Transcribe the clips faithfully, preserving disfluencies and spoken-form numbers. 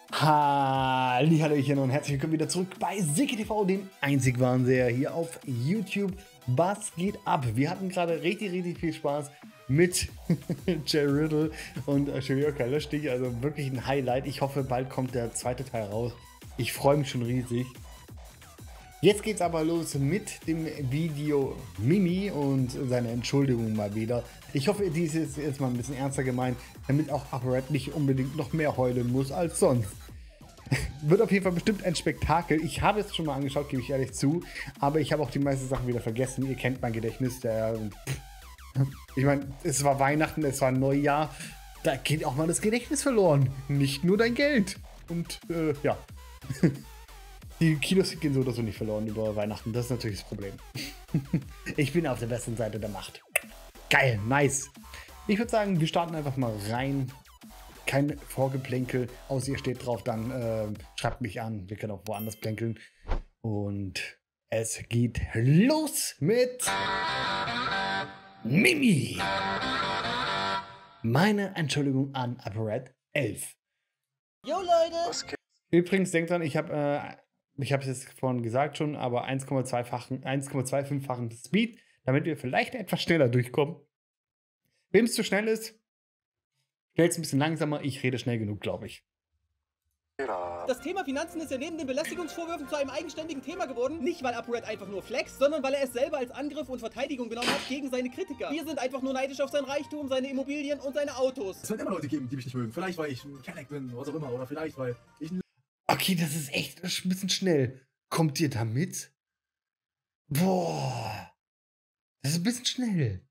Hallihallöchen und herzlich willkommen wieder zurück bei Sicki T V, dem einzig wahren Seher hier auf YouTube. Was geht ab? Wir hatten gerade richtig, richtig viel Spaß mit Jay Riddle und Shirioka Löschstich, also wirklich ein Highlight. Ich hoffe, bald kommt der zweite Teil raus. Ich freue mich schon riesig. Jetzt geht's aber los mit dem Video Mimi und seine Entschuldigung mal wieder. Ich hoffe, dies ist jetzt mal ein bisschen ernster gemeint, damit auch ApoRed nicht unbedingt noch mehr heulen muss als sonst. Wird auf jeden Fall bestimmt ein Spektakel. Ich habe es schon mal angeschaut, gebe ich ehrlich zu, aber ich habe auch die meisten Sachen wieder vergessen. Ihr kennt mein Gedächtnis. Der, ich meine, es war Weihnachten, es war Neujahr. Da geht auch mal das Gedächtnis verloren. Nicht nur dein Geld. Und äh, ja. Die Kilos gehen so oder so nicht verloren über Weihnachten. Das ist natürlich das Problem. Ich bin auf der besten Seite der Macht. Geil, nice. Ich würde sagen, wir starten einfach mal rein. Kein Vorgeplänkel, außer ihr steht drauf, dann äh, schreibt mich an. Wir können auch woanders plänkeln. Und es geht los mit Mimi. Meine Entschuldigung an ApoRed elf. Jo Leute! Übrigens, denkt dran, ich habe äh, ich habe es jetzt vorhin gesagt schon, aber eins Komma zwei-fachen Speed, damit wir vielleicht etwas schneller durchkommen. Wem es zu schnell ist, stellt es ein bisschen langsamer. Ich rede schnell genug, glaube ich. Das Thema Finanzen ist ja neben den Belästigungsvorwürfen zu einem eigenständigen Thema geworden. Nicht, weil ApoRed einfach nur flex, sondern weil er es selber als Angriff und Verteidigung genommen hat gegen seine Kritiker. Wir sind einfach nur neidisch auf sein Reichtum, seine Immobilien und seine Autos. Es wird immer Leute geben, die mich nicht mögen. Vielleicht, weil ich ein Kenneck bin, was auch immer. Oder vielleicht, weil ich ein... Okay, das ist echt ein bisschen schnell. Kommt ihr da mit? Boah. Das ist ein bisschen schnell.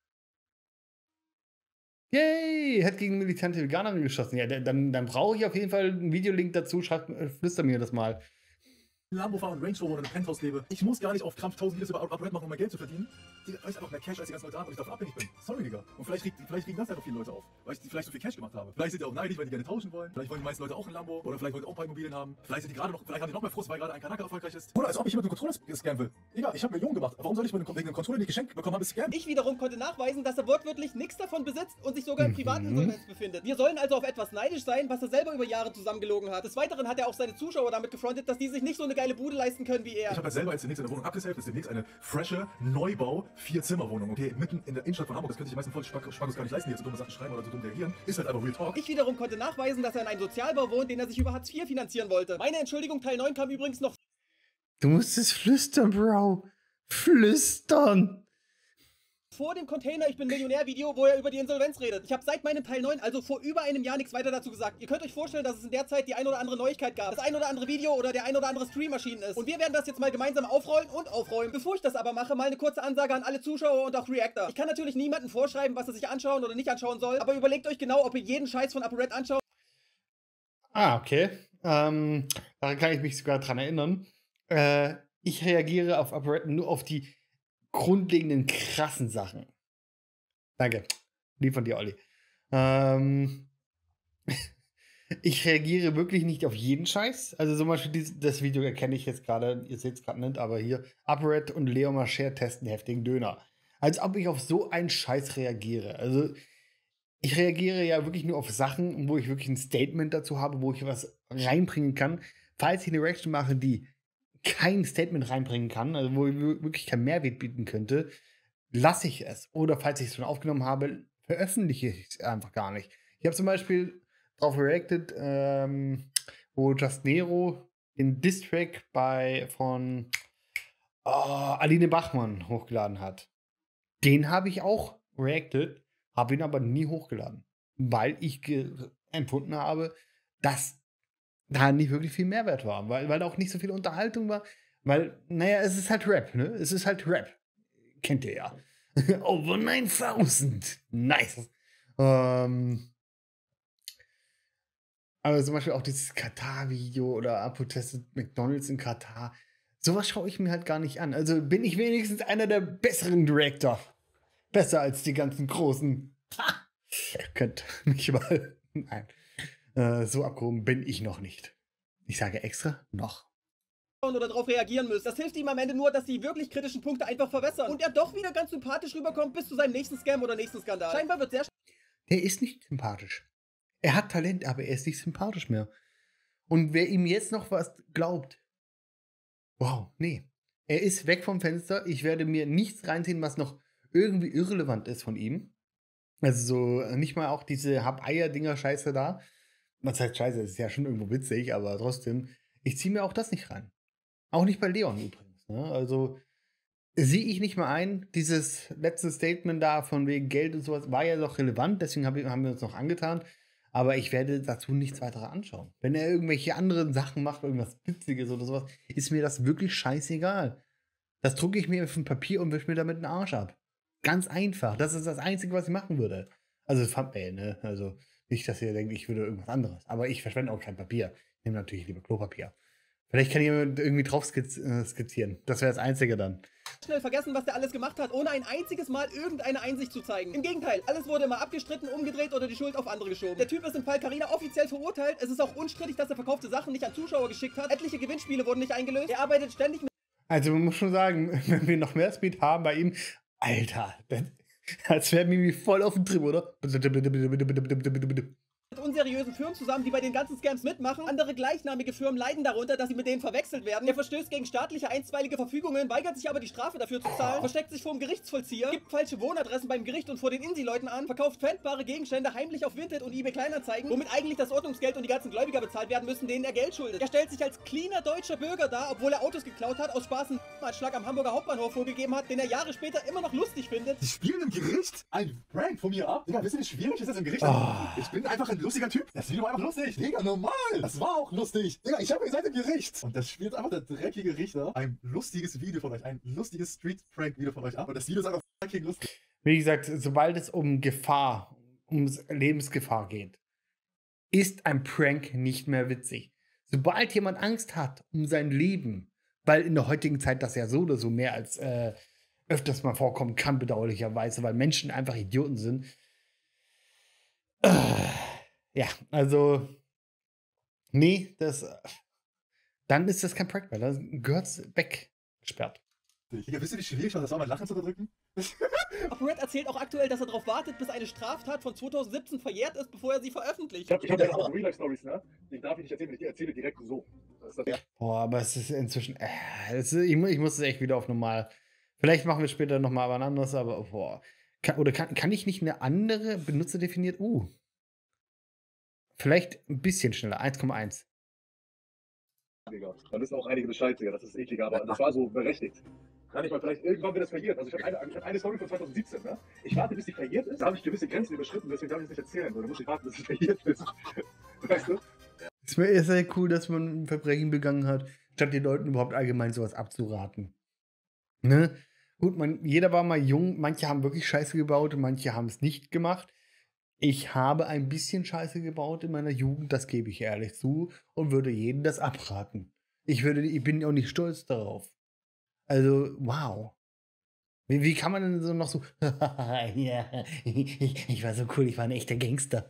Yay, hat gegen militante Veganerin geschossen. Ja, dann, dann brauche ich auf jeden Fall einen Videolink dazu. Schreibt, flüster mir das mal. Lambo fahre und Range Rover oder ein Penthouse lebe. Ich muss gar nicht auf Krampf tausend Videos über ApoRed machen, um mein Geld zu verdienen. Digga, weil ich einfach mehr Cash als die ganzen Leute haben und ich davon abhängig bin. Sorry, Digga. Und vielleicht, krieg, vielleicht kriegen das einfach viele Leute auf, weil ich vielleicht so viel Cash gemacht habe. Vielleicht sind die auch neidisch, weil die gerne tauschen wollen. Vielleicht wollen die meisten Leute auch ein Lambo oder vielleicht wollen die auch ein paar Immobilien haben. Vielleicht sind die gerade noch, vielleicht haben die noch mehr Frust, weil gerade ein Kanaka erfolgreich ist. Oder als ob ich jemand einen Controller scannen will. Digga, ich habe Millionen gemacht. Warum soll ich mit einem Controller nicht geschenkt bekommen habe, scammen? Ich wiederum konnte nachweisen, dass er wortwörtlich nichts davon besitzt und sich sogar im privaten Insolvenz befindet. Wir sollen also auf etwas neidisch sein, was er selber über Jahre zusammengelogen hat. Des Weiteren hat er auch seine Zuschauer damit gefrontet, dass die sich nicht so eine geile Bude leisten können wie er. Ich habe halt selber jetzt demnächst eine Wohnung abgesaved, das ist demnächst eine frische Neubau Vier-Zimmer-Wohnung, okay? Mitten in der Innenstadt von Hamburg, das könnte sich die meisten voll Spackos gar nicht leisten, die jetzt so dumme Sachen schreiben oder so dumm reagieren. Ist halt aber Real Talk. Ich wiederum konnte nachweisen, dass er in einem Sozialbau wohnt, den er sich über Hartz vier finanzieren wollte. Meine Entschuldigung, Teil neun kam übrigens noch... Du musst es flüstern, Bro. Flüstern. vor dem Container-Ich-bin-Millionär-Video, wo er über die Insolvenz redet. Ich habe seit meinem Teil neun, also vor über einem Jahr, nichts weiter dazu gesagt. Ihr könnt euch vorstellen, dass es in der Zeit die ein oder andere Neuigkeit gab, das ein oder andere Video oder der ein oder andere Stream erschienen ist. Und wir werden das jetzt mal gemeinsam aufrollen und aufräumen. Bevor ich das aber mache, mal eine kurze Ansage an alle Zuschauer und auch Reactor. Ich kann natürlich niemandem vorschreiben, was er sich anschauen oder nicht anschauen soll, aber überlegt euch genau, ob ihr jeden Scheiß von ApoRed anschaut. Ah, okay. Ähm, daran kann ich mich sogar dran erinnern. Äh, ich reagiere auf ApoRed nur auf die grundlegenden krassen Sachen. Danke. Lieb von dir, Olli. Ähm, ich reagiere wirklich nicht auf jeden Scheiß. Also zum Beispiel dieses, das Video erkenne ich jetzt gerade, ihr seht es gerade nicht, aber hier ApoRed und Leo Mascher testen heftigen Döner. Als ob ich auf so einen Scheiß reagiere. Also ich reagiere ja wirklich nur auf Sachen, wo ich wirklich ein Statement dazu habe, wo ich was reinbringen kann. Falls ich eine Reaction mache, die kein Statement reinbringen kann, also wo ich wirklich keinen Mehrwert bieten könnte, lasse ich es. Oder falls ich es schon aufgenommen habe, veröffentliche ich es einfach gar nicht. Ich habe zum Beispiel darauf reacted, ähm, wo Just Nero den Diss-Track bei von oh, Aline Bachmann hochgeladen hat. Den habe ich auch reacted, habe ihn aber nie hochgeladen, weil ich empfunden habe, dass da nicht wirklich viel Mehrwert war, weil, weil da auch nicht so viel Unterhaltung war, weil, naja, es ist halt Rap, ne? Es ist halt Rap. Kennt ihr ja. Over neuntausend. Nice. Ähm, aber zum Beispiel auch dieses Katar-Video oder Apo testet McDonalds in Katar. Sowas schaue ich mir halt gar nicht an. Also bin ich wenigstens einer der besseren Director. Besser als die ganzen großen. Ha! Könnt mich mal. Nein. Äh, so abgehoben bin ich noch nicht. Ich sage extra noch. Oder darauf reagieren müsst. Das hilft ihm am Ende nur, dass die wirklich kritischen Punkte einfach verwässern und er doch wieder ganz sympathisch rüberkommt bis zu seinem nächsten Scam oder nächsten Skandal. Scheinbar wird sehr... Der ist nicht sympathisch. Er hat Talent, aber er ist nicht sympathisch mehr. Und wer ihm jetzt noch was glaubt, wow, nee. Er ist weg vom Fenster. Ich werde mir nichts reinziehen, was noch irgendwie irrelevant ist von ihm. Also so nicht mal auch diese Hab-Eier-Dinger-Scheiße da. Was heißt Scheiße, das ist ja schon irgendwo witzig, aber trotzdem, ich ziehe mir auch das nicht rein. Auch nicht bei Leon übrigens. Ne? Also sehe ich nicht mal ein. Dieses letzte Statement da von wegen Geld und sowas war ja doch relevant, deswegen hab ich, haben wir uns noch angetan. Aber ich werde dazu nichts weiter anschauen. Wenn er irgendwelche anderen Sachen macht, irgendwas Witziges oder sowas, ist mir das wirklich scheißegal. Das drucke ich mir auf ein Papier und wische mir damit den Arsch ab. Ganz einfach. Das ist das Einzige, was ich machen würde. Also Thumbnail, ne? Also nicht, dass ihr denkt, ich würde irgendwas anderes. Aber ich verschwende auch kein Papier. Ich nehme natürlich lieber Klopapier. Vielleicht kann jemand irgendwie drauf skizz äh, skizzieren. Das wäre das Einzige dann. Schnell vergessen, was der alles gemacht hat, ohne ein einziges Mal irgendeine Einsicht zu zeigen. Im Gegenteil, alles wurde immer abgestritten, umgedreht oder die Schuld auf andere geschoben. Der Typ ist im Fall Carina offiziell verurteilt. Es ist auch unstrittig, dass er verkaufte Sachen nicht an Zuschauer geschickt hat. Etliche Gewinnspiele wurden nicht eingelöst. Er arbeitet ständig mit... Also man muss schon sagen, wenn wir noch mehr Speed haben bei ihm, Alter, das, als wären wir irgendwie voll auf dem Trip, oder? mit unseriösen Firmen zusammen, die bei den ganzen Scams mitmachen. Andere gleichnamige Firmen leiden darunter, dass sie mit denen verwechselt werden. Er verstößt gegen staatliche einstweilige Verfügungen, weigert sich aber die Strafe dafür zu zahlen, versteckt sich vor dem Gerichtsvollzieher, gibt falsche Wohnadressen beim Gericht und vor den Insi-Leuten an, verkauft pfändbare Gegenstände heimlich auf Vinted und eBay Kleinanzeigen, womit eigentlich das Ordnungsgeld und die ganzen Gläubiger bezahlt werden müssen, denen er Geld schuldet. Er stellt sich als cleaner deutscher Bürger dar, obwohl er Autos geklaut hat, aus Spaß einen Anschlag am Hamburger Hauptbahnhof vorgegeben hat, den er Jahre später immer noch lustig findet. Die spielen im Gericht ein Prank von mir ab. Digga, wisst ihr, wie schwierig ist das im Gericht? Oh. Ich bin einfach ein lustiger Typ. Das Video war einfach lustig. Digga, normal. Das war auch lustig. Digga, ich habe gesagt im Gericht. Und das spielt einfach der dreckige Richter ein lustiges Video von euch, ein lustiges Street-Prank-Video von euch ab. Und das Video ist einfach fucking lustig. Wie gesagt, sobald es um Gefahr, um Lebensgefahr geht, ist ein Prank nicht mehr witzig. Sobald jemand Angst hat um sein Leben, weil in der heutigen Zeit das ja so oder so mehr als äh, öfters mal vorkommen kann, bedauerlicherweise, weil Menschen einfach Idioten sind. Äh, ja, also, nee, das, dann ist das kein Prank mehr, dann gehört's weggesperrt. Digga, wisst ihr, wie schwierig war das war, mein Lachen zu unterdrücken? ApoRed erzählt auch aktuell, dass er darauf wartet, bis eine Straftat von zweitausendsiebzehn verjährt ist, bevor er sie veröffentlicht. Ich hab, ich hab ja auch Real-Life-Stories, ne? Die darf ich nicht erzählen, ich erzähle direkt so. Das ist das, ja. Boah, aber es ist inzwischen, äh, es ist, ich, mu- ich muss es echt wieder auf normal. Vielleicht machen wir später nochmal was anderes, aber boah. Kann, oder kann, kann ich nicht eine andere benutzerdefiniert? Uh. Vielleicht ein bisschen schneller, eins Komma eins. Digga. Da wissen auch einige Bescheid, Digga, das ist ekliger, aber das war so berechtigt. Kann ich mal vielleicht, irgendwann wird das verjährt. Also ich habe eine, ich hab eine Story von zweitausendsiebzehn, ne? Ich warte, bis die verjährt ist. Da habe ich gewisse Grenzen überschritten, deswegen darf ich es nicht erzählen. Da muss ich warten, bis sie verjährt ist. Weißt du? Es wäre sehr cool, dass man ein Verbrechen begangen hat, statt den Leuten überhaupt allgemein sowas abzuraten. Ne? Gut, man, jeder war mal jung, manche haben wirklich Scheiße gebaut, manche haben es nicht gemacht. Ich habe ein bisschen Scheiße gebaut in meiner Jugend, das gebe ich ehrlich zu, und würde jedem das abraten. Ich, würde, ich bin auch nicht stolz darauf. Also, wow. Wie, wie kann man denn so noch so, ja, ich, ich war so cool, ich war ein echter Gangster.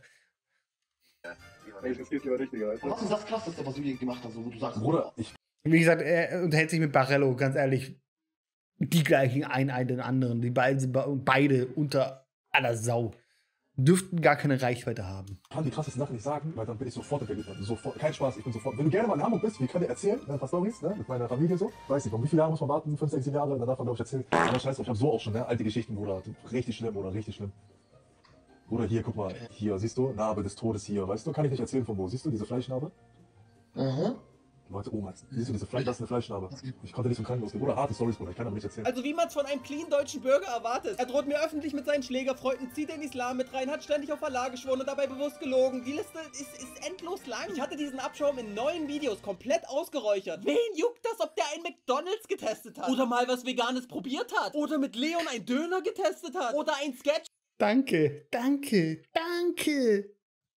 Ich riskiere lieber nicht, Digga. Weißt du? Was ist das Krasseste, was du je gemacht hast, wo du sagst, Bruder, ich Wie gesagt, er unterhält sich mit Barello, ganz ehrlich, die gleichen ein, einen den anderen. Die beiden sind be- beide unter aller Sau. Dürften gar keine Reichweite haben. kann die krassesten Sachen nicht sagen, weil dann bin ich sofort überliefert. Sofort, kein Spaß, ich bin sofort. Wenn du gerne mal in Hamburg bist, wir können dir erzählen, ein paar Storys, ne, mit meiner Familie so. Weiß nicht, um wie viele Jahre muss man warten? Fünf, sechs, sieben Jahre, dann darf man, glaube ich, erzählen. Aber scheiße, ich habe so auch schon, ne, alte Geschichten, Bruder. Richtig schlimm, oder richtig schlimm. Oder hier, guck mal, hier, siehst du, Narbe des Todes hier, weißt du, kann ich nicht erzählen von wo. Siehst du diese Fleischnarbe? aha. Leute, Oma, siehst du diese Fleisch, das ist eine Fleischnarbe. Ich konnte nicht zum Krankenhaus gehen. Bruder, harte Storys, Bruder, ich kann aber nicht erzählen. Also wie man es von einem clean deutschen Bürger erwartet. Er droht mir öffentlich mit seinen Schlägerfreunden, zieht den Islam mit rein, hat ständig auf Allah geschworen und dabei bewusst gelogen. Die Liste ist, ist endlos lang. Ich hatte diesen Abschaum in neun Videos komplett ausgeräuchert. Wen juckt das, ob der ein McDonalds getestet hat? Oder mal was Veganes probiert hat? Oder mit Leon ein Döner getestet hat? Oder ein Sketch? Danke, danke, danke.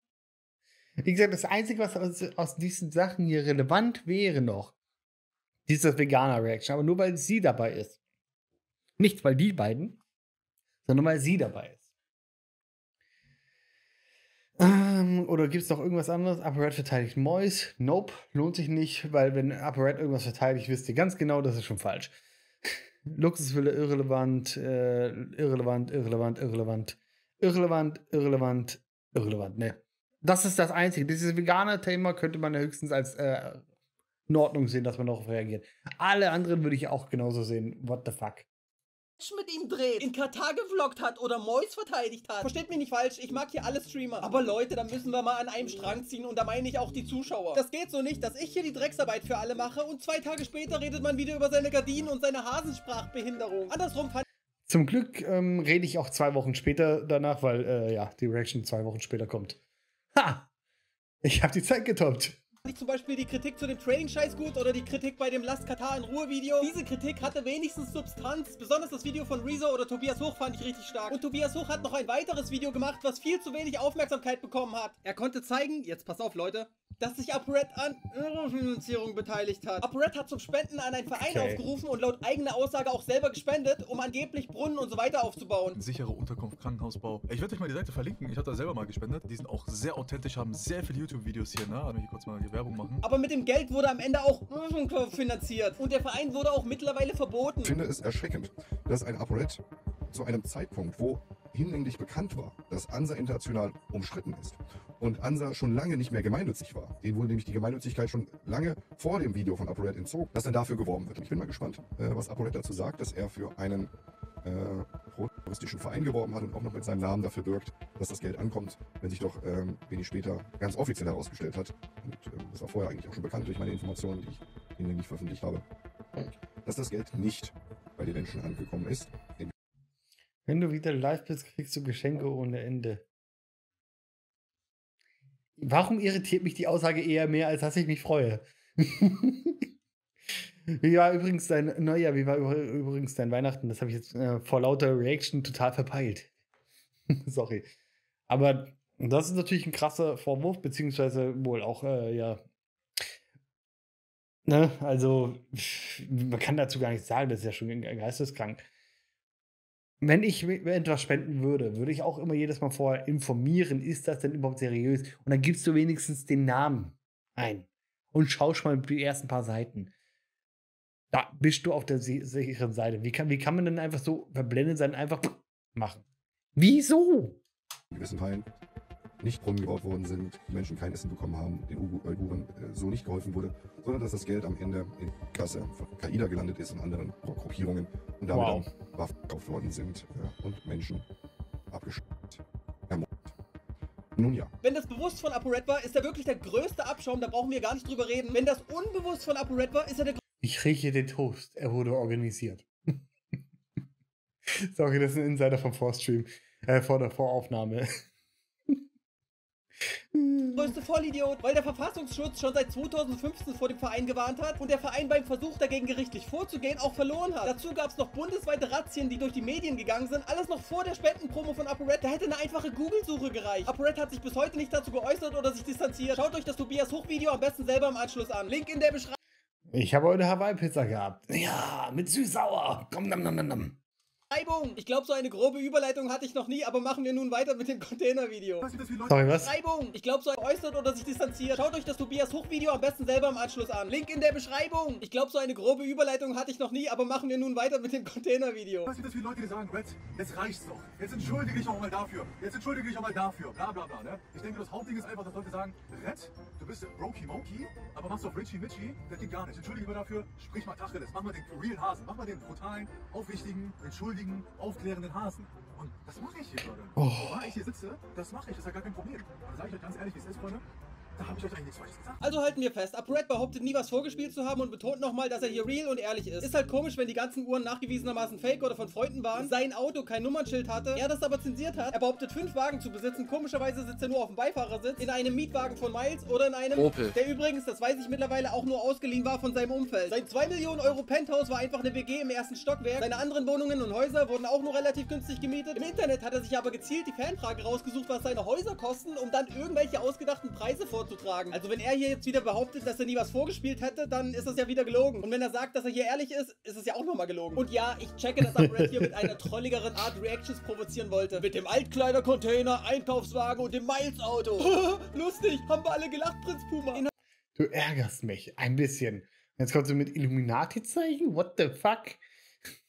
Wie gesagt, das Einzige, was aus, aus diesen Sachen hier relevant wäre noch, dieses Veganer-Reaction, aber nur weil sie dabei ist. Nicht, weil die beiden, sondern weil sie dabei ist. Ähm, oder gibt es noch irgendwas anderes? ApoRed verteidigt Mois. Nope, lohnt sich nicht, weil wenn ApoRed irgendwas verteidigt, wisst ihr ganz genau, das ist schon falsch. Luxuswille irrelevant, äh, irrelevant, irrelevant, irrelevant, irrelevant, irrelevant, irrelevant, ne. Das ist das Einzige. Dieses vegane Thema könnte man ja höchstens als äh, in Ordnung sehen, dass man darauf reagiert. Alle anderen würde ich auch genauso sehen. What the fuck? mit ihm dreht, in Katar gevloggt hat oder Mois verteidigt hat. Versteht mich nicht falsch, ich mag hier alle Streamer. Aber Leute, da müssen wir mal an einem Strang ziehen und da meine ich auch die Zuschauer. Das geht so nicht, dass ich hier die Drecksarbeit für alle mache und zwei Tage später redet man wieder über seine Gardinen und seine Hasensprachbehinderung. Andersrum fand Zum Glück ähm, rede ich auch zwei Wochen später danach, weil äh, ja, die Reaction zwei Wochen später kommt. Ha! Ich habe die Zeit getoppt. ich zum Beispiel die Kritik zu dem Training-Scheiß gut oder die Kritik bei dem Lasst Katar in Ruhe-Video. Diese Kritik hatte wenigstens Substanz. Besonders das Video von Rezo oder Tobias Hoch fand ich richtig stark. Und Tobias Hoch hat noch ein weiteres Video gemacht, was viel zu wenig Aufmerksamkeit bekommen hat. Er konnte zeigen, jetzt pass auf Leute, dass sich ApoRed an Euro-Finanzierung beteiligt hat. ApoRed hat zum Spenden an einen Verein Okay. aufgerufen und laut eigener Aussage auch selber gespendet, um angeblich Brunnen und so weiter aufzubauen. Sichere Unterkunft, Krankenhausbau. Ich werde euch mal die Seite verlinken. Ich habe da selber mal gespendet. Die sind auch sehr authentisch, haben sehr viele YouTube-Videos hier, ne? Also hier kurz mal die Werbung machen. Aber mit dem Geld wurde am Ende auch finanziert. Und der Verein wurde auch mittlerweile verboten. Ich finde es erschreckend, dass ein ApoRed zu einem Zeitpunkt, wo hinlänglich bekannt war, dass ANSA international umstritten ist und ANSA schon lange nicht mehr gemeinnützig war, denen wurde nämlich die Gemeinnützigkeit schon lange vor dem Video von ApoRed entzogen, dass dann dafür geworben wird. Ich bin mal gespannt, äh, was ApoRed dazu sagt, dass er für einen äh, pro-terroristischen Verein geworben hat und auch noch mit seinem Namen dafür birgt, dass das Geld ankommt, wenn sich doch ähm, wenig später ganz offiziell herausgestellt hat, und ähm, das war vorher eigentlich auch schon bekannt durch meine Informationen, die ich hinlänglich veröffentlicht habe, dass das Geld nicht bei den Menschen angekommen ist. Wenn du wieder live bist, kriegst du Geschenke ohne Ende. Warum irritiert mich die Aussage eher mehr, als dass ich mich freue? Wie war übrigens dein Neujahr, wie war übr- übrigens dein Weihnachten? Das habe ich jetzt äh, vor lauter Reaction total verpeilt. Sorry. Aber das ist natürlich ein krasser Vorwurf, beziehungsweise wohl auch, äh, ja. Ne, also, pff, man kann dazu gar nichts sagen, das ist ja schon ge- geisteskrank. Wenn ich mi- etwas spenden würde, würde ich auch immer jedes Mal vorher informieren, ist das denn überhaupt seriös? Und dann gibst du wenigstens den Namen ein und schaust mal die ersten paar Seiten. Da bist du auf der si- sicheren Seite. Wie kann, wie kann man denn einfach so verblendet sein, einfach machen? Wieso? In gewissen Teilen nicht Brunnen gebaut worden sind, die Menschen kein Essen bekommen haben, den Ugu- Uiguren äh, so nicht geholfen wurde, sondern dass das Geld am Ende in der Kasse von Qaida gelandet ist und anderen Gru- Gruppierungen und damit Wow. auch Waffen gekauft worden sind äh, und Menschen abgeschlachtet, ermordet. Nun ja. Wenn das bewusst von ApoRed war, ist er wirklich der größte Abschaum, da brauchen wir gar nicht drüber reden. Wenn das unbewusst von ApoRed war, ist er der Ich rieche den Toast. Er wurde organisiert. Sorry, das ist ein Insider vom Vorstream. Äh, vor der Voraufnahme. größte Vollidiot, weil der Verfassungsschutz schon seit zweitausendfünfzehn vor dem Verein gewarnt hat und der Verein beim Versuch dagegen gerichtlich vorzugehen auch verloren hat. Dazu gab es noch bundesweite Razzien, die durch die Medien gegangen sind, alles noch vor der Spendenpromo von ApoRed. Da hätte eine einfache Google-Suche gereicht. ApoRed hat sich bis heute nicht dazu geäußert oder sich distanziert. Schaut euch das Tobias Hoch-Video am besten selber im Anschluss an. Link in der Beschreibung. Ich habe heute Hawaii-Pizza gehabt. Ja, mit süß-sauer. Komm, nam, nam, nam, nam. Ich glaube, so eine grobe Überleitung hatte ich noch nie, aber machen wir nun weiter mit dem Container-Video. Weißt du, dass viele Leute Sorry, was? Beschreibung. Ich glaube, so ein äußert oder sich distanziert. Schaut euch das Tobias Hoch-Video am besten selber im Anschluss an. Link in der Beschreibung. Ich glaube, so eine grobe Überleitung hatte ich noch nie, aber machen wir nun weiter mit dem Container-Video. Weißt du, dass viele Leute, die sagen, Red, jetzt reicht's doch. Jetzt entschuldige dich auch mal dafür. Jetzt entschuldige dich auch mal dafür. Bla bla bla, ne? Ich denke, das Hauptding ist einfach, dass Leute sagen, Red, du bist Brokey Mokey, aber machst auf Richie Mitchie. Das geht gar nicht. Entschuldige mal dafür. Sprich mal Tacheles. Mach mal den real Hasen. Mach mal den brutalen, aufrichtigen, entschuldigen, aufklärenden Hasen. Und das mache ich hier, Leute. Oh. Wo ich hier sitze, das mache ich. Das ist ja gar kein Problem. Da sage ich euch ganz ehrlich, wie es ist, Freunde. Da habe ich euch eigentlich nichts Falsches gesagt. Also halten wir fest, ApoRed behauptet nie was vorgespielt zu haben und betont nochmal, dass er hier real und ehrlich ist. Ist halt komisch, wenn die ganzen Uhren nachgewiesenermaßen fake oder von Freunden waren, sein Auto kein Nummernschild hatte, er das aber zensiert hat. Er behauptet fünf Wagen zu besitzen, komischerweise sitzt er nur auf dem Beifahrersitz, in einem Mietwagen von Miles oder in einem Opel. Der übrigens, das weiß ich mittlerweile, auch nur ausgeliehen war von seinem Umfeld. Sein zwei Millionen Euro Penthouse war einfach eine W G im ersten Stockwerk. Seine anderen Wohnungen und Häuser wurden auch nur relativ günstig gemietet. Im Internet hat er sich aber gezielt die Fanfrage rausgesucht, was seine Häuser kosten, um dann irgendwelche ausgedachten Preise vorzutragen. Also wenn er hier jetzt wieder behauptet, dass er nie was vorgespielt hätte, dann ist das ja wieder gelogen. Und wenn er sagt, dass er hier ehrlich ist, ist es ja auch nochmal gelogen. Und ja, ich checke, dass ApoRed hier mit einer trolligeren Art Reactions provozieren wollte. Mit dem Altkleidercontainer, Einkaufswagen und dem Miles-Auto. Lustig, haben wir alle gelacht, Prinz Puma. Du ärgerst mich ein bisschen. Jetzt kommst du mit Illuminati-Zeichen? What the fuck?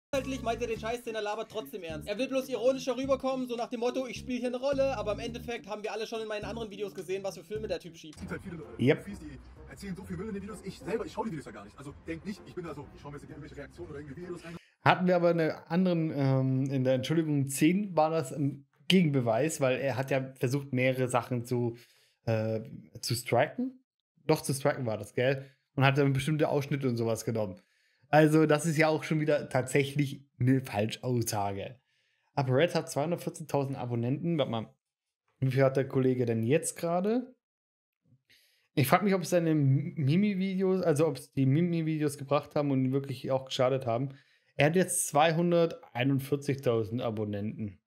Inhaltlich meint er den Scheiß, den er labert, trotzdem ernst. Er will bloß ironischer rüberkommen, so nach dem Motto, ich spiele hier eine Rolle, aber im Endeffekt haben wir alle schon in meinen anderen Videos gesehen, was für Filme der Typ schiebt. Es gibt halt viele äh, Yep. Profis, die erzählen so viel Müll in den Videos. Ich selber, ich schaue die Videos ja gar nicht. Also denk nicht, ich bin da so, ich schaue mir jetzt nicht irgendwelche Reaktionen oder irgendwelche Videos rein. Hatten wir aber in der anderen, ähm, in der Entschuldigung zehn war das ein Gegenbeweis, weil er hat ja versucht, mehrere Sachen zu, äh, zu striken. Doch, zu striken war das, gell? Und hat dann bestimmte Ausschnitte und sowas genommen. Also, das ist ja auch schon wieder tatsächlich eine Falschaussage. ApoRed hat zweihundertvierzehntausend Abonnenten. Warte mal, wie viel hat der Kollege denn jetzt gerade? Ich frage mich, ob es seine Mimi-Videos, also ob es die Mimi-Videos gebracht haben und wirklich auch geschadet haben. Er hat jetzt zweihunderteinundvierzigtausend Abonnenten.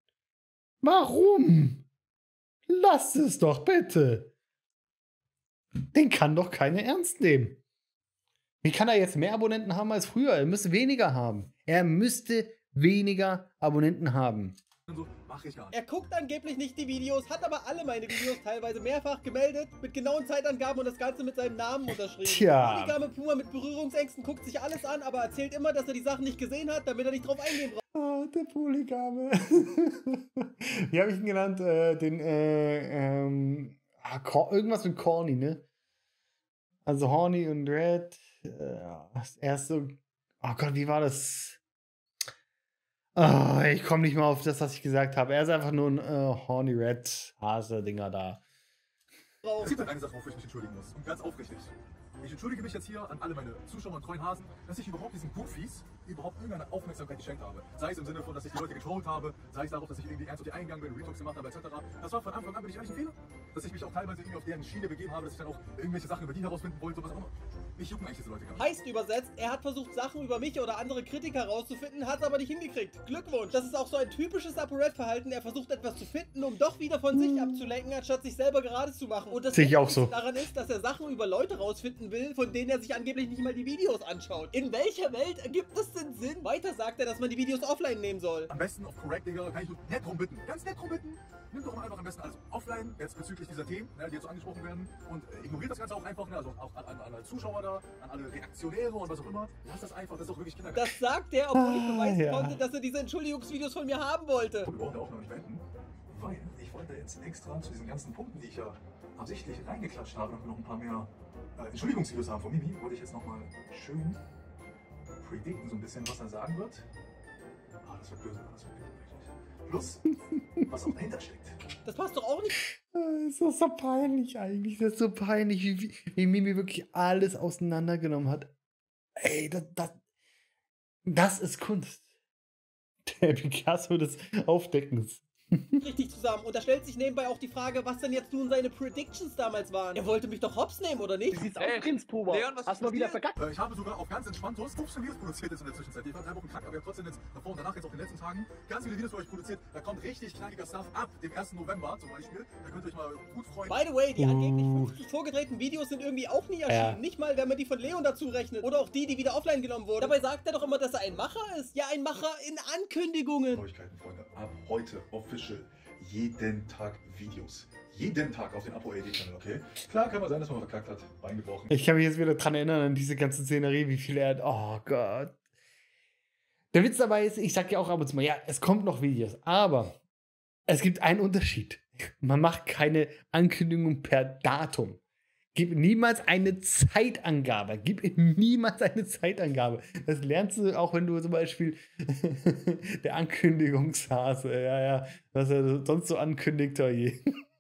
Warum? Lass es doch bitte. Den kann doch keiner ernst nehmen. Wie kann er jetzt mehr Abonnenten haben als früher? Er müsste weniger haben. Er müsste weniger Abonnenten haben. So, mach ich gar nicht. Er guckt angeblich nicht die Videos, hat aber alle meine Videos teilweise mehrfach gemeldet, mit genauen Zeitangaben und das Ganze mit seinem Namen unterschrieben. Tja. Polygame Puma mit Berührungsängsten guckt sich alles an, aber erzählt immer, dass er die Sachen nicht gesehen hat, damit er nicht drauf eingehen braucht. Ah, der Polygame. Wie habe ich ihn genannt? Äh, den, äh, ähm, ah, Cor- irgendwas mit Corny, ne? Also Horny und Red. Äh, er ist so. Oh Gott, wie war das? Oh, ich komme nicht mal auf das, was ich gesagt habe. Er ist einfach nur ein äh, Horny Red Hase-Dinger da. Es gibt halt eine Sache, wofür ich mich entschuldigen muss. Und ganz aufrichtig. Ich entschuldige mich jetzt hier an alle meine Zuschauer und treuen Hasen, dass ich überhaupt diesen Goofies überhaupt irgendeine Aufmerksamkeit geschenkt habe. Sei es im Sinne von, dass ich die Leute getrollt habe, sei es darauf, dass ich irgendwie ernst auf die eingegangen bin, Retalks gemacht habe, et cetera. Das war von Anfang an, bin ich ehrlich, ein Fehler. Dass ich mich auch teilweise irgendwie auf deren Schiene begeben habe, dass ich dann auch irgendwelche Sachen über die herausfinden wollte, was auch immer. Mich jucken eigentlich diese Leute gar nicht. Heißt übersetzt, er hat versucht, Sachen über mich oder andere Kritiker rauszufinden, hat es aber nicht hingekriegt. Glückwunsch. Das ist auch so ein typisches ApoRed-Verhalten. Er versucht etwas zu finden, um doch wieder von sich abzulenken, anstatt sich selber gerade zu machen. Und das Sehe ich auch so. daran ist, dass er Sachen über Leute rausfinden will, von denen er sich angeblich nicht mal die Videos anschaut. In welcher Welt ergibt es denn Sinn? Weiter sagt er, dass man die Videos offline nehmen soll. Am besten auf Correct, Digga, kann ich nur nett drum bitten. Ganz nett drum bitten. Nimm doch mal einfach am besten alles offline, jetzt bezüglich dieser Themen, ne, die jetzt so angesprochen werden. Und äh, ignoriert das Ganze auch einfach, ne, also auch an, an, an alle Zuschauer da, an alle Reaktionäre und was auch immer. Lass das einfach, das ist auch wirklich Kindergarten. Das sagt er, obwohl ich beweisen Ah, ja. konnte, dass er diese Entschuldigungsvideos von mir haben wollte. Wir brauchen ja auch noch nicht beenden, weil ich wollte jetzt extra zu diesen ganzen Punkten, die ich ja absichtlich reingeklatscht habe, damit wir noch ein paar mehr äh, Entschuldigungsvideos haben von Mimi, wollte ich jetzt nochmal schön predikten, so ein bisschen, was er sagen wird. Ah, das wird böse, das wird böse, wirklich. Plus, was auch dahinter steckt. Das passt doch auch nicht. Das ist so peinlich eigentlich. Das ist so peinlich, wie, wie Mimi wirklich alles auseinandergenommen hat. Ey, das, das, das ist Kunst. Der Picasso des Aufdeckens. richtig zusammen. Und da stellt sich nebenbei auch die Frage, was denn jetzt nun seine Predictions damals waren. Er wollte mich doch hops nehmen, oder nicht? Siehst Ey, aus, Prinz Puma. Leon, was Hast ist mal wieder passiert? verkackt. Äh, Ich habe sogar auf ganz entspanntos fünfzehn Videos produziert jetzt in der Zwischenzeit. Ich war drei Wochen krank, aber ich habe trotzdem jetzt davor und danach jetzt auch in den letzten Tagen ganz viele Videos für euch produziert. Da kommt richtig knackiger Stuff ab dem ersten November zum Beispiel. Da könnt ihr euch mal gut freuen. By the way, die Uh. angeblich fünfzig vorgedrehten Videos sind irgendwie auch nie erschienen. Ja. Nicht mal, wenn man die von Leon dazu rechnet. Oder auch die, die wieder offline genommen wurden. Dabei sagt er doch immer, dass er ein Macher ist. Ja, ein Macher in Ankündigungen. Neuigkeiten, Freunde. Ab heute official jeden Tag Videos. Jeden Tag auf den ApoAD-Channel, okay? Klar kann man sein, dass man verkackt hat, Bein gebrochen. Ich kann mich jetzt wieder dran erinnern, an diese ganze Szenerie, wie viel er hat. Oh Gott. Der Witz dabei ist, ich sag ja auch ab und zu mal, ja, es kommt noch Videos, aber es gibt einen Unterschied. Man macht keine Ankündigung per Datum. Gib niemals eine Zeitangabe. Gib niemals eine Zeitangabe. Das lernst du auch, wenn du zum Beispiel der Ankündigungshase, ja, ja, was er sonst so ankündigt, oh je.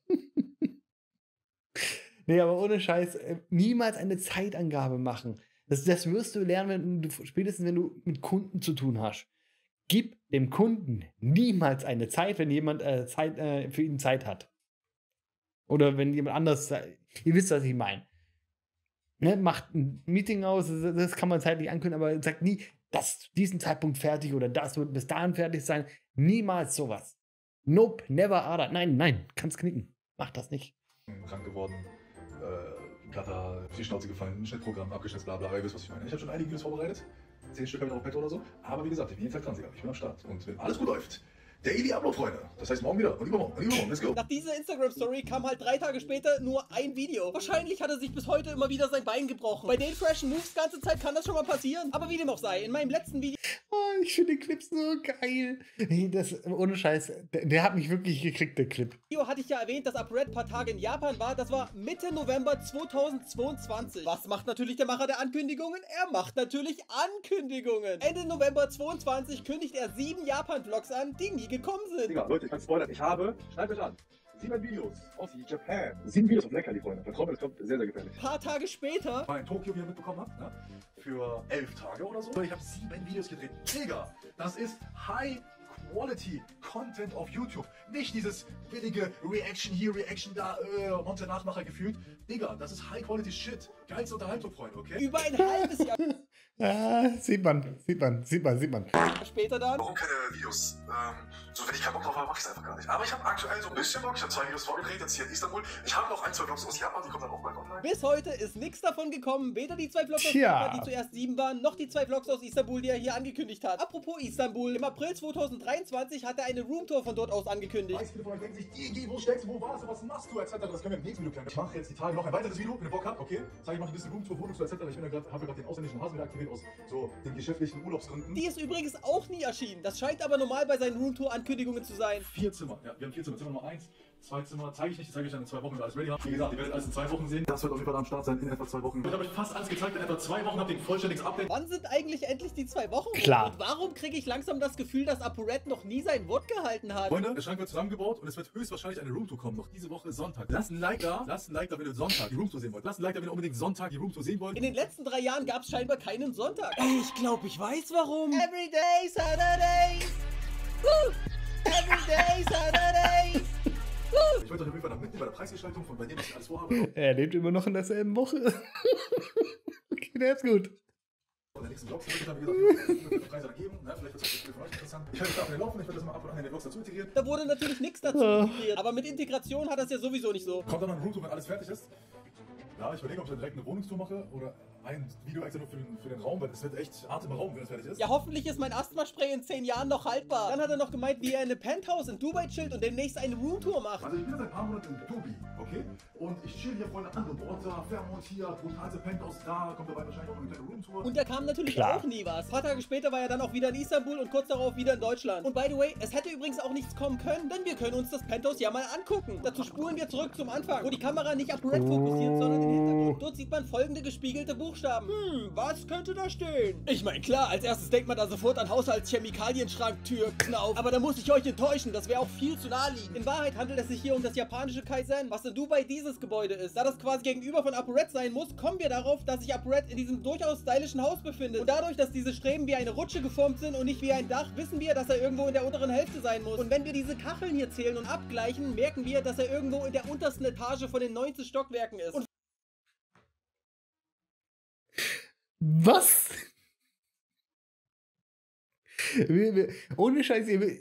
Nee, aber ohne Scheiß, äh, niemals eine Zeitangabe machen. Das, das wirst du lernen, wenn du, spätestens wenn du mit Kunden zu tun hast. Gib dem Kunden niemals eine Zeit, wenn jemand äh, Zeit, äh, für ihn Zeit hat. Oder wenn jemand anders, äh, ihr wisst, was ich meine. Ne, macht ein Meeting aus, das, das kann man zeitlich ankündigen, aber sagt nie, das ist diesen Zeitpunkt fertig oder das wird bis dahin fertig sein. Niemals sowas. Nope, never, other. Nein, nein, kannst knicken. Mach das nicht. Krank geworden, äh, Katar, auf die Schnauze gefallen, ein Schnittprogramm abgeschätzt, bla bla, ihr wisst, was ich meine. Ich habe schon einige Videos vorbereitet, zehn Stück habe ich noch auf Petto oder so, aber wie gesagt, ich bin jeden Tag dran, ich bin am Start. Und wenn alles gut läuft, Daily Upload, Freunde. Das heißt morgen wieder und übermorgen und übermorgen. Let's go. Nach dieser Instagram-Story kam halt drei Tage später nur ein Video. Wahrscheinlich hat er sich bis heute immer wieder sein Bein gebrochen. Bei den freshen Moves ganze Zeit kann das schon mal passieren. Aber wie dem auch sei, in meinem letzten Video... Oh, ich finde den Clip so geil. Nee, das, ohne Scheiß, der, der hat mich wirklich gekriegt, der Clip. hatte ich ja erwähnt, dass ApoRed ein paar Tage in Japan war. Das war Mitte November zweitausendzweiundzwanzig. Was macht natürlich der Macher der Ankündigungen? Er macht natürlich Ankündigungen. Ende November zweitausendzweiundzwanzig kündigt er sieben Japan-Vlogs an, die nie gekommen sind. Digga, Leute, ich kann spoilern. Ich habe, schreibt euch an, sieben Videos aus Japan. Sieben Videos auf Leckerli, Freunde. Vertraut mir, das kommt sehr, sehr gefährlich. Ein paar Tage später... Mal in Tokio wieder mitbekommen habt, ne? Für elf Tage oder so. Ich habe sieben Videos gedreht. Digga, das ist High Quality Content auf YouTube. Nicht dieses billige Reaction hier, Reaction da, äh, Monte Nachmacher gefühlt. Digga, das ist High Quality Shit. Geilste Unterhaltung, Freunde, okay? Über ein halbes Jahr Ah, sieht man, sieht man, sieht man, sieht man. später dann... Warum keine Videos? Ähm, so wenn ich keinen Bock drauf habe, mache ich es einfach gar nicht. Aber ich habe aktuell so ein bisschen Bock. Ich habe zwei Videos vorgedreht, jetzt hier in Istanbul. Ich habe noch ein, zwei Vlogs aus Japan, die kommen dann auch bald online. Bis heute ist nichts davon gekommen. Weder die zwei Vlogs aus Tja. Japan, die zuerst sieben waren, noch die zwei Vlogs aus Istanbul, die er hier angekündigt hat. Apropos Istanbul. Im April zweitausenddreiundzwanzig hat er eine Roomtour von dort aus angekündigt. Weiß, viele von euch denken sich, die, wo steckst du, wo warst du, was machst du, et cetera. Das können wir im nächsten Video klären. Ich mache jetzt die Tage noch ein weiteres Video, wenn ihr Bock habt, okay? Zeige ich mal ein bisschen Roomtour, Wohnungstour, et cetera. Ich bin ja gerade, habe gerade den ausländischen Hasen wieder aktiviert aus so den geschäftlichen Urlaubsgründen. Die ist übrigens auch nie erschienen. Das scheint aber normal bei seinen Roomtour-Ankündigungen zu sein. Vier Zimmer, ja, wir haben vier Zimmer. Zimmer Nummer eins, zwei Zimmer, zeige ich nicht, zeige ich dann in zwei Wochen, wenn wir alles ready haben. Wie gesagt, ihr werdet alles in zwei Wochen sehen. Das wird auf jeden Fall am Start sein, in etwa zwei Wochen. Ich habe euch fast alles gezeigt, in etwa zwei Wochen habt ihr ein vollständiges Update. Wann sind eigentlich endlich die zwei Wochen? Klar. Und warum kriege ich langsam das Gefühl, dass ApoRed noch nie sein Wort gehalten hat? Freunde, der Schrank wird zusammengebaut und es wird höchstwahrscheinlich eine Roomtour kommen, noch diese Woche Sonntag. Lasst ein Like da, lasst ein Like da, wenn ihr Sonntag die Roomtour sehen wollt. Lasst ein Like da, wenn ihr unbedingt Sonntag die Roomtour sehen wollt. In den letzten drei Jahren gab es scheinbar keinen Sonntag. Ich glaube, ich weiß warum. Everyday Saturdays. Woo. Everyday Saturdays. Ich wollte euch auf jeden Fall da mitnehmen bei der Preisgestaltung von bei dem, was ich alles vorhabe. Er lebt immer noch in derselben Woche. Okay, der ist gut. In der nächsten Vlogs wird es dann, wie gesagt, die Preise da geben. Ne? Vielleicht wird es für euch interessant. Ich werde das davon laufen, ich werde das mal ab und an in den Vlogs dazu integrieren. Da wurde natürlich nichts dazu Oh. integriert. Aber mit Integration hat das ja sowieso nicht so. Kommt dann noch ein Roomtour, wenn alles fertig ist. Ja, ich überlege, ob ich dann direkt eine Wohnungstour mache oder ein Video extra nur für den, für den Raum, weil es wird echt atemberaubend, wenn es fertig ist. Ja, hoffentlich ist mein Asthma-Spray in zehn Jahren noch haltbar. Dann hat er noch gemeint, wie er eine Penthouse in Dubai chillt und demnächst eine Roomtour macht. Also ich bin seit ein paar Monaten in Dubai, okay? Und ich chill hier vor einer anderen Orte, Fairmont hier, brutalste Penthouse da, kommt dabei wahrscheinlich auch noch eine kleine Roomtour. Und da kam natürlich Klar. auch nie was. Ein paar Tage später war er dann auch wieder in Istanbul und kurz darauf wieder in Deutschland. Und by the way, es hätte übrigens auch nichts kommen können, denn wir können uns das Penthouse ja mal angucken. Dazu spulen wir zurück zum Anfang, wo die Kamera nicht ApoRed fokussiert, sondern den Hintergrund. Dort sieht man folgende gespiegelte Buchstaben. Hm, was könnte da stehen? Ich meine, klar, als erstes denkt man da sofort an Haushaltschemikalienschrank, Tür, Knauf. Aber da muss ich euch enttäuschen, das wäre auch viel zu naheliegend. In Wahrheit handelt es sich hier um das japanische Kaizen, was in Dubai dieses Gebäude ist. Da das quasi gegenüber von ApoRed sein muss, kommen wir darauf, dass sich ApoRed in diesem durchaus stylischen Haus befindet. Und dadurch, dass diese Streben wie eine Rutsche geformt sind und nicht wie ein Dach, wissen wir, dass er irgendwo in der unteren Hälfte sein muss. Und wenn wir diese Kacheln hier zählen und abgleichen, merken wir, dass er irgendwo in der untersten Etage von den neunzig Stockwerken ist. Und Was? Wir- wir- Ohne Scheiß, ihr-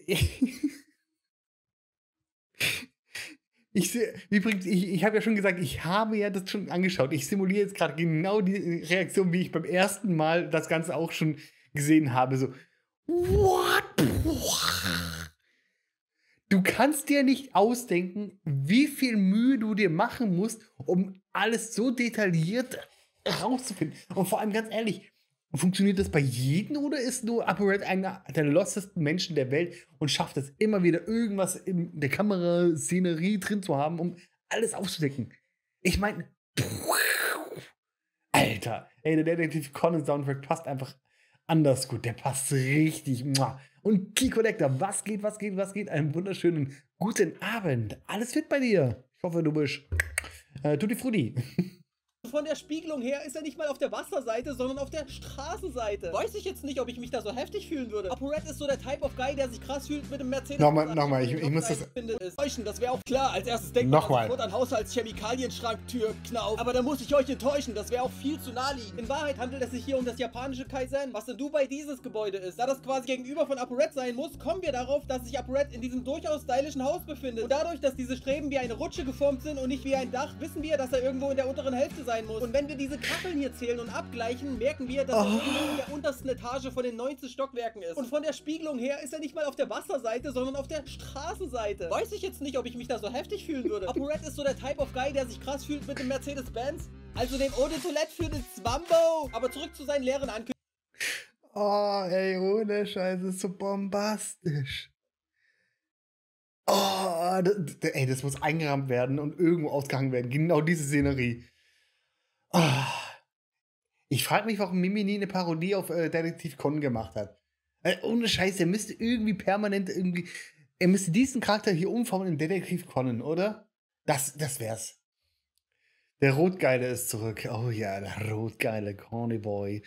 ich sehe, übrigens, ich, ich habe ja schon gesagt, ich habe ja das schon angeschaut. Ich simuliere jetzt gerade genau die Reaktion, wie ich beim ersten Mal das Ganze auch schon gesehen habe. So, what? Du kannst dir nicht ausdenken, wie viel Mühe du dir machen musst, um alles so detailliert herauszufinden. Und vor allem ganz ehrlich, funktioniert das bei jedem oder ist nur ApoRed einer der lostesten Menschen der Welt und schafft es immer wieder irgendwas in der Kameraszenerie drin zu haben, um alles aufzudecken? Ich meine, Alter, ey, der Detektiv Conan Soundtrack passt einfach anders gut. Der passt richtig. Und Key Collector, was geht, was geht, was geht? Einen wunderschönen guten Abend. Alles fit bei dir? Ich hoffe, du bist äh, Tutti Frutti. von der Spiegelung her ist er nicht mal auf der Wasserseite, sondern auf der Straßenseite. Weiß ich jetzt nicht, ob ich mich da so heftig fühlen würde. ApoRed ist so der Type of Guy, der sich krass fühlt mit dem Mercedes. Nochmal, nochmal, ich, ich muss das... Enttäuschen, das wäre auch klar. Als erstes denkt man Nochmal. sofort an Haushaltschemikalienschrank, Tür, Knauf. Aber da muss ich euch enttäuschen, das wäre auch viel zu naheliegend. In Wahrheit handelt es sich hier um das japanische Kaizen, was in Dubai dieses Gebäude ist. Da das quasi gegenüber von ApoRed sein muss, kommen wir darauf, dass sich ApoRed in diesem durchaus stylischen Haus befindet. Und dadurch, dass diese Streben wie eine Rutsche geformt sind und nicht wie ein Dach, wissen wir, dass er irgendwo in der unteren Hälfte sein sein muss. Und wenn wir diese Kacheln hier zählen und abgleichen, merken wir, dass er Oh. irgendwo in der untersten Etage von den neunzehn Stockwerken ist. Und von der Spiegelung her ist er nicht mal auf der Wasserseite, sondern auf der Straßenseite. Weiß ich jetzt nicht, ob ich mich da so heftig fühlen würde. ApoRed ist so der Type of Guy, der sich krass fühlt mit dem Mercedes-Benz. Also dem Eau de Toilette für den Zwambo. Aber zurück zu seinen leeren Ankündigungen. Oh, ey, ohne Scheiße, ist so bombastisch. Oh, das, das, ey, das muss eingerahmt werden und irgendwo ausgehangen werden. Genau diese Szenerie. Oh. Ich frage mich, warum Mimi nie eine Parodie auf äh, Detektiv Conan gemacht hat. Äh, ohne Scheiße, er müsste irgendwie permanent irgendwie. Er müsste diesen Charakter hier umformen in Detektiv Conan, oder? Das, das wär's. Der Rotgeile ist zurück. Oh ja, der Rotgeile Corny Boy.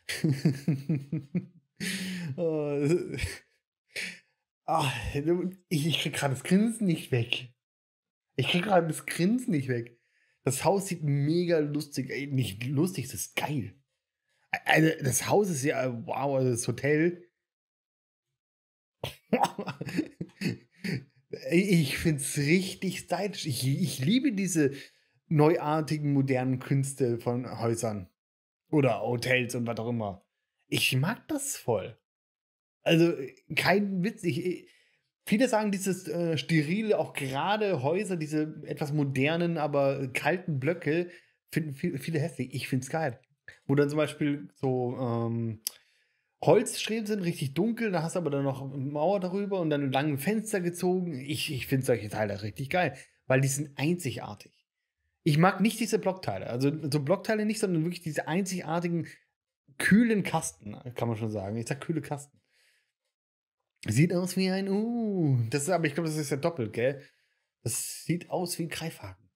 oh, ah, ich, ich krieg gerade das Grinsen nicht weg. Ich krieg gerade das Grinsen nicht weg. Das Haus sieht mega lustig. Ey, nicht lustig, das ist geil. Also, das Haus ist ja, wow, also das Hotel. Ich find's richtig stylisch. Ich, ich liebe diese neuartigen, modernen Künste von Häusern. Oder Hotels und was auch immer. Ich mag das voll. Also, kein Witz. Ich, viele sagen, dieses äh, sterile, auch gerade Häuser, diese etwas modernen, aber kalten Blöcke, finden viele, viele hässlich. Ich find's geil. Wo dann zum Beispiel so ähm, Holzstreben sind, richtig dunkel, da hast du aber dann noch eine Mauer darüber und dann lange Fenster gezogen. Ich, ich finde solche Teile richtig geil, weil die sind einzigartig. Ich mag nicht diese Blockteile, also so Blockteile nicht, sondern wirklich diese einzigartigen, kühlen Kasten, kann man schon sagen. Ich sag kühle Kasten. Sieht aus wie ein, uh, das ist, aber ich glaube, das ist ja doppelt, gell? Das sieht aus wie ein Greifhaken.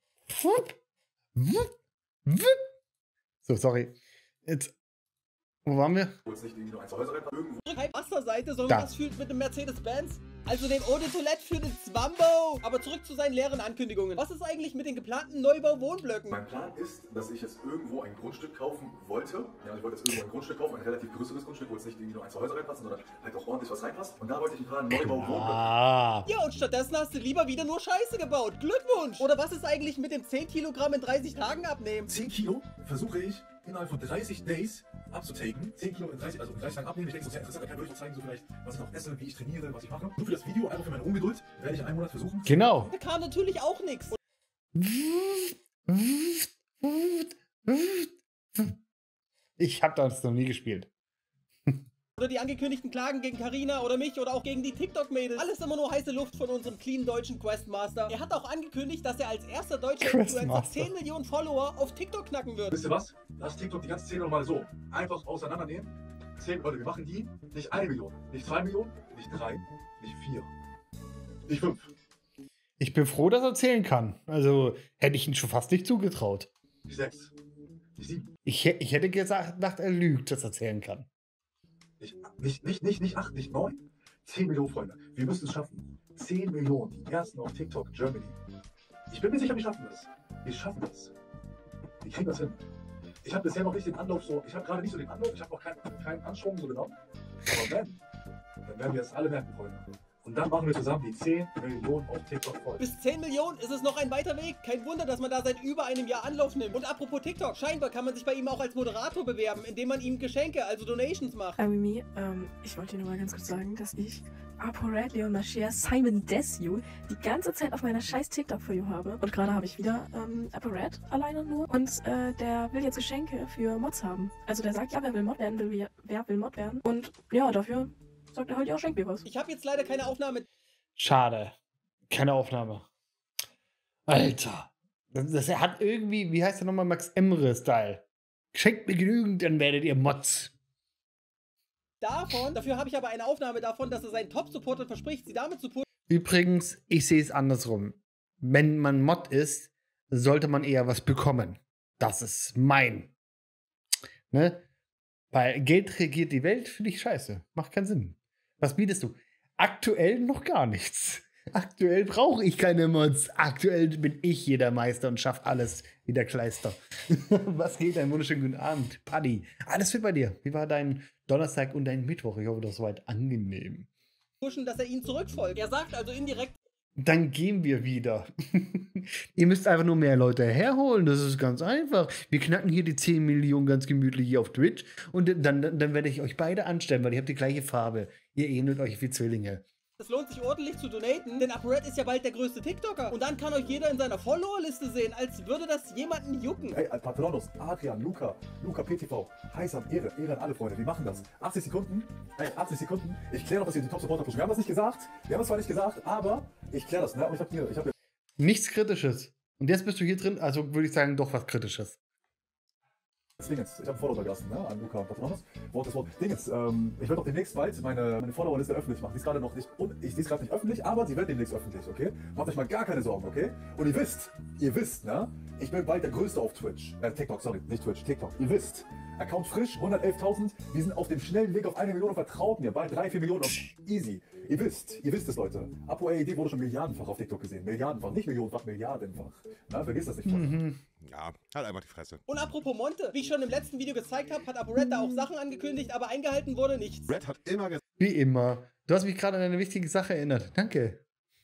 So, sorry. Jetzt, wo waren wir? Wo jetzt nicht irgendwie nur ein Zuhause irgendwo. Keine Wasserseite, sondern Da. das fühlt mit dem Mercedes-Benz. Also dem Eau de Toilette für den Zwambo. Aber zurück zu seinen leeren Ankündigungen. Was ist eigentlich mit den geplanten Neubau-Wohnblöcken? Mein Plan ist, dass ich jetzt irgendwo ein Grundstück kaufen wollte. Ja, ich wollte jetzt irgendwo ein Grundstück kaufen, ein relativ größeres Grundstück, wo jetzt nicht irgendwie nur ein Zuhause reinpassen, sondern halt auch ordentlich was reinpasst. Und da wollte ich ein paar Neubau-Wohnblöcke. Ah. Ja, und stattdessen hast du lieber wieder nur Scheiße gebaut. Glückwunsch! Oder was ist eigentlich mit dem zehn Kilogramm in dreißig Tagen abnehmen? zehn Kilo versuche ich innerhalb von dreißig Days abzutaken. zehn Kilo in dreißig, also in dreißig Tagen abnehmen. Ich denke, so sehr interessant, da kann ich euch auch zeigen, so vielleicht, was ich noch esse, wie ich trainiere, was ich mache. Nur für das Video, einfach für meine Ungeduld, werde ich in einem Monat versuchen. Genau. Da kam natürlich auch nichts. Ich habe das noch nie gespielt. Oder die angekündigten Klagen gegen Carina oder mich oder auch gegen die TikTok-Mädels. Alles immer nur heiße Luft von unserem clean deutschen Questmaster. Er hat auch angekündigt, dass er als erster deutscher Influencer Questmaster. zehn Millionen Follower auf TikTok knacken wird. Wisst ihr was? Lass TikTok die ganze Szene nochmal so einfach auseinandernehmen. zehn, Leute, wir machen die nicht eine Million, nicht zwei Millionen, nicht drei, nicht vier, nicht fünf. Ich bin froh, dass er erzählen kann. Also hätte ich ihn schon fast nicht zugetraut. Nicht sechs, nicht sieben, Ich, hä- ich hätte gesagt, gedacht, er lügt, dass er erzählen kann. nicht, nicht, nicht, nicht, nicht acht, nicht neun. zehn Millionen, Freunde. Wir müssen es schaffen. zehn Millionen, die ersten auf TikTok, Germany. Ich bin mir sicher, wir schaffen das. Wir schaffen das. Wir kriegen das hin. Ich habe bisher noch nicht den Anlauf so, ich habe gerade nicht so den Anlauf, ich habe noch keinen, keinen Anschwung so genommen. Aber wenn, dann werden wir es alle merken, Freunde. Und dann machen wir zusammen die zehn Millionen auf TikTok voll. Bis zehn Millionen ist es noch ein weiter Weg. Kein Wunder, dass man da seit über einem Jahr Anlauf nimmt. Und apropos TikTok, scheinbar kann man sich bei ihm auch als Moderator bewerben, indem man ihm Geschenke, also Donations macht. Hi Mimi, ähm, ich wollte dir nur mal ganz kurz sagen, dass ich ApoRed, Leon Mascher, Simon Desue die ganze Zeit auf meiner scheiß TikTok-For-You habe. Und gerade habe ich wieder ähm, ApoRed alleine nur. Und äh, der will jetzt Geschenke für Mods haben. Also der sagt, ja, wer will Mod werden, will, wer, wer will Mod werden. Und ja, dafür sagt er halt, ja, schenk mir was. Ich habe jetzt leider keine Aufnahme. Schade. Keine Aufnahme. Alter. Das, das er hat irgendwie, wie heißt der nochmal, Max Emre-Style. Schenkt mir genügend, dann werdet ihr Mods. Davon, dafür habe ich aber eine Aufnahme davon, dass er seinen Top-Supportern verspricht, sie damit zu pushen. Übrigens, ich sehe es andersrum. Wenn man Mod ist, sollte man eher was bekommen. Das ist mein. Ne? Weil Geld regiert die Welt, finde ich scheiße. Macht keinen Sinn. Was bietest du? Aktuell noch gar nichts. Aktuell brauche ich keine Mods. Aktuell bin ich jeder Meister und schaffe alles wie der Kleister. Was geht? Einen wunderschönen guten Abend, Paddy. Alles fit bei dir? Wie war dein Donnerstag und dein Mittwoch? Ich hoffe, das war soweit angenehm. pushen, dass er ihnen zurückfolgt. Er sagt also indirekt, dann gehen wir wieder. Ihr müsst einfach nur mehr Leute herholen, das ist ganz einfach. Wir knacken hier die zehn Millionen ganz gemütlich hier auf Twitch und dann, dann, dann werde ich euch beide anstellen, weil ihr habt die gleiche Farbe. Ihr ähnelt euch wie Zwillinge. Es lohnt sich ordentlich zu donaten, denn ApoRed ist ja bald der größte TikToker. Und dann kann euch jeder in seiner Followerliste sehen, als würde das jemanden jucken. Hey, Patronos, Adrian, Luca, Luca P T V, Heißam, Ehre, Ehre an alle Freunde, wir machen das. achtzig Sekunden, hey, achtzig Sekunden, ich kläre noch, dass ihr die Top-Supporter pushen. Wir haben das nicht gesagt, wir haben das zwar nicht gesagt, aber ich kläre das, ne? Aber ich hab hier, ich hab hier... Nichts Kritisches. Und jetzt bist du hier drin, also würde ich sagen, doch was Kritisches. Dingens, ich habe einen Follower da gelassen, ne, an Luca Patronos. Wort das Wort. Dingens, ähm, ich werde auch demnächst bald meine, meine Followerliste öffentlich machen. Die ist gerade noch nicht, und ich, die ist gerade nicht öffentlich, aber sie wird demnächst öffentlich, okay? Macht euch mal gar keine Sorgen, okay? Und ihr wisst, ihr wisst, ne, ich bin bald der Größte auf Twitch. Äh, TikTok, sorry, nicht Twitch, TikTok. Ihr wisst, Account frisch, hundertelftausend. Wir sind auf dem schnellen Weg auf eine Million, vertraut mir, bald drei, vier Millionen, easy. Ihr wisst, ihr wisst es, Leute. ApoAED wurde schon milliardenfach auf TikTok gesehen. Milliardenfach, nicht millionenfach, milliardenfach. Na, vergiss das nicht, Freunde. Mhm. Ja, halt einfach die Fresse. Und apropos Monte, wie ich schon im letzten Video gezeigt habe, hat ApoRed da auch Sachen angekündigt, aber eingehalten wurde nichts. Red hat immer gesagt, Wie immer. Du hast mich gerade an eine wichtige Sache erinnert. Danke.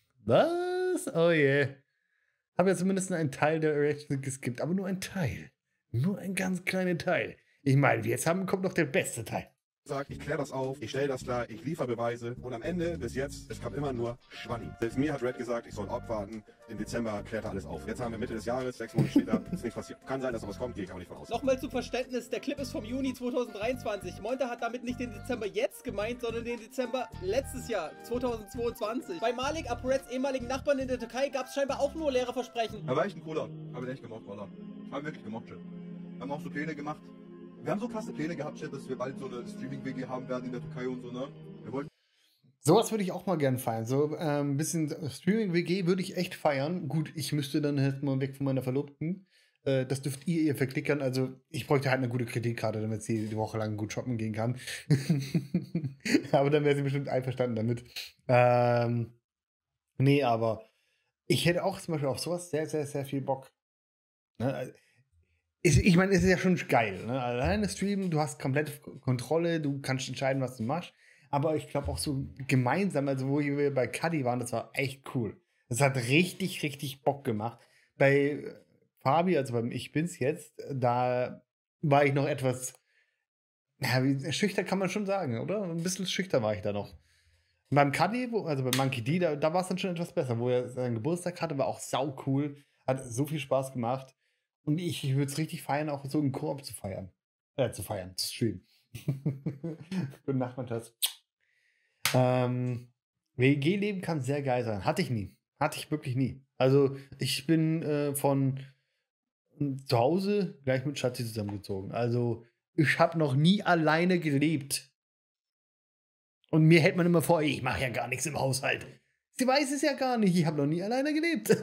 Was? Oh je. Habe ja zumindest einen Teil der Reaction geskippt, aber nur ein Teil. Nur ein ganz kleiner Teil. Ich meine, jetzt haben, kommt noch der beste Teil. ich kläre das auf, ich stelle das klar, ich liefere Beweise und am Ende, bis jetzt, es kam immer nur Schwanni. Selbst mir hat Red gesagt, ich soll abwarten, im Dezember klärt er alles auf. Jetzt haben wir Mitte des Jahres, sechs Monate später, ist nichts passiert. Kann sein, dass noch was kommt, gehe ich auch nicht von aus. Nochmal zum Verständnis, der Clip ist vom Juni zweitausenddreiundzwanzig. Monte hat damit nicht den Dezember jetzt gemeint, sondern den Dezember letztes Jahr, zweitausendzweiundzwanzig. Bei Malik, ApoReds ehemaligen Nachbarn in der Türkei, gab es scheinbar auch nur leere Versprechen. Er war echt ein cooler. Hab ihn echt gemocht, Wallah. Hab ihn wirklich gemocht, Shit. Haben auch so Pläne gemacht. Wir haben so krasse Pläne gehabt, Shit, dass wir bald so eine Streaming-W G haben werden in der Türkei und so, ne? Wir wollten Sowas würde ich auch mal gern feiern. So ähm, ein bisschen Streaming-W G würde ich echt feiern. Gut, ich müsste dann halt mal weg von meiner Verlobten. Äh, das dürft ihr ihr verklickern. Also ich bräuchte halt eine gute Kreditkarte, damit sie die Woche lang gut shoppen gehen kann. Aber dann wäre sie bestimmt einverstanden damit. Ähm, nee, aber ich hätte auch zum Beispiel auf sowas sehr, sehr, sehr viel Bock. Ne? Ich, ich meine, es ist ja schon geil. Ne? Alleine streamen, du hast komplette Kontrolle, du kannst entscheiden, was du machst. Aber ich glaube auch so gemeinsam, also wo wir bei Cuddy waren, das war echt cool. Das hat richtig, richtig Bock gemacht. Bei Fabi, also beim Ich Bin's jetzt, da war ich noch etwas, ja, wie, schüchtern kann man schon sagen, oder? Ein bisschen schüchtern war ich da noch. Und beim Cuddy, also bei Monkey D, da, da war es dann schon etwas besser, wo er seinen Geburtstag hatte, war auch sau cool, hat so viel Spaß gemacht. Und ich, ich würde es richtig feiern, auch so einen Koop zu feiern. Äh, zu feiern, zu streamen. Guten Nacht, Matthias. Ähm, W G-Leben kann sehr geil sein. Hatte ich nie. Hatte ich wirklich nie. Also, ich bin äh, von zu Hause gleich mit Schatzi zusammengezogen. Also, ich habe noch nie alleine gelebt. Und mir hält man immer vor, ich mache ja gar nichts im Haushalt. Sie weiß es ja gar nicht. Ich habe noch nie alleine gelebt.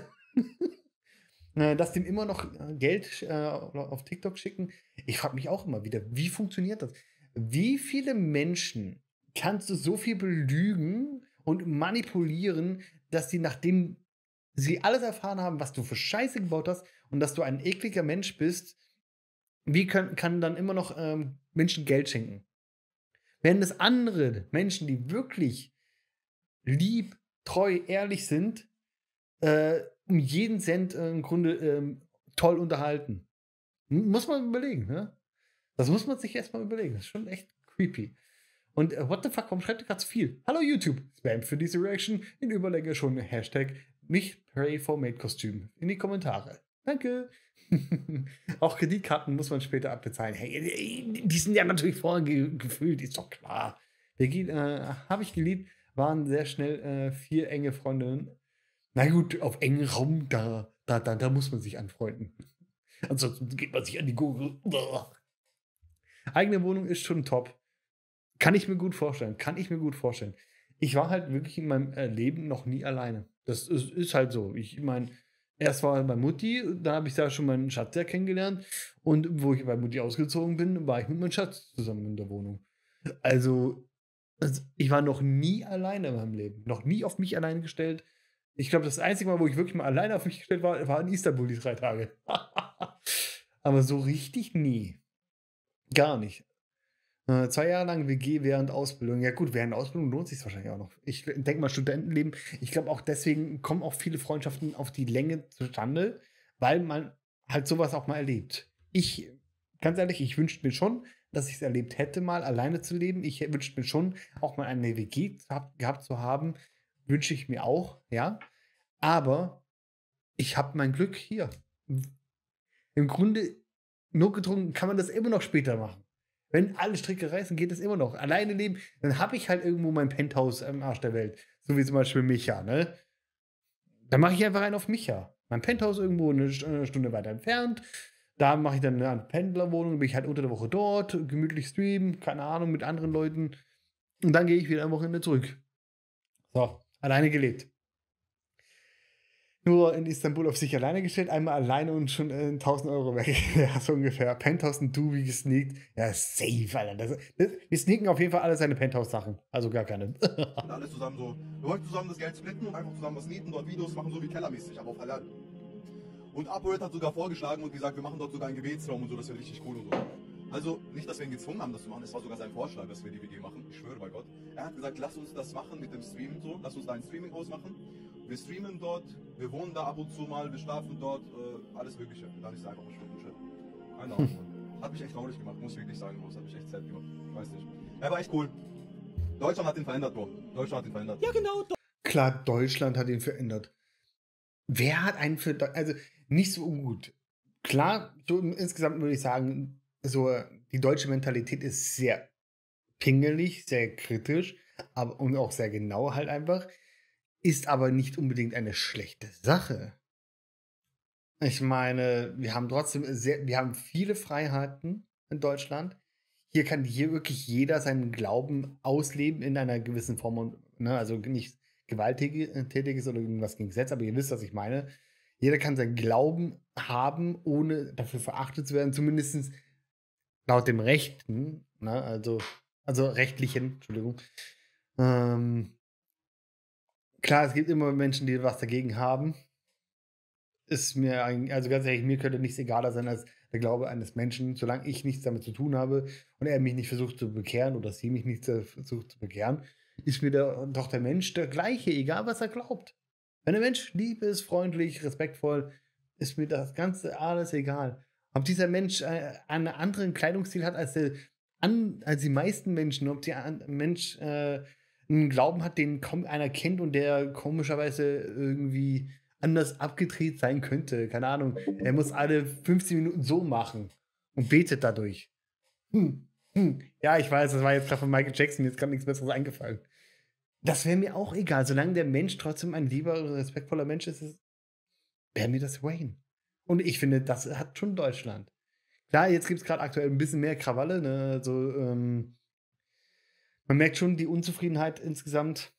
Dass dem immer noch Geld äh, auf TikTok schicken. Ich frage mich auch immer wieder, wie funktioniert das? Wie viele Menschen kannst du so viel belügen und manipulieren, dass sie, nachdem sie alles erfahren haben, was du für Scheiße gebaut hast und dass du ein ekliger Mensch bist, wie können, kann dann immer noch ähm, Menschen Geld schenken? Wenn es andere Menschen, die wirklich lieb, treu, ehrlich sind, äh, um jeden Cent äh, im Grunde ähm, toll unterhalten. Muss man überlegen, ne? Das muss man sich erstmal überlegen. Das ist schon echt creepy. Und äh, what the fuck, warum schreibt ihr gerade so viel? Hallo YouTube, Spam für diese Reaction in Überlänge schon Hashtag nicht Pray for Made Kostüm in die Kommentare. Danke. Auch Kreditkarten muss man später abbezahlen. Hey, die sind ja natürlich vorher ge gefühlt, ist doch klar. Äh, Habe ich geliebt, waren sehr schnell äh, vier enge Freundinnen. Na gut, auf engen Raum, da, da, da, da muss man sich anfreunden. Ansonsten geht man sich an die Gurgel. Eigene Wohnung ist schon top. Kann ich mir gut vorstellen. Kann ich mir gut vorstellen. Ich war halt wirklich in meinem Leben noch nie alleine. Das ist, ist halt so. Ich meine, erst war bei Mutti, da habe ich da schon meinen Schatz ja kennengelernt. Und wo ich bei Mutti ausgezogen bin, war ich mit meinem Schatz zusammen in der Wohnung. Also, also ich war noch nie alleine in meinem Leben. Noch nie auf mich alleine gestellt. Ich glaube, das einzige Mal, wo ich wirklich mal alleine auf mich gestellt war, war in Istanbul die drei Tage. Aber so richtig nie. Gar nicht. Äh, zwei Jahre lang W G während Ausbildung. Ja gut, während Ausbildung lohnt sich wahrscheinlich auch noch. Ich denke mal, Studentenleben, ich glaube auch deswegen kommen auch viele Freundschaften auf die Länge zustande, weil man halt sowas auch mal erlebt. Ich, ganz ehrlich, ich wünschte mir schon, dass ich es erlebt hätte, mal alleine zu leben. Ich wünschte mir schon, auch mal eine W G hab, gehabt zu haben. Wünsche ich mir auch, ja. Aber ich habe mein Glück hier. Im Grunde, notgedrungen kann man das immer noch später machen. Wenn alle Stricke reißen, geht es immer noch. Alleine leben, dann habe ich halt irgendwo mein Penthouse am Arsch der Welt. So wie zum Beispiel Micha, ne? Dann mache ich einfach einen auf Micha. Mein Penthouse irgendwo eine Stunde weiter entfernt. Da mache ich dann eine Pendlerwohnung, bin ich halt unter der Woche dort, gemütlich streamen, keine Ahnung, mit anderen Leuten. Und dann gehe ich wieder am Wochenende zurück. So, alleine gelebt. Nur in Istanbul auf sich alleine gestellt, einmal alleine und schon äh, tausend Euro weg. Ja, so ungefähr. Penthouse und du wie gesneakt. Ja, safe, Alter. Das, das, wir sneaken auf jeden Fall alle seine Penthouse-Sachen. Also gar keine. Und alles zusammen so. Wir wollten zusammen das Geld splitten und einfach zusammen was mieten, dort Videos machen, so wie kellermäßig, aber auf Halal. Und ApoRed hat sogar vorgeschlagen und gesagt, wir machen dort sogar einen Gebetsraum und so, das wäre richtig cool und so. Also nicht, dass wir ihn gezwungen haben, das zu machen, es war sogar sein Vorschlag, dass wir die W G machen, ich schwöre bei Gott. Er hat gesagt, lass uns das machen mit dem Streamen so, lass uns da ein Streaming-Haus machen. Wir streamen dort, wir wohnen da ab und zu mal, wir schlafen dort, äh, alles Mögliche. Dann ist einfach eine Stunde Shit. Keine Ahnung. Hat mich echt traurig gemacht, muss ich wirklich sagen, das hat mich echt sad gemacht. Ich weiß nicht. Er war echt cool. Deutschland hat ihn verändert, Bro. Deutschland hat ihn verändert. Ja, genau. Klar, Deutschland hat ihn verändert. Wer hat einen für, also nicht so gut. Klar, so insgesamt würde ich sagen, so die deutsche Mentalität ist sehr pingelig, sehr kritisch, aber und auch sehr genau halt einfach, ist aber nicht unbedingt eine schlechte Sache. Ich meine, wir haben trotzdem sehr, wir haben viele Freiheiten in Deutschland. Hier kann hier wirklich jeder seinen Glauben ausleben in einer gewissen Form und, ne, also nicht gewalttätiges oder irgendwas gegen Gesetz, aber ihr wisst, was ich meine. Jeder kann seinen Glauben haben, ohne dafür verachtet zu werden, zumindest laut dem Rechten, ne, also, also rechtlichen, Entschuldigung. Ähm, klar, es gibt immer Menschen, die was dagegen haben. Ist mir, eigentlich, also ganz ehrlich, mir könnte nichts egaler sein als der Glaube eines Menschen, solange ich nichts damit zu tun habe und er mich nicht versucht zu bekehren oder sie mich nicht versucht zu bekehren, ist mir der, doch der Mensch der gleiche, egal was er glaubt. Wenn der Mensch lieb ist, freundlich, respektvoll, ist mir das Ganze alles egal. Ob dieser Mensch äh, einen anderen Kleidungsstil hat als, der, an, als die meisten Menschen, ob der Mensch äh, einen Glauben hat, den kaum einer kennt und der komischerweise irgendwie anders abgedreht sein könnte. Keine Ahnung. Er muss alle fünfzehn Minuten so machen und betet dadurch. Hm. Hm. Ja, ich weiß, das war jetzt gerade von Michael Jackson, jetzt kann nichts Besseres eingefallen. Das wäre mir auch egal, solange der Mensch trotzdem ein lieber, respektvoller Mensch ist, wäre mir das Wayne. Und ich finde, das hat schon Deutschland. Klar, jetzt gibt es gerade aktuell ein bisschen mehr Krawalle, ne? Also, ähm, man merkt schon die Unzufriedenheit insgesamt.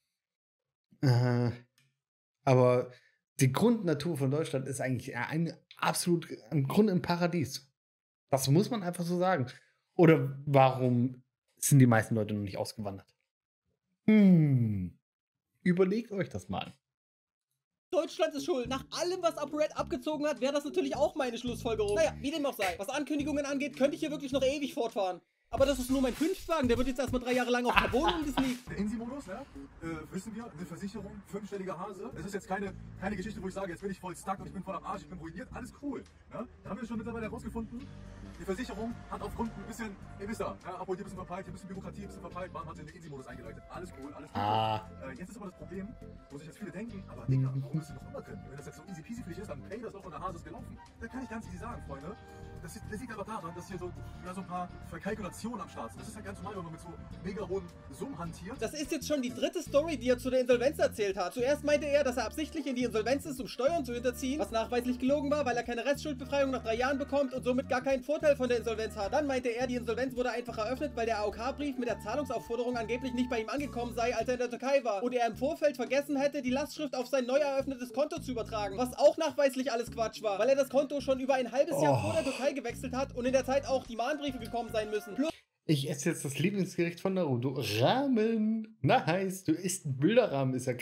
Äh, aber die Grundnatur von Deutschland ist eigentlich ein absolut, im Grunde ein Paradies. Das muss man einfach so sagen. Oder warum sind die meisten Leute noch nicht ausgewandert? Hm. Überlegt euch das mal. Deutschland ist schuld. Nach allem, was ApoRed abgezogen hat, wäre das natürlich auch meine Schlussfolgerung. Naja, wie dem auch sei. Was Ankündigungen angeht, könnte ich hier wirklich noch ewig fortfahren. Aber das ist nur mein Fünftwagen, der wird jetzt erstmal drei Jahre lang auf der Wohnung gesneakt. Der Insi-Modus, ne? Äh, wissen wir, eine Versicherung, fünfstelliger Hase. Es ist jetzt keine, keine Geschichte, wo ich sage, jetzt bin ich voll stuck und ich bin voll am Arsch, ich bin ruiniert, alles cool. Ne? Da haben wir schon mittlerweile herausgefunden, die Versicherung hat aufgrund ein bisschen, ihr wisst ja, ja obwohl hier ein bisschen verpeilt, hier ein bisschen Bürokratie, ein bisschen verpeilt, man hat den Insi-Modus eingeleitet. Alles cool, alles cool. Ah. Äh, jetzt ist aber das Problem, wo sich jetzt viele denken, aber Digga, warum müssen wir noch immer können? Wenn das jetzt so easy peasy für dich ist, dann pay das doch und der Hase ist gelaufen. Da kann ich ganz easy sagen, Freunde. Das, ist, das liegt aber daran, dass hier so, ja, so ein paar Verkalkulationen am Start sind. Das ist ja ganz normal, wenn man mit so mega hohen Summen hantiert. Das ist jetzt schon die dritte Story, die er zu der Insolvenz erzählt hat. Zuerst meinte er, dass er absichtlich in die Insolvenz ist, um Steuern zu hinterziehen, was nachweislich gelogen war, weil er keine Restschuldbefreiung nach drei Jahren bekommt und somit gar keinen Vorteil von der Insolvenz hat. Dann meinte er, die Insolvenz wurde einfach eröffnet, weil der A O K-Brief mit der Zahlungsaufforderung angeblich nicht bei ihm angekommen sei, als er in der Türkei war. Und er im Vorfeld vergessen hätte, die Lastschrift auf sein neu eröffnetes Konto zu übertragen. Was auch nachweislich alles Quatsch war, weil er das Konto schon über ein halbes Jahr Oh. vor der Türkei gewechselt hat und in der Zeit auch die Mahnbriefe gekommen sein müssen. Plus Ich esse jetzt das Lieblingsgericht von Naruto. Ramen. Nice. Du isst einen Bilderrahmen, ist ja krass.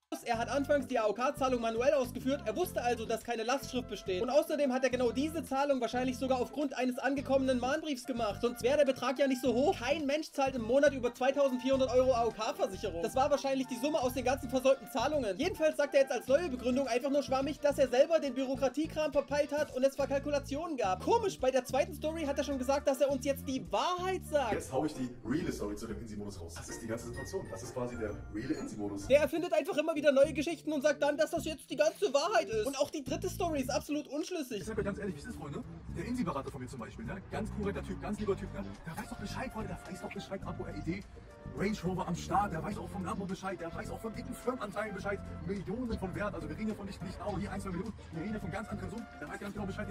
Er hat anfangs die A O K-Zahlung manuell ausgeführt, er wusste also, dass keine Lastschrift besteht. Und außerdem hat er genau diese Zahlung wahrscheinlich sogar aufgrund eines angekommenen Mahnbriefs gemacht. Sonst wäre der Betrag ja nicht so hoch. Kein Mensch zahlt im Monat über zweitausendvierhundert Euro A O K-Versicherung. Das war wahrscheinlich die Summe aus den ganzen versäumten Zahlungen. Jedenfalls sagt er jetzt als neue Begründung einfach nur schwammig, dass er selber den Bürokratiekram verpeilt hat und es Verkalkulationen gab. Komisch, bei der zweiten Story hat er schon gesagt, dass er uns jetzt die Wahrheit sagt. Jetzt hau ich die reale Story zu dem Insi-Modus raus. Das ist die ganze Situation. Das ist quasi der reale Insi-Modus. Der erfindet einfach immer wieder neue Geschichten und sagt dann, dass das jetzt die ganze Wahrheit ist. Und auch die dritte Story ist absolut unschlüssig. Ich sag euch ganz ehrlich, wie es ist, Freunde. Der Insi-Berater von mir zum Beispiel, ne? Ganz korrekter Typ, ganz lieber Typ, ne? Der weiß doch Bescheid, Freunde, der weiß doch Bescheid, Abo R E D, Range Rover am Start, der weiß auch vom Lambo Bescheid, der weiß auch von dicken Firmenanteilen Bescheid, Millionen von Wert, also wir reden ja von nicht, nicht Abo, hier ein, zwei Millionen, wir reden ja von ganz anderen Summen, der weiß ganz genau Bescheid, den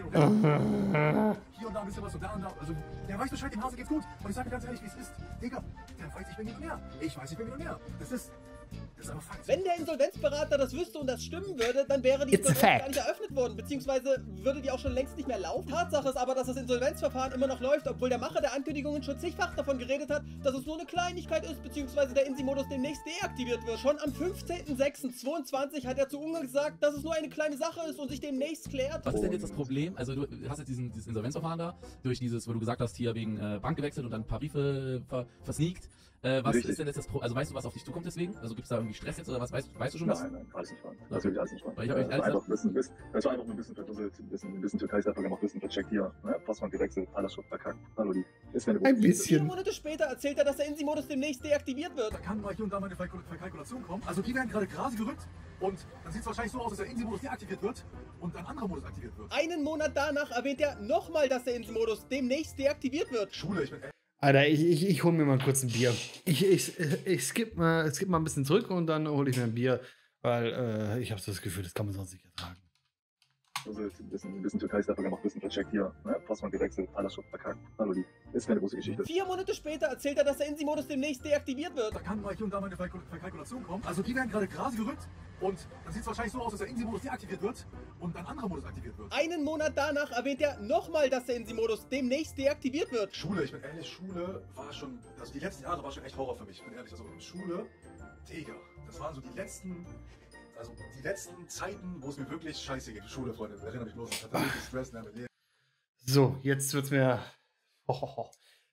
hier und da ein bisschen was und da und da, also der weiß Bescheid, dem Hase geht's gut. Und ich sage ganz ehrlich, wie es ist, Digga, der weiß, ich bin Millionär, ich weiß, ich bin Millionär, das ist... Das ist aber Fakt. Wenn der Insolvenzberater das wüsste und das stimmen würde, dann wäre die It's a Insolvenz fact. gar nicht eröffnet worden, beziehungsweise würde die auch schon längst nicht mehr laufen. Tatsache ist aber, dass das Insolvenzverfahren immer noch läuft, obwohl der Macher der Ankündigungen schon zigfach davon geredet hat, dass es nur eine Kleinigkeit ist, beziehungsweise der Insi-Modus demnächst deaktiviert wird. Schon am fünfzehnten sechsten zweiundzwanzig hat er zu Unge gesagt, dass es nur eine kleine Sache ist und sich demnächst klärt. Was ist denn jetzt das Problem? Also du hast jetzt diesen, dieses Insolvenzverfahren da, durch dieses, wo du gesagt hast, hier wegen äh, Bank gewechselt und dann ein paar Briefe ver versneakt. Äh, was Richtig. ist denn jetzt das Problem? Also weißt du, was auf dich zukommt deswegen? Also gibt es da irgendwie Stress jetzt oder was? Weißt, weißt du schon was? Nein, nein, alles nicht wahr. Natürlich alles nicht wahr. Weil ich hab euch Äh, ehrlich einfach ein bisschen, bisschen, das war einfach nur ein bisschen verdusselt, ein bisschen, ein bisschen Türkei-Steffer gemacht, ein bisschen vercheckt hier, ne? Passwort gewechselt, alles schon verkackt. Hallo, die ist keine Ein gute Vier bisschen. Monate später erzählt er, dass der Insi-Modus demnächst deaktiviert wird. Da kann mal hier und da mal eine Verkal- Verkalkulation kommen. Also die werden gerade quasi gerückt und dann sieht es wahrscheinlich so aus, dass der Insi-Modus deaktiviert wird und ein anderer Modus aktiviert wird. Einen Monat danach erwähnt er nochmal, dass der Insi-Modus demnächst deaktiviert wird. Schule, ich bin Alter, ich, ich, ich hol mir mal kurz ein Bier. Ich, ich, ich skipp mal, skip mal ein bisschen zurück und dann hole ich mir ein Bier, weil äh, ich habe so das Gefühl, das kann man sonst nicht ertragen. verdusselt, ein bisschen, ein bisschen Türkei-Steffer gemacht, ein bisschen vercheckt hier, ne? Passwort gewechselt, alles schon verkackt. Hallo, die ist keine große Geschichte. Vier Monate später erzählt er, dass der Insi-Modus demnächst deaktiviert wird. Da kann mal hier und da mal eine Verkal- Verkalkulation kommen. Also die werden gerade quasi gerückt und dann sieht es wahrscheinlich so aus, dass der Insi-Modus deaktiviert wird und ein anderer Modus aktiviert wird. Einen Monat danach erwähnt er nochmal, dass der Insi-Modus demnächst deaktiviert wird. Schule, ich bin ehrlich, Schule war schon, also die letzten Jahre war schon echt Horror für mich, ich bin ehrlich. Also Schule, Digga, das waren so die letzten, also die letzten Zeiten, wo es mir wirklich scheiße geht. Schule, Freunde, erinnere mich bloß, ich hatte wirklich Stress, ne, mit Lehrer. So, jetzt wird's mir. Hohoho.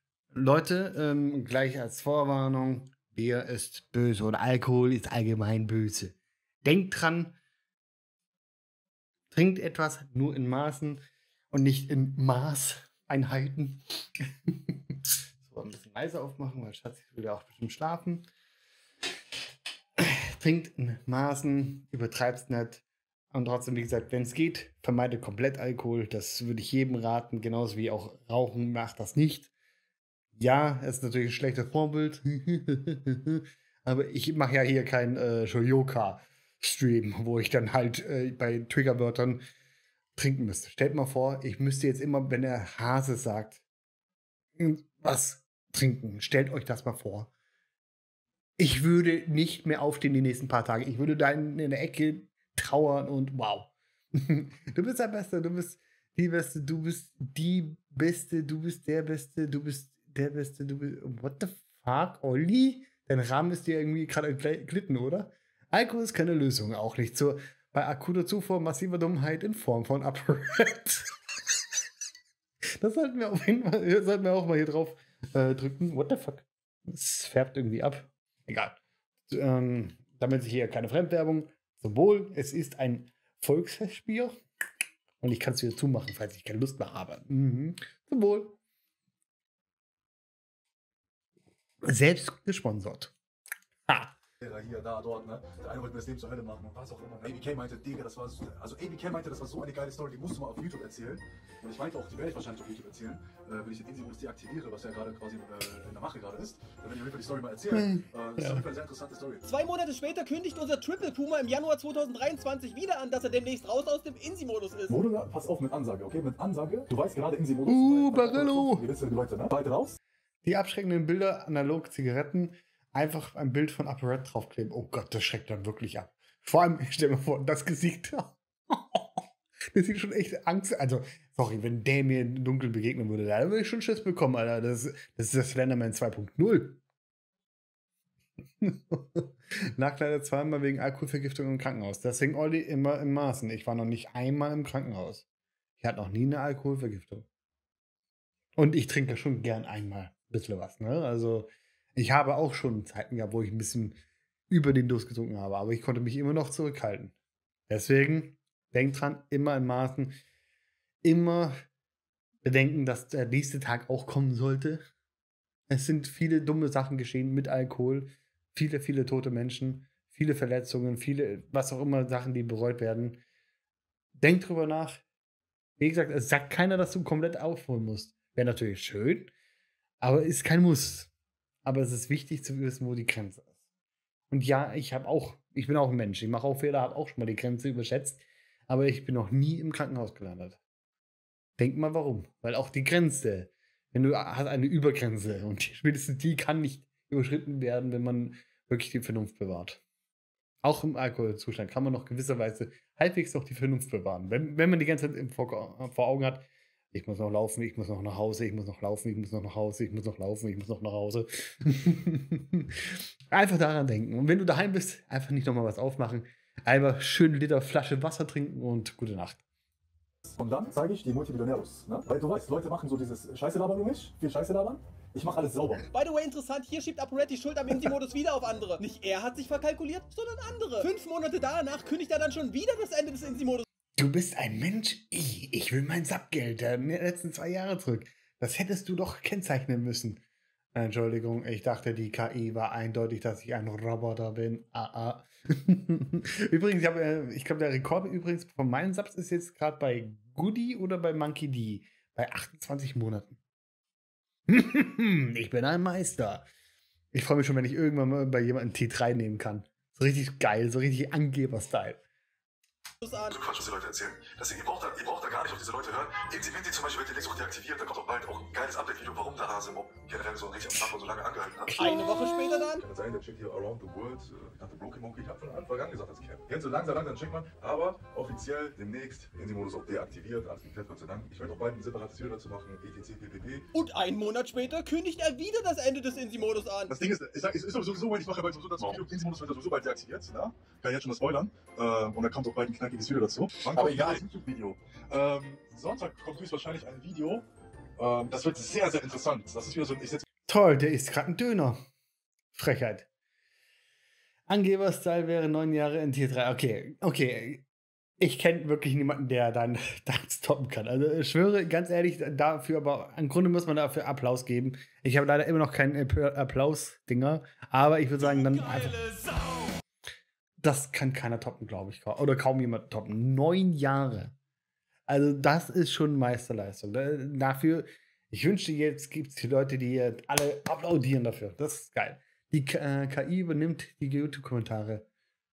Leute, ähm, gleich als Vorwarnung: Bier ist böse oder Alkohol ist allgemein böse. Denkt dran, trinkt etwas nur in Maßen und nicht in Maßeinheiten. So, ein bisschen leiser aufmachen, weil Schatz will ja auch bestimmt schlafen. Trinkt in Maßen, übertreibt's nicht. Und trotzdem, wie gesagt, wenn es geht, vermeidet komplett Alkohol. Das würde ich jedem raten, genauso wie auch Rauchen, macht das nicht. Ja, es ist natürlich ein schlechtes Vorbild. Aber ich mache ja hier kein äh, Shoyoka-Stream, wo ich dann halt äh, bei Triggerwörtern trinken müsste. Stellt mal vor, ich müsste jetzt immer, wenn der Hase sagt, was trinken. Stellt euch das mal vor. Ich würde nicht mehr aufstehen die nächsten paar Tage. Ich würde da in, in der Ecke trauern und wow. Du bist der Beste, du bist die Beste, du bist die Beste, du bist der Beste, du bist der Beste, du bist. What the fuck, Olli? Dein Rahmen ist dir irgendwie gerade glitten, oder? Alkohol ist keine Lösung, auch nicht so. Bei akuter Zufuhr massiver Dummheit in Form von ApoRed. Das sollten wir auf jeden Fall, sollten wir auch mal hier drauf äh, drücken. What the fuck? Das färbt irgendwie ab. Egal. Ähm, damit hier keine Fremdwerbung. Zum Wohl, es ist ein Volksfestbier. Und ich kann es wieder zumachen, falls ich keine Lust mehr habe. Mhm. Zum Wohl. Selbst gesponsert. Ha. Hier, da, dort, ne? Der eine wollte mir das Leben zur Hölle machen und was auch immer. A B K meinte, Digga, das war so, also A B K meinte, das war so eine geile Story, die musst du mal auf YouTube erzählen. Und ich meinte auch, die werde ich wahrscheinlich auf YouTube erzählen, äh, wenn ich den Insi-Modus deaktiviere, was ja gerade quasi äh, in der Mache gerade ist. Dann werde ich auf jeden Fall die Story mal erzählen. Äh, das ist auf jeden Fall eine sehr interessante Story. Zwei Monate später kündigt unser Triple Puma im Januar zweitausenddreiundzwanzig wieder an, dass er demnächst raus aus dem Insi-Modus ist. Wurde da, pass auf mit Ansage, okay? Mit Ansage, du weißt gerade Insi-Modus. Uh, Barillo! Ihr wisst ja die Leute, ne? Bald raus. Die abschreckenden Bilder, analog Zigaretten, einfach ein Bild von ApoRed draufkleben. Oh Gott, das schreckt dann wirklich ab. Vor allem, stell mir vor, das Gesicht. Das sieht schon echt Angst. Also, sorry, wenn der mir im Dunkeln begegnen würde, da würde ich schon Schiss bekommen, Alter. Das, das ist das Slenderman zwei Punkt null. Lag leider zweimal wegen Alkoholvergiftung im Krankenhaus. Deswegen Olli immer im Maßen. Ich war noch nicht einmal im Krankenhaus. Ich hatte noch nie eine Alkoholvergiftung. Und ich trinke schon gern einmal ein bisschen was, ne? Also, ich habe auch schon Zeiten gehabt, wo ich ein bisschen über den Durst getrunken habe, aber ich konnte mich immer noch zurückhalten. Deswegen, denkt dran, immer in Maßen, immer bedenken, dass der nächste Tag auch kommen sollte. Es sind viele dumme Sachen geschehen mit Alkohol, viele, viele tote Menschen, viele Verletzungen, viele, was auch immer, Sachen, die bereut werden. Denkt drüber nach. Wie gesagt, es sagt keiner, dass du komplett aufholen musst. Wäre natürlich schön, aber ist kein Muss. Aber es ist wichtig zu wissen, wo die Grenze ist. Und ja, ich habe auch, ich bin auch ein Mensch. Ich mache auch Fehler, habe auch schon mal die Grenze überschätzt. Aber ich bin noch nie im Krankenhaus gelandet. Denk mal warum. Weil auch die Grenze, wenn du hast eine Übergrenze und spätestens die kann nicht überschritten werden, wenn man wirklich die Vernunft bewahrt. Auch im Alkoholzustand kann man noch gewisserweise halbwegs noch die Vernunft bewahren. Wenn, wenn man die ganze Zeit im vor, vor Augen hat, ich muss noch laufen, ich muss noch nach Hause, ich muss noch laufen, ich muss noch nach Hause, ich muss noch laufen, ich muss noch nach Hause. Einfach daran denken. Und wenn du daheim bist, einfach nicht nochmal was aufmachen. Einfach schön Liter Flasche Wasser trinken und gute Nacht. Und dann zeige ich die Multimillionärs. Ne? Weil du weißt, Leute machen so dieses Scheiße labern um mich, viel Scheiße labern. Ich mache alles sauber. By the way, interessant, hier schiebt ApoRed die Schuld am Insi-Modus wieder auf andere. Nicht er hat sich verkalkuliert, sondern andere. Fünf Monate danach kündigt er dann schon wieder das Ende des Insi-Modus. Du bist ein Mensch? Ich, ich will mein Subgeld der letzten zwei Jahre zurück. Das hättest du doch kennzeichnen müssen. Entschuldigung, ich dachte, die K I war eindeutig, dass ich ein Roboter bin. Ah, ah. Übrigens, ich, hab, ich glaube, der Rekord übrigens von meinen Subs ist jetzt gerade bei Goody oder bei Monkey D. Bei achtundzwanzig Monaten. Ich bin ein Meister. Ich freue mich schon, wenn ich irgendwann mal bei jemandem T drei nehmen kann. So richtig geil, so richtig Angeber-Style. So Quatsch, was die Leute erzählen. Deswegen, ihr braucht, da, ihr braucht da gar nicht auf diese Leute hören. Inti Vinti zum Beispiel wird demnächst auch deaktiviert. Da kommt auch bald auch ein geiles Update-Video, warum der Hase Mob generell so richtig am Tag so lange angehalten hat. Eine Woche später dann? Kann sein, der checkt hier Around the World. Ich dachte, Broken Monkey, ich hab von Anfang an gesagt, dass ich kenne. Jetzt so langsam, langsam checkt man. Aber offiziell demnächst Insi-Modus auch deaktiviert. Alles geklärt, Gott sei Dank. Ich werde auch bald ein separates Video dazu machen. E T C, P P P. Und einen Monat später kündigt er wieder das Ende des Insi-Modus an. Das Ding ist, ich sag, es ist sowieso so, wenn ich mache bald sowieso dazu Video. Insi-Modus wird sowieso bald deaktiviert. Ne? Kann ich jetzt schon mal spoilern. Ähm, und dann kommt auch bald ein knackiges Video dazu. Wann aber egal. YouTube-Video. Ähm, Sonntag kommt höchstwahrscheinlich ein Video. Ähm, das wird sehr, sehr interessant. Das ist wieder so ein. Ich setz Toll, der isst gerade ein Döner. Frechheit. Angeber-Style wäre neun Jahre in Tier drei. Okay, okay. Ich kenne wirklich niemanden, der dann das toppen kann. Also ich schwöre, ganz ehrlich, dafür, aber im Grunde muss man dafür Applaus geben. Ich habe leider immer noch keinen Applaus-Dinger, aber ich würde sagen, dann einfach. Das kann keiner toppen, glaube ich. Oder kaum jemand toppen. Neun Jahre. Also, das ist schon Meisterleistung. Dafür, ich wünschte, jetzt gibt es die Leute, die alle applaudieren dafür. Das ist geil. Die äh, K I übernimmt die YouTube-Kommentare.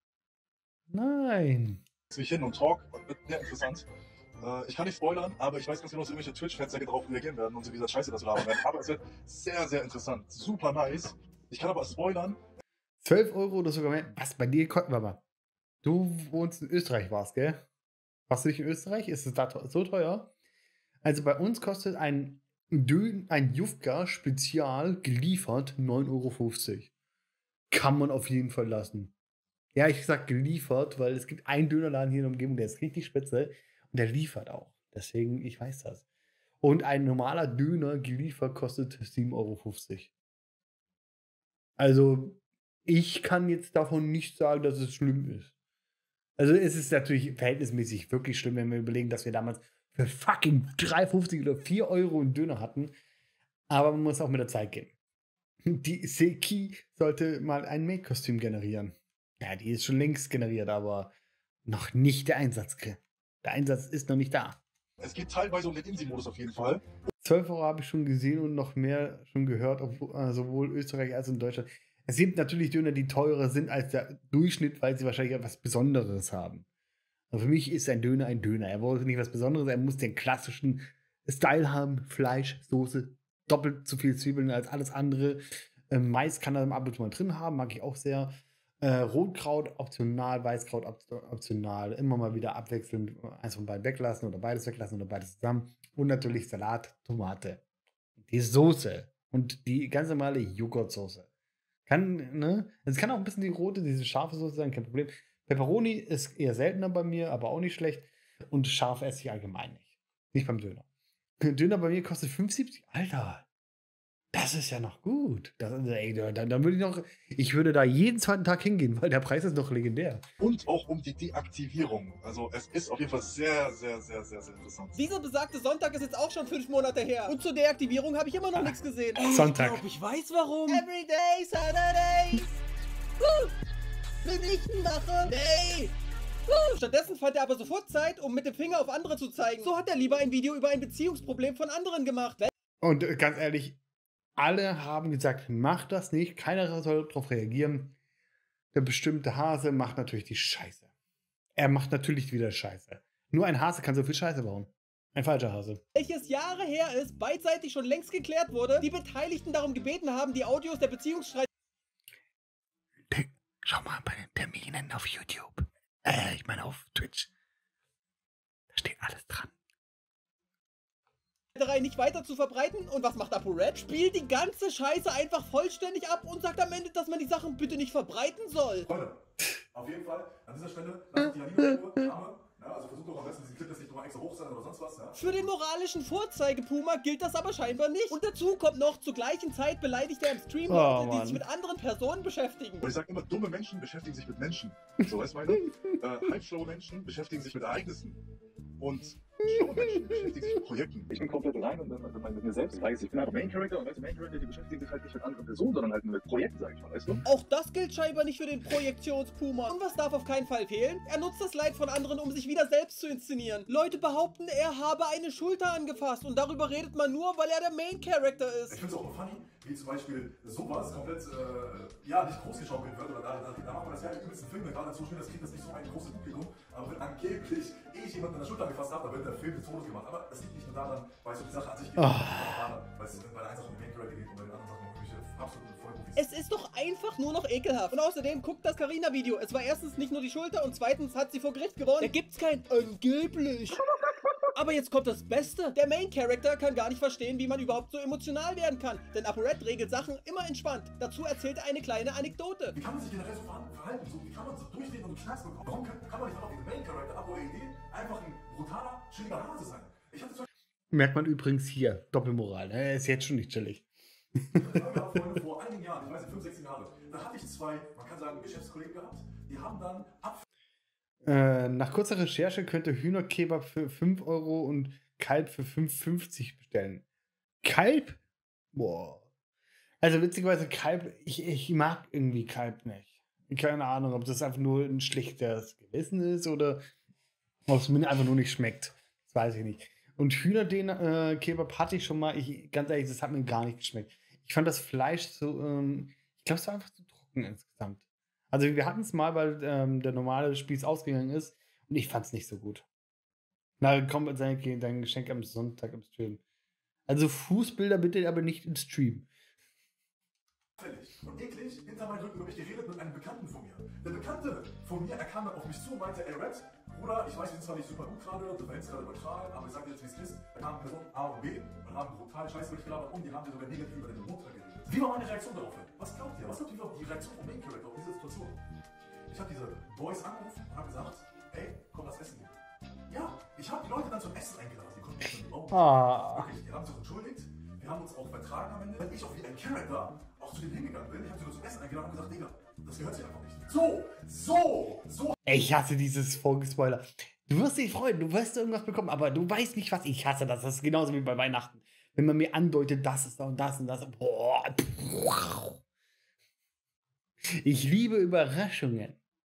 Nein. mich hin und talk und wird sehr interessant. Äh, ich kann nicht spoilern, aber ich weiß ganz genau, dass irgendwelche Twitch-Fans darauf reagieren werden und so dieser Scheiße dazu labern werden. Aber es wird sehr, sehr interessant. Super nice. Ich kann aber spoilern. zwölf Euro oder sogar mehr. Was, bei dir konnten wir mal. Du wohnst in Österreich, warst, gell? Warst du nicht in Österreich? Ist es da so teuer? Also bei uns kostet ein Dön, ein Jufka Spezial geliefert neun Euro fünfzig. Kann man auf jeden Fall lassen. Ja, ich sag geliefert, weil es gibt einen Dönerladen hier in der Umgebung, der ist richtig spitze und der liefert auch. Deswegen, ich weiß das. Und ein normaler Döner geliefert kostet sieben Euro fünfzig. Also, ich kann jetzt davon nicht sagen, dass es schlimm ist. Also, es ist natürlich verhältnismäßig wirklich schlimm, wenn wir überlegen, dass wir damals für fucking drei Euro fünfzig oder vier Euro einen Döner hatten. Aber man muss auch mit der Zeit gehen. Die Seki sollte mal ein Make-Kostüm generieren. Ja, die ist schon längst generiert, aber noch nicht der Einsatz. Der Einsatz ist noch nicht da. Es geht teilweise um den Insi-Modus auf jeden Fall. zwölf Euro habe ich schon gesehen und noch mehr schon gehört, obwohl, äh, sowohl Österreich als auch in Deutschland. Es gibt natürlich Döner, die teurer sind als der Durchschnitt, weil sie wahrscheinlich etwas Besonderes haben. Aber für mich ist ein Döner ein Döner. Er braucht nicht was Besonderes, er muss den klassischen Style haben. Fleisch, Soße, doppelt so viel Zwiebeln als alles andere. Ähm, Mais kann er ab und zu mal drin haben, mag ich auch sehr. Äh, Rotkraut optional, Weißkraut op optional. Immer mal wieder abwechselnd eins von beiden weglassen oder beides weglassen oder beides zusammen. Und natürlich Salat, Tomate. Die Soße und die ganz normale Joghurtsoße. Kann, ne? Es kann auch ein bisschen die rote, diese scharfe Soße sein, kein Problem. Pepperoni ist eher seltener bei mir, aber auch nicht schlecht. Und scharf esse ich allgemein nicht. Nicht beim Döner. Döner bei mir kostet fünf siebzig. Alter, das ist ja noch gut. Das, ey, da, da würde ich noch, ich würde da jeden zweiten Tag hingehen, weil der Preis ist doch legendär. Und auch um die Deaktivierung. Also es ist auf jeden Fall sehr, sehr, sehr, sehr, sehr interessant. Dieser besagte Sonntag ist jetzt auch schon fünf Monate her. Und zur Deaktivierung habe ich immer noch nichts gesehen. Ey, Sonntag. Ich glaube, ich weiß warum. Everyday Saturday. Uh, Mitnichten mache. Nee. Uh, stattdessen fand er aber sofort Zeit, um mit dem Finger auf andere zu zeigen. So hat er lieber ein Video über ein Beziehungsproblem von anderen gemacht. Und äh, ganz ehrlich, alle haben gesagt, mach das nicht. Keiner soll darauf reagieren. Der bestimmte Hase macht natürlich die Scheiße. Er macht natürlich wieder Scheiße. Nur ein Hase kann so viel Scheiße bauen. Ein falscher Hase. Welches Jahre her ist, beidseitig schon längst geklärt wurde, die Beteiligten darum gebeten haben, die Audios der Beziehungsstreit... Schau mal bei den Terminen auf YouTube. Äh, ich meine auf Twitch. Da steht alles dran. nicht weiter zu verbreiten. Und was macht ApoRed? Spielt die ganze Scheiße einfach vollständig ab und sagt am Ende, dass man die Sachen bitte nicht verbreiten soll. Freunde, auf jeden Fall, an dieser Stelle, lasst die Janina in Ruhe, Arme. Ja, also versucht doch am besten, diesen Clip jetzt nicht nochmal extra hoch sein oder sonst was, ja. Für den moralischen Vorzeigepuma gilt das aber scheinbar nicht. Und dazu kommt noch, zur gleichen Zeit beleidigt er im Stream Leute, oh, die sich mit anderen Personen beschäftigen. Und ich sag immer, dumme Menschen beschäftigen sich mit Menschen. So, weißt du, meine? äh, halbschlaue Menschen beschäftigen sich mit Ereignissen. Und schlaue Menschen beschäftigen sich mit Projekten. Ich bin komplett allein und wenn man mit mir selbst weiß, ich bin einfach Main Character und weißt du, Main Character, die beschäftigen sich halt nicht mit anderen Personen, sondern halt mit Projekten, sag ich mal, weißt du? Auch das gilt scheinbar nicht für den Projektionspuma. Und was darf auf keinen Fall fehlen? Er nutzt das Leid von anderen, um sich wieder selbst zu inszenieren. Leute behaupten, er habe eine Schulter angefasst und darüber redet man nur, weil er der Main Character ist. Ich find's auch funny, wie zum Beispiel sowas komplett, äh, ja, nicht großgeschaukelt wird, oder da, da, da macht man das ja in übelsten Filmen, gerade zu spielen, das kriegt das nicht so ein großes Publikum, aber wenn angeblich ich jemanden an der Schulter angefasst habe, dann wird der Film des Todes gemacht. Aber das liegt nicht nur daran, weil es um die Sache an sich geht, oh. weil es bei der einen Sache um den Main Character geht und bei den anderen Sachen um irgendwelche absoluten Vollprofis. Es ist doch einfach nur noch ekelhaft. Und außerdem guckt das Carina-Video. Es war erstens nicht nur die Schulter und zweitens hat sie vor Gericht gewonnen. Da gibt's kein angeblich. Aber jetzt kommt das Beste. Der Main Character kann gar nicht verstehen, wie man überhaupt so emotional werden kann. Denn ApoRed regelt Sachen immer entspannt. Dazu erzählt er eine kleine Anekdote. Wie kann man sich generell so verhalten? So, wie kann man so durchdrehen und Knacks bekommen? Warum kann, kann man nicht einfach wie der Main Character, ApoRed, einfach ein brutaler, chilliger Hase sein? Ich hatte Merkt man übrigens hier. Doppelmoral. Ne? Er ist jetzt schon nicht chillig. Vor einigen Jahren, ich weiß nicht, fünf, sechs Jahre, da hatte ich zwei, man kann sagen, Geschäftskollegen gehabt, die haben dann ab. Äh, nach kurzer Recherche könnte Hühnerkebab für fünf Euro und Kalb für fünf fünfzig bestellen. Kalb? Boah. Also witzigerweise Kalb, ich, ich mag irgendwie Kalb nicht. Keine Ahnung, ob das einfach nur ein schlechtes Gewissen ist oder ob es mir einfach nur nicht schmeckt. Das weiß ich nicht. Und Hühnerkebab äh, hatte ich schon mal, ich, ganz ehrlich, das hat mir gar nicht geschmeckt. Ich fand das Fleisch so, ähm, ich glaube, es war einfach zu trocken insgesamt. Also wir hatten es mal, weil ähm, der normale Spieß ausgegangen ist und ich fand es nicht so gut. Na, komm mit deinem dein Geschenk am Sonntag im Stream. Also Fußbilder bitte aber nicht im Stream. Und eklig, hinter meinem Rücken habe ich geredet mit einem Bekannten von mir. Der Bekannte von mir, er kam dann auf mich zu und meinte, ey Red, Bruder, ich weiß, wir sind zwar nicht super gut gerade, du verhältst gerade neutral, aber ich sag dir jetzt, wie es ist. Da kamen Personen A und B und haben brutal Scheiße durchgelabert und die haben dir sogar negativ über deine Mutter geredet. Wie war meine Reaktion darauf? Was glaubt ihr? Was glaubt ihr die Reaktion vom Main Character auf diese Situation? Ich habe diese Boys angerufen und habe gesagt, ey, komm, lass essen gehen. Ja, ich habe die Leute dann zum Essen eingeladen. Die konnten nicht mehr Ah. Wirklich, die haben sich entschuldigt. Wir haben uns auch vertragen am Ende. Wenn ich auch wie ein Charakter auch zu denen hingegangen bin, ich habe sie nur zum Essen eingeladen und gesagt, Digga, das gehört sich einfach nicht. So, so, so. Ich hasse dieses Folgespoiler. Du wirst dich freuen, du wirst irgendwas bekommen, aber du weißt nicht was. Ich hasse das. Das ist genauso wie bei Weihnachten. Wenn man mir andeutet, das ist da und das und das. Boah. Ich liebe Überraschungen.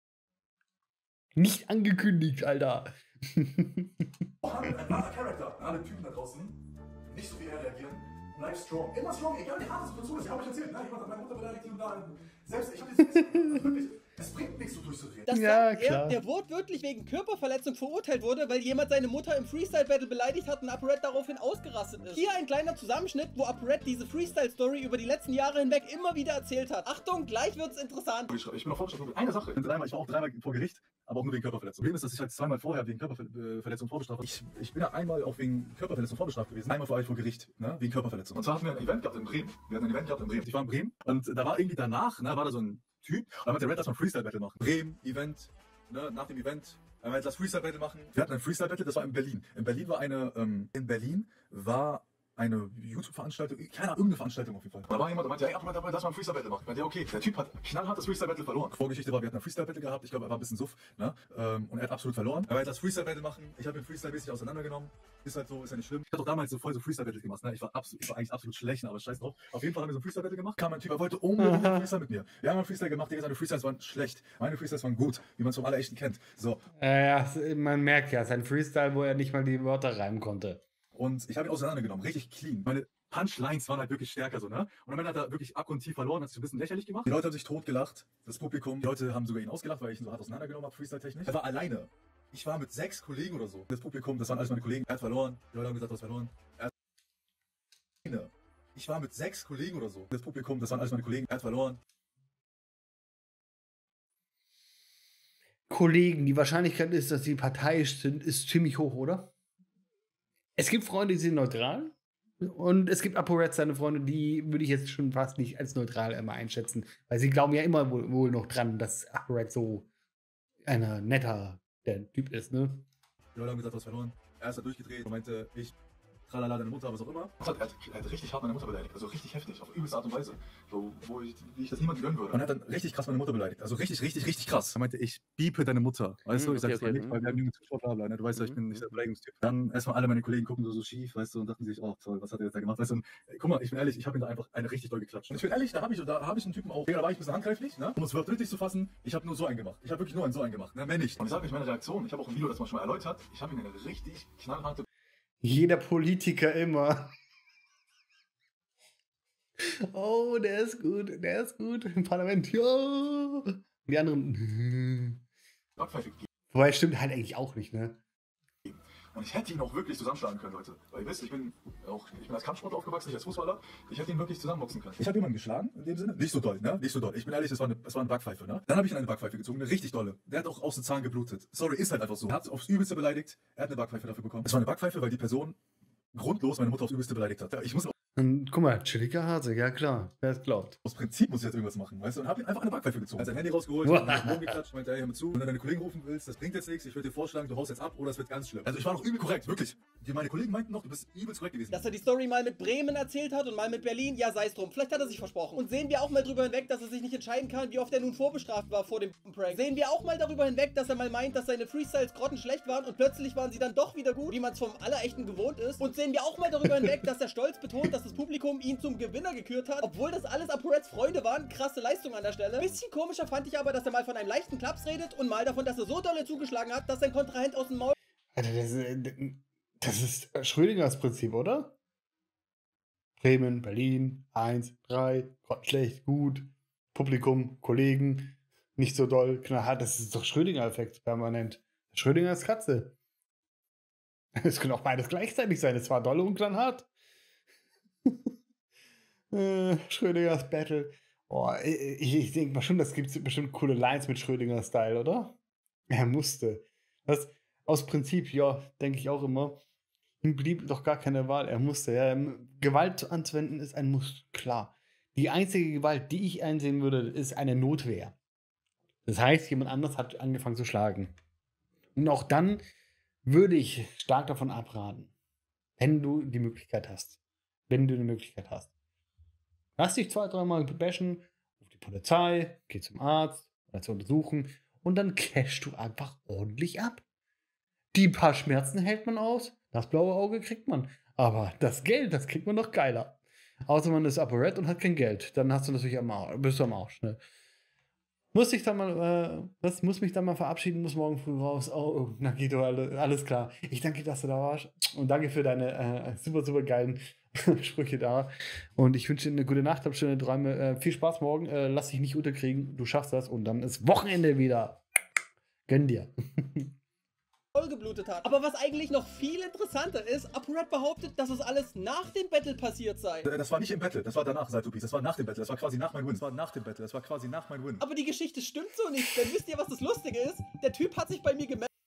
Nicht angekündigt, Alter. Ein wahrer Charakter. Alle Typen da draußen, nicht so wie er reagieren. Bleib strong. Immer strong, egal wie hart es Situation ist. Ich habe euch erzählt, ne? Jemand hat meine Mutter beleidigt und da. Selbst ich habe dieses. Wirklich. Es bringt nichts, so durchzureden. Das ja, sagt klar. er, der wortwörtlich wegen Körperverletzung verurteilt wurde, weil jemand seine Mutter im Freestyle-Battle beleidigt hat und ApoRed daraufhin ausgerastet ist. Hier ein kleiner Zusammenschnitt, wo ApoRed diese Freestyle-Story über die letzten Jahre hinweg immer wieder erzählt hat. Achtung, gleich wird's interessant. Ich, ich bin auf Vorgestellt mit einer Sache. Ich bin dreimal, ich war auch dreimal vor Gericht. aber auch nur wegen Körperverletzung. Problem ist, dass ich halt zweimal vorher wegen Körperverletzung vorbestraft war. Ich, ich bin ja einmal auch wegen Körperverletzung vorbestraft gewesen, einmal vor, vor Gericht, ne, wegen Körperverletzung. Und zwar hatten wir ein Event gehabt in Bremen. Wir hatten ein Event gehabt in Bremen. Ich war in Bremen und da war irgendwie danach, ne, war da so ein Typ, und dann hat der Red, lass mal Freestyle-Battle machen. Bremen, Event, ne, nach dem Event, er meinte, lass Freestyle-Battle machen. Wir hatten ein Freestyle-Battle, das war in Berlin. In Berlin war eine, ähm, in Berlin war eine YouTube-Veranstaltung, keine Ahnung, irgendeine Veranstaltung auf jeden Fall. Da war jemand, der meinte, ey, aber lass mal ein Freestyle-Battle machen. Ich meinte, ja, okay, der Typ hat knallhart das Freestyle-Battle verloren. Vorgeschichte war, wir hatten ein Freestyle-Battle gehabt, ich glaube, er war ein bisschen suff, ne? Und er hat absolut verloren. Er meinte, lass Freestyle-Battle machen. Ich habe ihn Freestyle-mäßig auseinandergenommen. Ist halt so, ist ja nicht schlimm. Ich habe doch damals so voll so Freestyle-Battle gemacht, ne? Ich war, absolut, ich war eigentlich absolut schlecht, aber scheiß drauf. Auf jeden Fall haben wir so ein Freestyle-Battle gemacht. Kam ein Typ, er wollte unbedingt einen Freestyle mit mir. Wir haben einen Freestyle gemacht, Digga, seine Freestyles waren schlecht. Meine Freestyles waren gut, wie man es vom Allerechten kennt. So. Äh, ja, man merkt ja, sein Freestyle, wo er nicht mal die Wörter reimen konnte. Und ich habe ihn auseinandergenommen, richtig clean. Meine Punchlines waren halt wirklich stärker so, ne? Und am Ende hat er wirklich abgrundtief verloren, hat sich ein bisschen lächerlich gemacht. Die Leute haben sich totgelacht, das Publikum. Die Leute haben sogar ihn ausgelacht, weil ich ihn so hart auseinandergenommen habe, Freestyle-technisch. Er war alleine. Ich war mit sechs Kollegen oder so. Das Publikum, das waren alles meine Kollegen. Er hat verloren. Die Leute haben gesagt, du hast verloren. Er hat alleine. Ich war mit sechs Kollegen oder so. Das Publikum, das waren alles meine Kollegen. Er hat verloren. Kollegen, die Wahrscheinlichkeit ist, dass sie parteiisch sind, ist ziemlich hoch, oder? Es gibt Freunde, die sind neutral. Und es gibt ApoRed, seine Freunde, die würde ich jetzt schon fast nicht als neutral immer einschätzen. Weil sie glauben ja immer wohl, wohl noch dran, dass ApoRed so einer netter der Typ ist, ne? Die Leute haben gesagt, du hast verloren. Er ist da durchgedreht und meinte, ich, tralala, deine Mutter, was auch immer. Er hat, er, hat, er hat richtig hart meine Mutter beleidigt, also richtig heftig, auf übelste Art und Weise. So, wo ich, wie ich das niemandem gönnen würde. Und er hat dann richtig krass meine Mutter beleidigt, also richtig, richtig, richtig krass. Er meinte, ich biepe deine Mutter, weißt du? Ich okay, sag, das okay, war nicht, weil wir haben junge Zuschauer, bla bla, ne? Du weißt ja, ich bin nicht der Beleidigungstyp. Dann erstmal alle meine Kollegen gucken so, so schief, weißt du, und dachten sich, oh, toll, was hat er jetzt da gemacht, weißt du? Und, ey, guck mal, ich bin ehrlich, ich habe ihm da einfach eine richtig doll geklatscht. Und ich bin ehrlich, da habe ich, da hab ich einen Typen auch, da war ich ein bisschen handgreiflich, ne? Um es wörtlich zu fassen, ich habe nur so einen gemacht. Ich habe wirklich nur einen so einen gemacht, ne? Mehr nicht. Und ich sage euch meine Reaktion, ich habe auch ein Video, das man schon mal erläutert, ich habe ihm eine richtig knallharte... Jeder Politiker immer. Oh, der ist gut, der ist gut. Im Parlament, ja. Die anderen. Wobei, stimmt halt eigentlich auch nicht, ne? Und ich hätte ihn auch wirklich zusammenschlagen können, Leute. Weil ihr wisst, ich bin auch, ich bin als Kampfsportler aufgewachsen, nicht als Fußballer. Ich hätte ihn wirklich zusammenboxen können. Ich habe jemanden geschlagen, in dem Sinne. Nicht so doll, ne? Nicht so doll. Ich bin ehrlich, es war eine, es war eine Backpfeife, ne? Dann habe ich ihn eine Backpfeife gezogen, eine richtig dolle. Der hat auch aus den Zahn geblutet. Sorry, ist halt einfach so. Er hat aufs Übelste beleidigt. Er hat eine Backpfeife dafür bekommen. Es war eine Backpfeife, weil die Person grundlos meine Mutter aufs Übelste beleidigt hat. Ich muss Und guck mal, chilliger Hase, ja klar, wer es glaubt. Aus Prinzip muss ich jetzt irgendwas machen, weißt du? Und hab ihn einfach eine Backpfeife gezogen. Er hat sein Handy rausgeholt, hat mir rumgeklatscht, meinte, ey, hör mir zu. Wenn du deine Kollegen rufen willst, das bringt jetzt nichts, ich würde dir vorschlagen, du haust jetzt ab oder es wird ganz schlimm. Also ich war noch übel korrekt, wirklich. Die, meine Kollegen meinten noch, du bist übelst korrekt gewesen. Dass er die Story mal mit Bremen erzählt hat und mal mit Berlin, ja sei es drum. Vielleicht hat er sich versprochen. Und sehen wir auch mal drüber hinweg, dass er sich nicht entscheiden kann, wie oft er nun vorbestraft war vor dem Prank. Sehen wir auch mal darüber hinweg, dass er mal meint, dass seine Freestyles grottenschlecht waren und plötzlich waren sie dann doch wieder gut, wie man es vom Allerechten gewohnt ist. Und sehen wir auch mal darüber hinweg, dass er stolz betont, dass das Publikum ihn zum Gewinner gekürt hat, obwohl das alles ApoReds Freunde waren. Krasse Leistung an der Stelle. Bisschen komischer fand ich aber, dass er mal von einem leichten Klaps redet und mal davon, dass er so dolle zugeschlagen hat, dass sein Kontrahent aus dem Maul... Alter, das ist, das ist Schrödingers Prinzip, oder? Bremen, Berlin, eins, drei, schlecht, gut, Publikum, Kollegen, nicht so doll, knallhart. Das ist doch Schrödinger-Effekt permanent. Schrödinger ist Katze. Es können auch beides gleichzeitig sein. Es war dolle und knallhart. äh, Schrödingers Battle. Oh, ich, ich denke mal schon, das gibt bestimmt coole Lines mit Schrödinger-Style, oder? Er musste. Das, aus Prinzip, ja, denke ich auch immer. Ihm blieb doch gar keine Wahl. Er musste. Ja, Gewalt anzuwenden ist ein Muss, klar. Die einzige Gewalt, die ich einsehen würde, ist eine Notwehr. Das heißt, jemand anderes hat angefangen zu schlagen. Und auch dann würde ich stark davon abraten, wenn du die Möglichkeit hast. Wenn du die Möglichkeit hast. Lass dich zwei, dreimal bashen, ruf die Polizei, geh zum Arzt, oder zu untersuchen und dann cashst du einfach ordentlich ab. Die paar Schmerzen hält man aus, das blaue Auge kriegt man. Aber das Geld, das kriegt man noch geiler. Außer man ist ApoRed und hat kein Geld. Dann hast du natürlich am Arsch, bist du am Arsch. Ne? Muss ich dann mal, äh, das muss mich dann mal verabschieden, muss morgen früh raus. Oh, oh na Guido, alles klar. Ich danke dir, dass du da warst. Und danke für deine äh, super, super geilen Sprüche da. Und ich wünsche dir eine gute Nacht, hab schöne Träume. Äh, viel Spaß morgen. Äh, lass dich nicht unterkriegen. Du schaffst das. Und dann ist Wochenende wieder. Gönn dir. vollgeblutet hat. Aber was eigentlich noch viel interessanter ist, ApoRed behauptet, dass es alles nach dem Battle passiert sei. Das war nicht im Battle, das war danach, Saitopis. Das war nach dem Battle, das war quasi nach meinem Win. Das war nach dem Battle, das war quasi nach meinem Win. Aber die Geschichte stimmt so nicht, denn wisst ihr, was das Lustige ist? Der Typ hat sich bei mir gemeldet.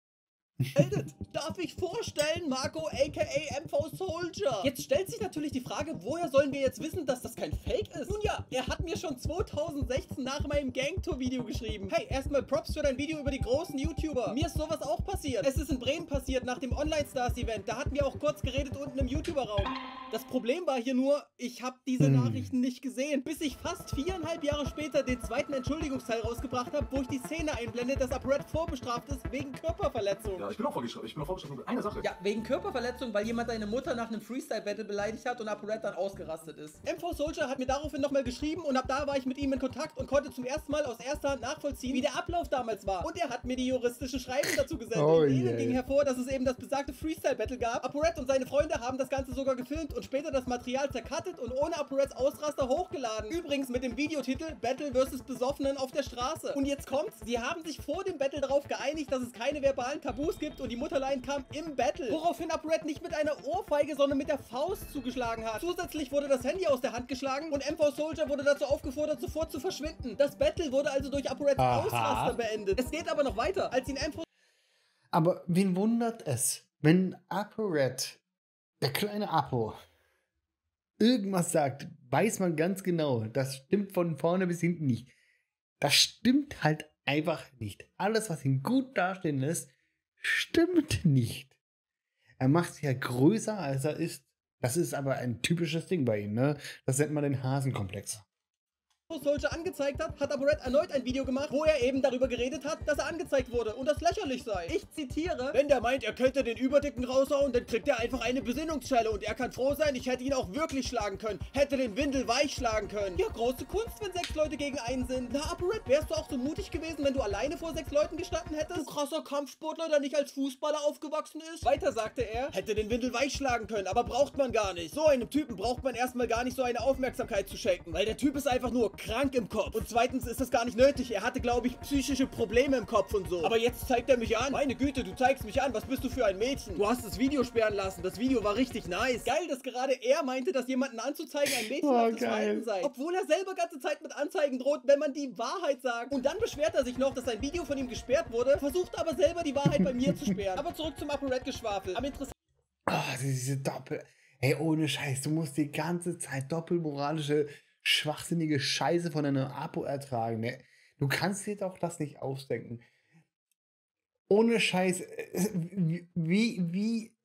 Darf ich vorstellen, Marco aka M V Soldier? Jetzt stellt sich natürlich die Frage, woher sollen wir jetzt wissen, dass das kein Fake ist? Nun ja, er hat mir schon zweitausendsechzehn nach meinem Gangtour-Video geschrieben. Hey, erstmal Props für dein Video über die großen YouTuber. Mir ist sowas auch passiert. Es ist in Bremen passiert, nach dem Online-Stars-Event. Da hatten wir auch kurz geredet unten im YouTuber-Raum. Das Problem war hier nur, ich habe diese Hm. Nachrichten nicht gesehen, bis ich fast viereinhalb Jahre später den zweiten Entschuldigungsteil rausgebracht habe, wo ich die Szene einblende, dass ApoRed vorbestraft ist wegen Körperverletzung. Ja, ich bin auch vorgeschrieben, ich bin auch vorgeschrieben mit einer Sache. Ja, wegen Körperverletzung, weil jemand deine Mutter nach einem Freestyle-Battle beleidigt hat und ApoRed dann ausgerastet ist. M V Soldier hat mir daraufhin nochmal geschrieben und ab da war ich mit ihm in Kontakt und konnte zum ersten Mal aus erster Hand nachvollziehen, wie der Ablauf damals war. Und er hat mir die juristischen Schreiben dazu gesendet. Oh in denen yeah. ging hervor, dass es eben das besagte Freestyle-Battle gab. ApoRed und seine Freunde haben das Ganze sogar gefilmt und später das Material zercuttet und ohne ApoReds Ausraster hochgeladen. Übrigens mit dem Videotitel Battle versus Besoffenen auf der Straße. Und jetzt kommt's, sie haben sich vor dem Battle darauf geeinigt, dass es keine verbalen Tabus gibt und die Mutterlein kam im Battle. Woraufhin ApoRed nicht mit einer Ohrfeige, sondern mit der Faust zugeschlagen hat. Zusätzlich wurde das Handy aus der Hand geschlagen und M V Soldier wurde dazu aufgefordert, sofort zu verschwinden. Das Battle wurde also durch ApoReds Aha. Ausraster beendet. Es geht aber noch weiter. Als ihn M V Aber wen wundert es, wenn ApoRed, der kleine Apo, irgendwas sagt, weiß man ganz genau, das stimmt von vorne bis hinten nicht. Das stimmt halt einfach nicht. Alles, was ihn gut dastehen lässt, stimmt nicht. Er macht sich ja größer, als er ist. Das ist aber ein typisches Ding bei ihm, ne? Das nennt man den Hasenkomplex. Soldier angezeigt hat, hat ApoRed erneut ein Video gemacht, wo er eben darüber geredet hat, dass er angezeigt wurde und das lächerlich sei. Ich zitiere: Wenn der meint, er könnte den Überdicken raushauen, dann kriegt er einfach eine Besinnungsschelle und er kann froh sein, ich hätte ihn auch wirklich schlagen können. Hätte den Windel weich schlagen können. Ja, große Kunst, wenn sechs Leute gegen einen sind. Na, ApoRed, wärst du auch so mutig gewesen, wenn du alleine vor sechs Leuten gestanden hättest? Du krasser Kampfsportler, der nicht als Fußballer aufgewachsen ist? Weiter sagte er: Hätte den Windel weich schlagen können, aber braucht man gar nicht. So einem Typen braucht man erstmal gar nicht so eine Aufmerksamkeit zu schenken, weil der Typ ist einfach nur krank im Kopf. Und zweitens ist das gar nicht nötig. Er hatte, glaube ich, psychische Probleme im Kopf und so. Aber jetzt zeigt er mich an. Meine Güte, du zeigst mich an. Was bist du für ein Mädchen? Du hast das Video sperren lassen. Das Video war richtig nice. Geil, dass gerade er meinte, dass jemanden anzuzeigen ein mädchenhaftes Oh, geil. Verhalten sei. Obwohl er selber ganze Zeit mit Anzeigen droht, wenn man die Wahrheit sagt. Und dann beschwert er sich noch, dass sein Video von ihm gesperrt wurde, versucht aber selber die Wahrheit bei mir zu sperren. Aber zurück zum ApoRed-Geschwafel. Am interessantesten Ah, diese Doppel... Ey, ohne Scheiß, du musst die ganze Zeit doppelmoralische, schwachsinnige Scheiße von einem Apo ertragen. Ne? Du kannst dir doch das nicht ausdenken. Ohne Scheiß, äh, wie, wie...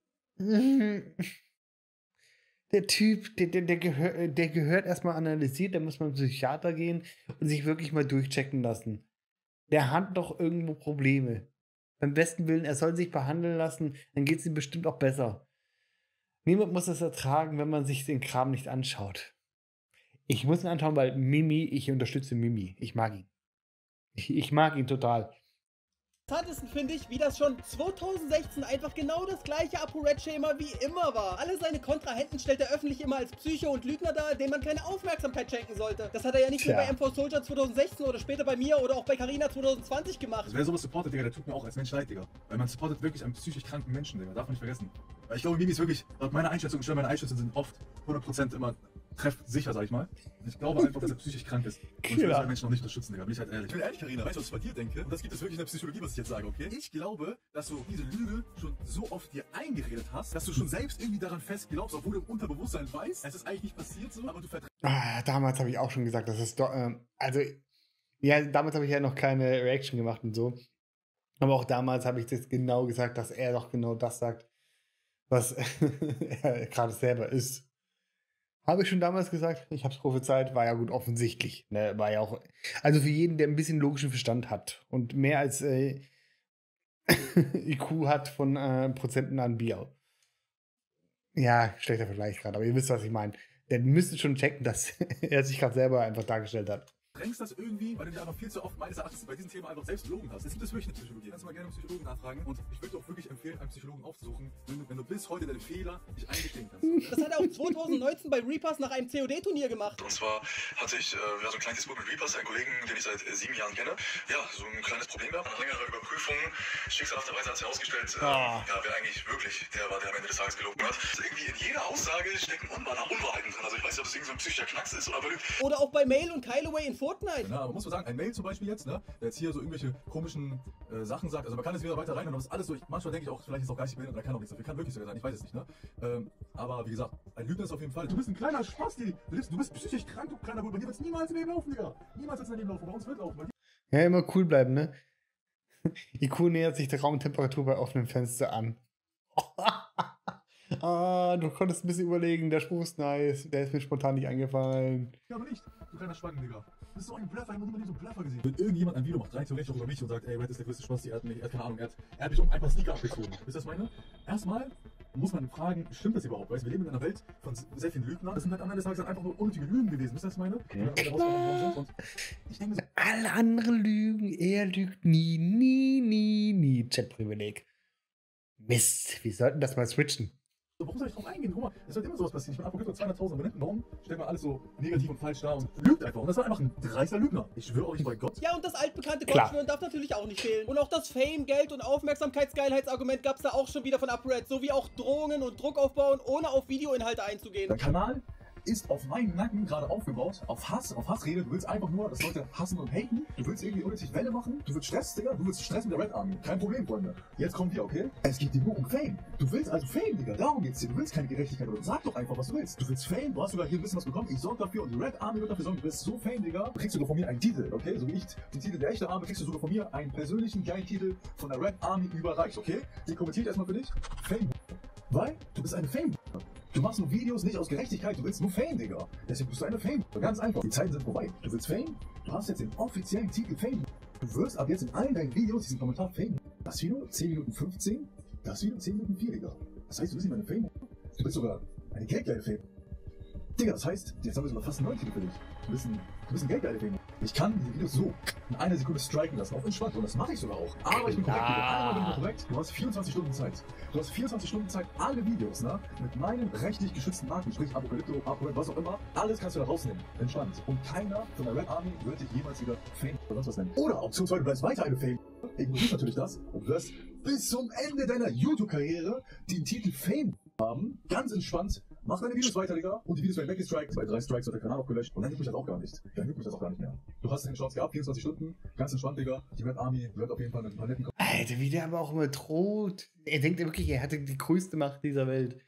Der Typ, der, der, der, gehör, der gehört erstmal analysiert, der muss mal zum Psychiater gehen und sich wirklich mal durchchecken lassen. Der hat doch irgendwo Probleme. Beim besten Willen, er soll sich behandeln lassen, dann geht es ihm bestimmt auch besser. Niemand muss das ertragen, wenn man sich den Kram nicht anschaut. Ich muss ihn anschauen, weil Mimi, ich unterstütze Mimi. Ich mag ihn. Ich, ich mag ihn total. finde ich, wie das schon zweitausendsechzehn einfach genau das gleiche ApoRed-Schema wie immer war. Alle seine Kontrahenten stellt er öffentlich immer als Psycho und Lügner dar, dem man keine Aufmerksamkeit schenken sollte. Das hat er ja nicht Tja. nur bei M V Soldier zweitausendsechzehn oder später bei mir oder auch bei Carina zweitausendzwanzig gemacht. Also wer sowas supportet, Digga, der tut mir auch als Mensch leid, Digga. Weil man supportet wirklich einen psychisch kranken Menschen, Digga. Darf man nicht vergessen. Weil ich glaube, Mimi ist wirklich, laut meiner Einschätzung, schon meine Einschätzungen sind oft hundert Prozent immer treffsicher, sag ich mal. Und ich glaube einfach, dass er psychisch krank ist. Und ich will Klar. so Menschen noch nicht unterstützen, Digga. Bin ich halt ehrlich. Ich bin ehrlich, Carina. Weißt du, was ich bei dir denke? Und das gibt es wirklich in der Psychologie, was ich jetzt sage, okay? Ich glaube, dass du diese Lüge schon so oft dir eingeredet hast, dass du schon selbst irgendwie daran fest glaubst, obwohl du im Unterbewusstsein weißt, es ist eigentlich nicht passiert so, aber du verträgst. Ah, damals habe ich auch schon gesagt, dass es doch, ähm, also, ja, damals habe ich ja noch keine Reaction gemacht und so. Aber auch damals habe ich das genau gesagt, dass er doch genau das sagt, was er gerade selber ist. Habe ich schon damals gesagt, ich habe es prophezeit, war ja gut offensichtlich. Ne? War ja auch, also für jeden, der ein bisschen logischen Verstand hat und mehr als äh, I Q hat von äh, Prozenten an Bier. Ja, schlechter Vergleich gerade, aber ihr wisst, was ich meine. Der müsste schon checken, dass er sich gerade selber einfach dargestellt hat. verdrängst das irgendwie, weil du dir einfach viel zu oft meines Erachtens bei diesem Thema einfach selbst gelogen hast. Es gibt es wirklich eine Psychologie. Kannst du mal gerne einen Psychologen nachfragen. Und ich würde auch wirklich empfehlen, einen Psychologen aufzusuchen, wenn du, wenn du bis heute deine Fehler nicht eingestehen kannst. Das hat er auch zwanzig neunzehn bei Reapers nach einem C O D-Turnier gemacht. Und zwar hatte ich äh, ja, so ein kleines Disput mit Reapers, einen Kollegen, den ich seit äh, sieben Jahren kenne. Ja, so ein kleines Problem gehabt. Nach längerer Überprüfung, schicksalhafterweise hat sich herausgestellt, äh, Ah. ja, wer eigentlich wirklich der war, der am Ende des Tages gelogen hat. Also irgendwie in jeder Aussage stecken Unwahr Unwahrheiten drin. Also ich weiß nicht, ob das irgendwie so ein psychischer Knacks ist oder belügt. Oder auch bei Mail und Kyleaway in Fortnite. Na, aber muss man sagen, ein Mail zum Beispiel jetzt, ne, der jetzt hier so irgendwelche komischen äh, Sachen sagt, also man kann jetzt wieder weiter rein und das ist alles so, ich, manchmal denke ich auch, vielleicht ist es auch geistig behindert, oder kann auch nichts dafür, kann wirklich sogar sein, ich weiß es nicht, ne, ähm, aber wie gesagt, ein Lügner ist auf jeden Fall, du bist ein kleiner Spasti, du bist, du bist psychisch krank, du kleiner Bruder, bei dir wird es niemals im Leben laufen, Digga, niemals wird es im Leben laufen, bei uns wird laufen, bei dir. Ja, immer cool bleiben, ne? I Q nähert sich der Raumtemperatur bei offenem Fenster an. Ah, du konntest ein bisschen überlegen, der Spruch ist nice, der ist mir spontan nicht eingefallen. Ja, aber nicht, du kleiner Schwanken, Digga. Du bist so ein Bluffer, ich habe noch nie so einen Bluffer gesehen. Wenn irgendjemand ein Video macht, rein theoretisch auch über mich und sagt, ey, Red ist der größte Spasti, er hat mich, er hat keine Ahnung, er hat, er hat mich um ein paar Sneaker abgezogen. Wisst ihr, was ich meine? Erstmal muss man fragen, stimmt das überhaupt? Weißt du, wir leben in einer Welt von sehr vielen Lügnern. Das sind halt am Ende des Tages einfach nur unnötige Lügen gewesen. Wisst ihr, was ich meine? Ja, Die dann rausgekommen sind. Und ich denke so, Alle anderen lügen, er lügt nie, nie, nie, nie. Chatprivileg. Mist, wir sollten das mal switchen. So, warum soll ich drauf eingehen? Guck mal, es wird immer sowas passieren. Ich bin Apokalypse zweihunderttausend Abonnenten. Warum stellt man alles so negativ und falsch dar und lügt einfach? Und das war einfach ein dreister Lügner. Ich schwöre euch bei Gott. Ja, und das altbekannte Klar. Gottschwören darf natürlich auch nicht fehlen. Und auch das Fame, Geld und Aufmerksamkeitsgeilheitsargument gab es da auch schon wieder von ApoRed, sowie auch Drohungen und Druck aufbauen, ohne auf Videoinhalte einzugehen. Der Kanal ist auf meinen Nacken gerade aufgebaut, auf Hass, auf Hassrede. Du willst einfach nur, dass Leute hassen und haten. Du willst irgendwie unnötig Welle machen. Du willst Stress, Digga. Du willst Stress mit der Red Army. Kein Problem, Freunde. Jetzt kommt wir, okay? Es geht dir nur um Fame. Du willst also Fame, Digga. Darum geht's dir. Du willst keine Gerechtigkeit. Oder sag doch einfach, was du willst. Du willst Fame. Du hast sogar hier ein bisschen was bekommen. Ich sorge dafür und die Red Army wird dafür sorgen. Du bist so Fame, Digga. Du kriegst sogar von mir einen Titel, okay? So wie ich den Titel der echte Arme, kriegst du sogar von mir einen persönlichen geilen Titel von der Red Army überreicht, okay? Die kommentiert erstmal für dich. Fame. Weil du bist eine Fame. Du machst nur Videos nicht aus Gerechtigkeit, du willst nur Fame, Digga. Deswegen bist du eine Fame. Ganz einfach. Die Zeiten sind vorbei. Du willst Fame? Du hast jetzt den offiziellen Titel Fame. Du wirst ab jetzt in allen deinen Videos diesen Kommentar Fame. Das Video zehn Minuten fünfzehn, das Video zehn Minuten vier, Digga. Das heißt, du bist nicht mehr eine Fame. Du bist sogar eine geldgeile Fame. Digga, das heißt, jetzt haben wir sogar fast neun Titel für dich. Du bist ein, du bist ein geldgeile Fame. Ich kann diese Videos so in einer Sekunde striken lassen, auf entspannt. Und das mache ich sogar auch. Aber ich bin korrekt, Digga. Einmal bin ich korrekt. Du hast vierundzwanzig Stunden Zeit. Du hast vierundzwanzig Stunden Zeit, alle Videos, ne, mit meinen rechtlich geschützten Marken, sprich Apokalypto, ApoRed, was auch immer, alles kannst du da rausnehmen. Entspannt. Und keiner von der Red Army wird dich jemals wieder Fame oder sonst was nennen. Oder Option zwei, du bleibst weiter eine Fame. Ignorierst natürlich das und wirst bis zum Ende deiner YouTube-Karriere den Titel Fame haben. Ganz entspannt. Mach deine Videos weiter, Digga. Und die Videos werden weggestrikt. Bei drei Strikes wird der Kanal auch gelöscht. Und dann juckt mich das auch gar nicht. Dann juckt mich das auch gar nicht mehr. Du hast eine Chance gehabt, vierundzwanzig Stunden. Ganz entspannt, Digga. Die Red Army wird auf jeden Fall mit ein paar netten... Alter, wie der aber auch immer droht. Er denkt wirklich, er hatte die größte Macht dieser Welt.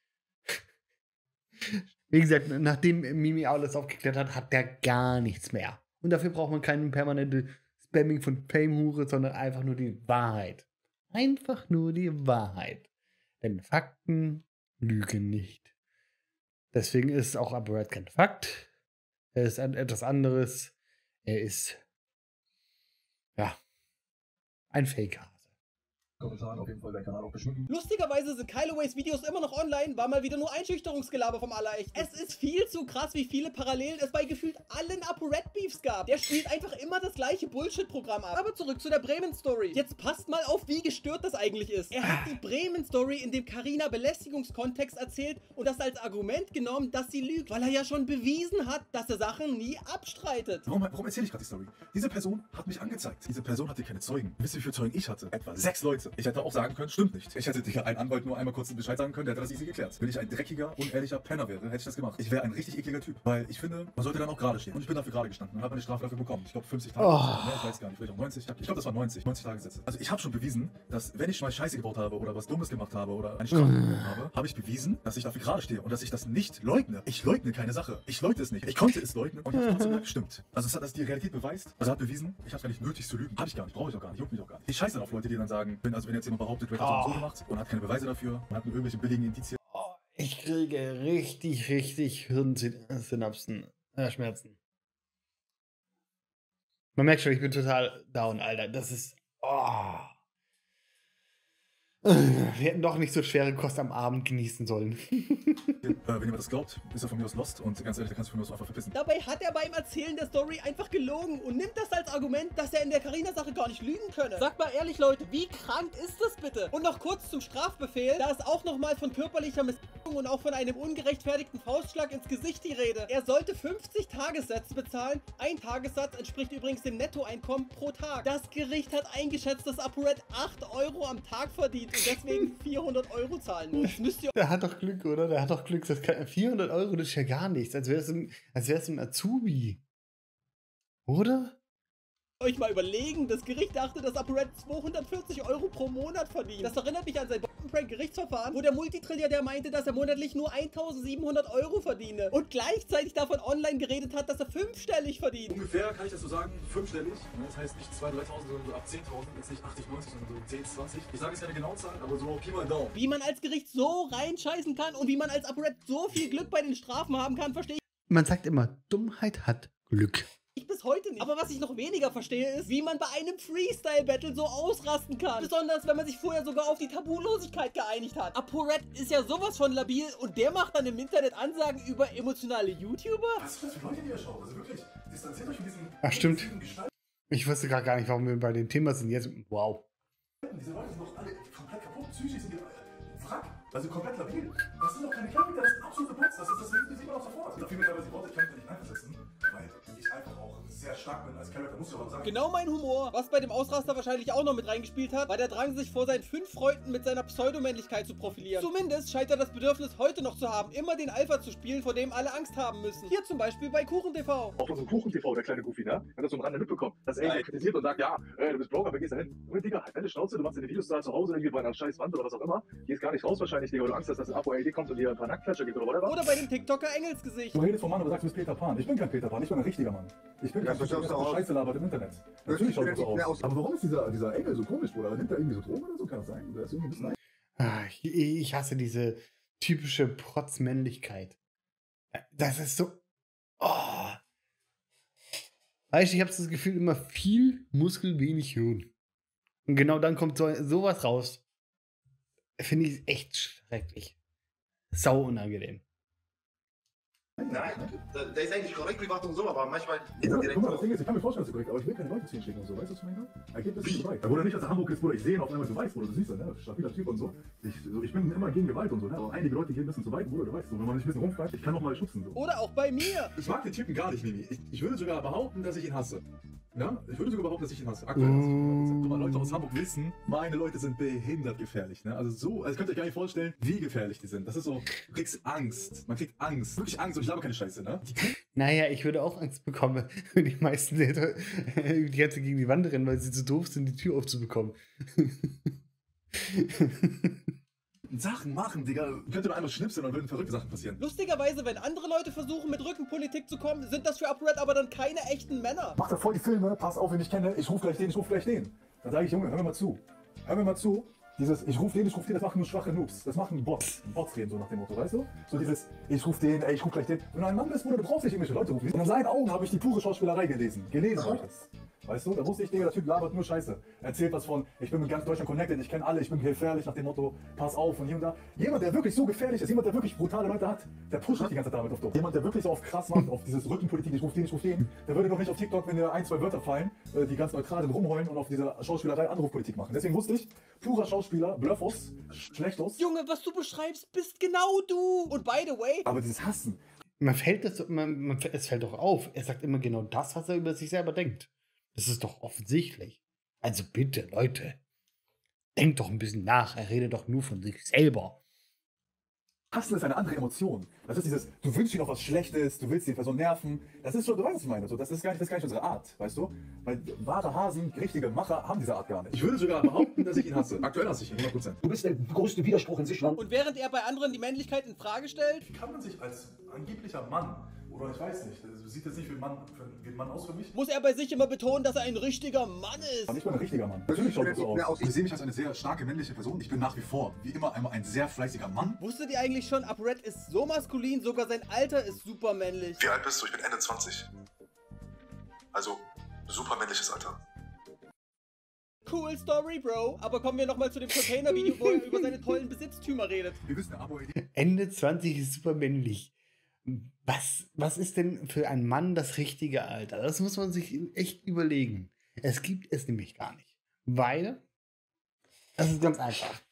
Wie gesagt, nachdem Mimi alles aufgeklärt hat, hat der gar nichts mehr. Und dafür braucht man kein permanentes Spamming von Fame-Hure, sondern einfach nur die Wahrheit. Einfach nur die Wahrheit. Denn Fakten lügen nicht. Deswegen ist auch ApoRed kein Fakt. Er ist ein, etwas anderes. Er ist, ja, ein Faker. Kommentaren auf jeden Fall deinen Kanal auch beschmücken. Lustigerweise sind Kyleaways Videos immer noch online, war mal wieder nur Einschüchterungsgelaber vom Allerecht. Es ist viel zu krass, wie viele Parallelen es bei gefühlt allen ApoRed-Beefs gab. Der spielt einfach immer das gleiche Bullshit-Programm ab. Aber zurück zu der Bremen-Story. Jetzt passt mal auf, wie gestört das eigentlich ist. Er hat die Bremen-Story in dem Carina Belästigungskontext erzählt und das als Argument genommen, dass sie lügt, weil er ja schon bewiesen hat, dass er Sachen nie abstreitet. Warum, warum erzähle ich gerade die Story? Diese Person hat mich angezeigt. Diese Person hatte keine Zeugen. Wisst ihr, wie viele Zeugen ich hatte? Etwa sechs Leute. Ich hätte auch sagen können, stimmt nicht. Ich hätte dir einen Anwalt nur einmal kurz den Bescheid sagen können, der hätte das easy geklärt. Wenn ich ein dreckiger, unehrlicher Penner wäre, hätte ich das gemacht. Ich wäre ein richtig ekliger Typ. Weil ich finde, man sollte dann auch gerade stehen. Und ich bin dafür gerade gestanden und habe meine Strafe dafür bekommen. Ich glaube fünfzig Tage. Oh. Nee, ich weiß gar nicht. Vielleicht auch neunzig. Ich glaube, das waren neunzig. neunzig Tage Sätze. Also ich habe schon bewiesen, dass wenn ich mal Scheiße gebaut habe oder was Dummes gemacht habe oder eine Strafe bekommen habe, habe ich bewiesen, dass ich dafür gerade stehe und dass ich das nicht leugne. Ich leugne keine Sache. Ich leugne es nicht. Ich konnte es leugnen und ich habe trotzdem gestimmt. Also es hat das die Realität beweist. Also hat bewiesen, ich habe gar nicht nötig zu lügen. Habe ich gar nicht. Brauche ich auch gar nicht. Juckt mich auch gar nicht. Ich scheiße dann auf Leute, die dann sagen, wenn, also wenn jetzt jemand behauptet, Red hat so und so gemacht und hat keine Beweise dafür und hat nur irgendwelche billigen Indizien. Oh, ich kriege richtig, richtig Hirnsynapsen, äh, Schmerzen. Man merkt schon, ich bin total down, Alter. Das ist, oh. Wir hätten doch nicht so schwere Kost am Abend genießen sollen. Äh, wenn jemand das glaubt, ist er von mir aus lost und ganz ehrlich, da kannst du von mir aus einfach verpissen. Dabei hat er beim Erzählen der Story einfach gelogen und nimmt das als Argument, dass er in der Carina-Sache gar nicht lügen könne. Sagt mal ehrlich, Leute, wie krank ist das bitte? Und noch kurz zum Strafbefehl, da ist auch nochmal von körperlicher Misshandlung und auch von einem ungerechtfertigten Faustschlag ins Gesicht die Rede. Er sollte fünfzig Tagessätze bezahlen. Ein Tagessatz entspricht übrigens dem Nettoeinkommen pro Tag. Das Gericht hat eingeschätzt, dass ApoRed acht Euro am Tag verdient und deswegen vierhundert Euro zahlen muss. Müsst ihr Der hat doch Glück, oder? Der hat doch Glück. Das kann, vierhundert Euro, das ist ja gar nichts. Als wäre es ein, als wär's ein Azubi. Oder? euch mal überlegen. Das Gericht dachte, dass ApoRed zweihundertvierzig Euro pro Monat verdient. Das erinnert mich an sein Bombenprank-Gerichtsverfahren, wo der Multitrilliardär meinte, dass er monatlich nur eintausendsiebenhundert Euro verdiene und gleichzeitig davon online geredet hat, dass er fünfstellig verdient. Ungefähr kann ich das so sagen, fünfstellig. Das heißt nicht zweitausend, dreitausend, sondern so ab zehntausend. Jetzt nicht achtzig, neunzig, sondern so zehn, zwanzig. Ich sage jetzt keine genaue Zahl, aber so Pi mal Daumen. Wie man als Gericht so reinscheißen kann und wie man als ApoRed so viel Glück bei den Strafen haben kann, verstehe ich. Man sagt immer, Dummheit hat Glück. Ich bis heute nicht. Aber was ich noch weniger verstehe, ist, wie man bei einem Freestyle-Battle so ausrasten kann. Besonders, wenn man sich vorher sogar auf die Tabulosigkeit geeinigt hat. ApoRed ist ja sowas von labil und der macht dann im Internet Ansagen über emotionale YouTuber? Was ist das für Leute, die ihr schaut? Also wirklich, distanziert euch von diesen... Ach, stimmt. Ich wusste gerade gar nicht, warum wir bei dem Thema sind. Jetzt, wow. Diese Leute sind doch alle komplett kaputt, psychisch sind die äh, Wrack. Also komplett labil. Das sind doch keine Charakter, das sind absolute Bots. Das, ist, das sieht man auch sofort. Ich finde teilweise die Worte, ich kann mich nicht einversetzen, weil ich einfach auch sehr stark bin als Charakter, muss ich aber sagen. Genau mein Humor. Was bei dem Ausraster wahrscheinlich auch noch mit reingespielt hat, war der Drang, sich vor seinen fünf Freunden mit seiner Pseudomännlichkeit zu profilieren. Zumindest scheint er das Bedürfnis heute noch zu haben, immer den Alpha zu spielen, vor dem alle Angst haben müssen. Hier zum Beispiel bei KuchenTV. Auch von so einem KuchenTV, der kleine Goofy, ne? Hat das so am Rande mitbekommen, dass er ihn kritisiert und sagt, ja, äh, du bist Blogger, aber gehst da hin. Und Digga, halt deine Schnauze, du machst deine Videos da zu Hause irgendwie bei einer scheiß Wand oder was auch immer. Gehst gar nicht raus wahrscheinlich, Digga, weil du Angst hast, dass ein Apo-L D kommt und dir ein paar Nacktklatscher gibt oder whatever. Oder bei dem TikToker Engelsgesicht. Du redest vom Mann, aber sagst, du bist Peter Pan. Ich bin kein Peter Pan, ich bin ein richtiger Mann. Ich bin kein Peter Pan, der Scheiße labert im Internet. Natürlich schaut das so aus. Aber warum ist dieser, dieser Engel so komisch, Bruder? Nimmt er irgendwie so Drogen oder so? Kann das sein? Oder ist irgendwie ein bisschen... Ah, ich, ich hasse diese typische Protzmännlichkeit. Das ist so... Oh. Weißt du, ich habe das Gefühl, immer viel Muskel, wenig Hirn. Und genau dann kommt so, sowas raus. Finde ich echt schrecklich. Sau unangenehm. Nein, der ist eigentlich korrekt privat und so, aber manchmal ist Ja, er direkt guck mal, so. das Ding ist, ich kann mir vorstellen, dass du korrekt, aber ich will keine Leute zu ihm schicken und so, weißt du, was ich meine? Er geht ein bisschen zu weit. Bruder, nicht, dass er Hamburg ist, Bruder, ich sehe ihn auf einmal, du weißt, Bruder, du siehst ihn, ne? Stabiler Typ und so. Ich, so, ich bin immer gegen Gewalt und so, ne? Aber einige Leute gehen ein bisschen zu weit, Bruder, du weißt, so, wenn man nicht ein bisschen rumfragt, ich kann auch mal schubsen, so. Oder auch bei mir. Ich mag den Typen gar nicht, Mimi. Ich, ich würde sogar behaupten, dass ich ihn hasse. Ja? Ich würde sogar behaupten, dass ich ihn hasse. Aktuell hasse ich ihn. Guck mal, Leute aus Hamburg wissen, meine Leute sind behindert gefährlich, ne? Also so, also könnt ihr euch gar nicht vorstellen, wie gefährlich die sind. Das ist so, du kriegst Angst. Man kriegt Angst. Wirklich Angst und ich laber keine Scheiße, ne? Die Naja, ich würde auch Angst bekommen, wenn die meisten die ganze Zeit gegen die Wand rennen, weil sie zu doof sind, die Tür aufzubekommen. Sachen machen, Digga. Könnte nur einmal schnipseln und würden verrückte Sachen passieren. Lustigerweise, wenn andere Leute versuchen, mit Rückenpolitik zu kommen, sind das für ApoRed aber dann keine echten Männer. Mach da voll die Filme, pass auf, wen ich kenne, ich ruf gleich den, ich ruf gleich den. Dann sage ich, Junge, hör mir mal zu. Hör mir mal zu. Dieses, ich ruf den, ich ruf den, das machen nur schwache Noobs. Das machen Bots. Bots reden so nach dem Motto, weißt du? So dieses, ich ruf den, ey, ich ruf gleich den. Wenn du ein Mann bist, Bruder, du brauchst nicht irgendwelche Leute rufen. Und in seinen Augen habe ich die pure Schauspielerei gelesen. Gelesen habe ich das. Weißt du, da wusste ich, Digga, der Typ labert nur Scheiße. Erzählt was von, ich bin mit ganz Deutschland connected, ich kenne alle, ich bin gefährlich, nach dem Motto, pass auf und hier und da. Jemand, der wirklich so gefährlich ist, jemand, der wirklich brutale Leute hat, der pusht nicht die ganze Zeit damit auf Druck. Jemand, der wirklich so auf krass macht, auf dieses Rückenpolitik, ich ruf den, ich ruf den, der würde doch nicht auf TikTok, wenn dir ein, zwei Wörter fallen, die ganz neutral sind, rumheulen und auf diese Schauspielerei Anrufpolitik machen. Deswegen wusste ich, purer Schauspieler, Bluffos, Schlechtos. Junge, was du beschreibst, bist genau du. Und by the way... Aber dieses Hassen. Man fällt das, man, man, es fällt doch auf. Er sagt immer genau das, was er über sich selber denkt. Das ist doch offensichtlich. Also bitte, Leute, denkt doch ein bisschen nach. Er redet doch nur von sich selber. Hassen ist eine andere Emotion. Das ist dieses, du wünschst ihm noch was Schlechtes, du willst die Person nerven. Das ist schon, du weißt, was ich meine. So, das, ist gar nicht, das ist gar nicht unsere Art, weißt du? Weil wahre Hasen, richtige Macher haben diese Art gar nicht. Ich würde sogar behaupten, dass ich ihn hasse. Aktuell hasse ich ihn, hundert Prozent. Du bist der größte Widerspruch in sich, Mann. Und während er bei anderen die Männlichkeit in Frage stellt... Wie kann man sich als angeblicher Mann, oder ich weiß nicht, sieht jetzt nicht wie ein Mann, wie ein Mann aus für mich? Muss er bei sich immer betonen, dass er ein richtiger Mann ist. Ich bin ein richtiger Mann. Natürlich schaut das so aus. Ich sehe mich als eine sehr starke männliche Person. Ich bin nach wie vor, wie immer, einmal ein sehr fleißiger Mann. Wusstet ihr eigentlich schon, ApoRed ist so maskulin, sogar sein Alter ist super männlich. Wie alt bist du? Ich bin Ende zwanzig. Also, super männliches Alter. Cool Story, Bro. Aber kommen wir nochmal zu dem Container-Video, wo er über seine tollen Besitztümer redet. Wir wissen, Abo Ende zwanzig ist super männlich. Was, was ist denn für einen Mann das richtige Alter? Das muss man sich echt überlegen. Es gibt es nämlich gar nicht. Weil, das ist ganz einfach.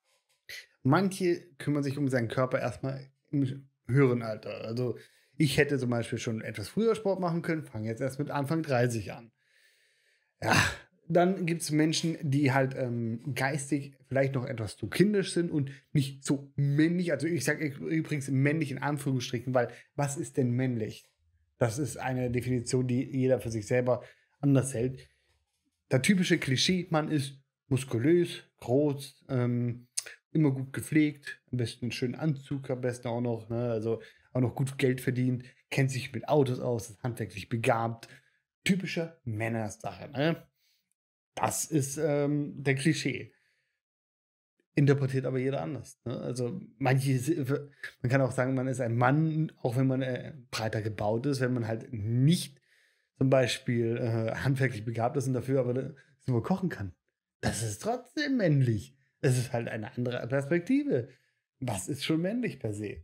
Manche kümmern sich um seinen Körper erstmal im höheren Alter. Also ich hätte zum Beispiel schon etwas früher Sport machen können, fange jetzt erst mit Anfang dreißig an. Ja, dann gibt es Menschen, die halt ähm, geistig vielleicht noch etwas zu kindisch sind und nicht so männlich. Also ich sage übrigens männlich in Anführungsstrichen, weil was ist denn männlich? Das ist eine Definition, die jeder für sich selber anders hält. Der typische Klischee-Mann ist muskulös, groß, ähm, immer gut gepflegt, am besten einen schönen Anzug, am besten auch noch, ne, also auch noch gut Geld verdient, kennt sich mit Autos aus, ist handwerklich begabt. Typische Männersache, ne? Das ist ähm, der Klischee. Interpretiert aber jeder anders. Ne? Also manche, man kann auch sagen, man ist ein Mann, auch wenn man äh, breiter gebaut ist, wenn man halt nicht zum Beispiel äh, handwerklich begabt ist und dafür aber nur kochen kann. Das ist trotzdem männlich. Es ist halt eine andere Perspektive. Was ist schon männlich per se?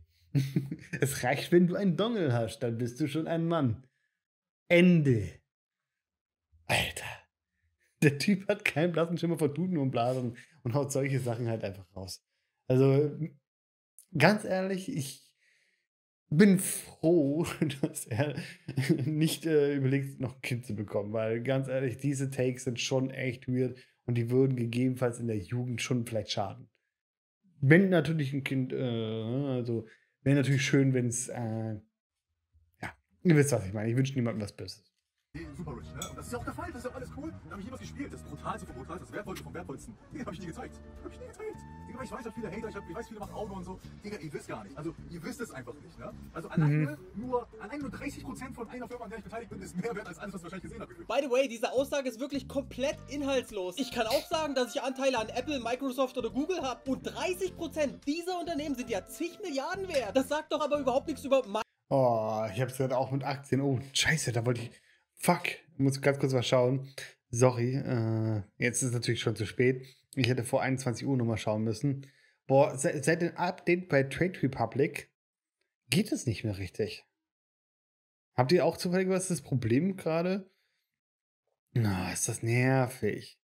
Es reicht, wenn du einen Dongel hast, dann bist du schon ein Mann. Ende. Alter. Der Typ hat keinen blassen Schimmer von Tuten und Blasen und haut solche Sachen halt einfach raus. Also, ganz ehrlich, ich bin froh, dass er nicht äh, überlegt, noch ein Kind zu bekommen, weil ganz ehrlich, diese Takes sind schon echt weird und die würden gegebenenfalls in der Jugend schon vielleicht schaden. Wenn natürlich ein Kind, äh, also, wäre natürlich schön, wenn es, äh, ja, ihr wisst, was ich meine. Ich wünsche niemandem was Böses. Super rich, ne? Und das ist ja auch der Fall, das ist ja auch alles cool. Da habe ich jemals gespielt. Das Brutalste von Brutalste, das Wertvollste vom Wertvollsten. Den habe ich nie gezeigt. Habe ich nie gezeigt. Digga, ich weiß, ich viele Hater, ich, hab, ich weiß, viele machen Augen und so. Digga, ihr wisst gar nicht. Also, ihr wisst es einfach nicht, ne? Also, alleine, mhm. nur, alleine nur dreißig Prozent von einer Firma, an der ich beteiligt bin, ist mehr wert als alles, was ich wahrscheinlich gesehen habe. By the way, diese Aussage ist wirklich komplett inhaltslos. Ich kann auch sagen, dass ich Anteile an Apple, Microsoft oder Google habe. Und dreißig Prozent dieser Unternehmen sind ja zig Milliarden wert. Das sagt doch aber überhaupt nichts über... Oh, ich hab's gerade auch mit Aktien. Oh, scheiße, da wollte ich... Fuck, ich muss ganz kurz mal schauen. Sorry, äh, jetzt ist es natürlich schon zu spät. Ich hätte vor einundzwanzig Uhr nochmal schauen müssen. Boah, seit, seit dem Update bei Trade Republic geht es nicht mehr richtig. Habt ihr auch zufällig was das Problem gerade? Na, ist das nervig.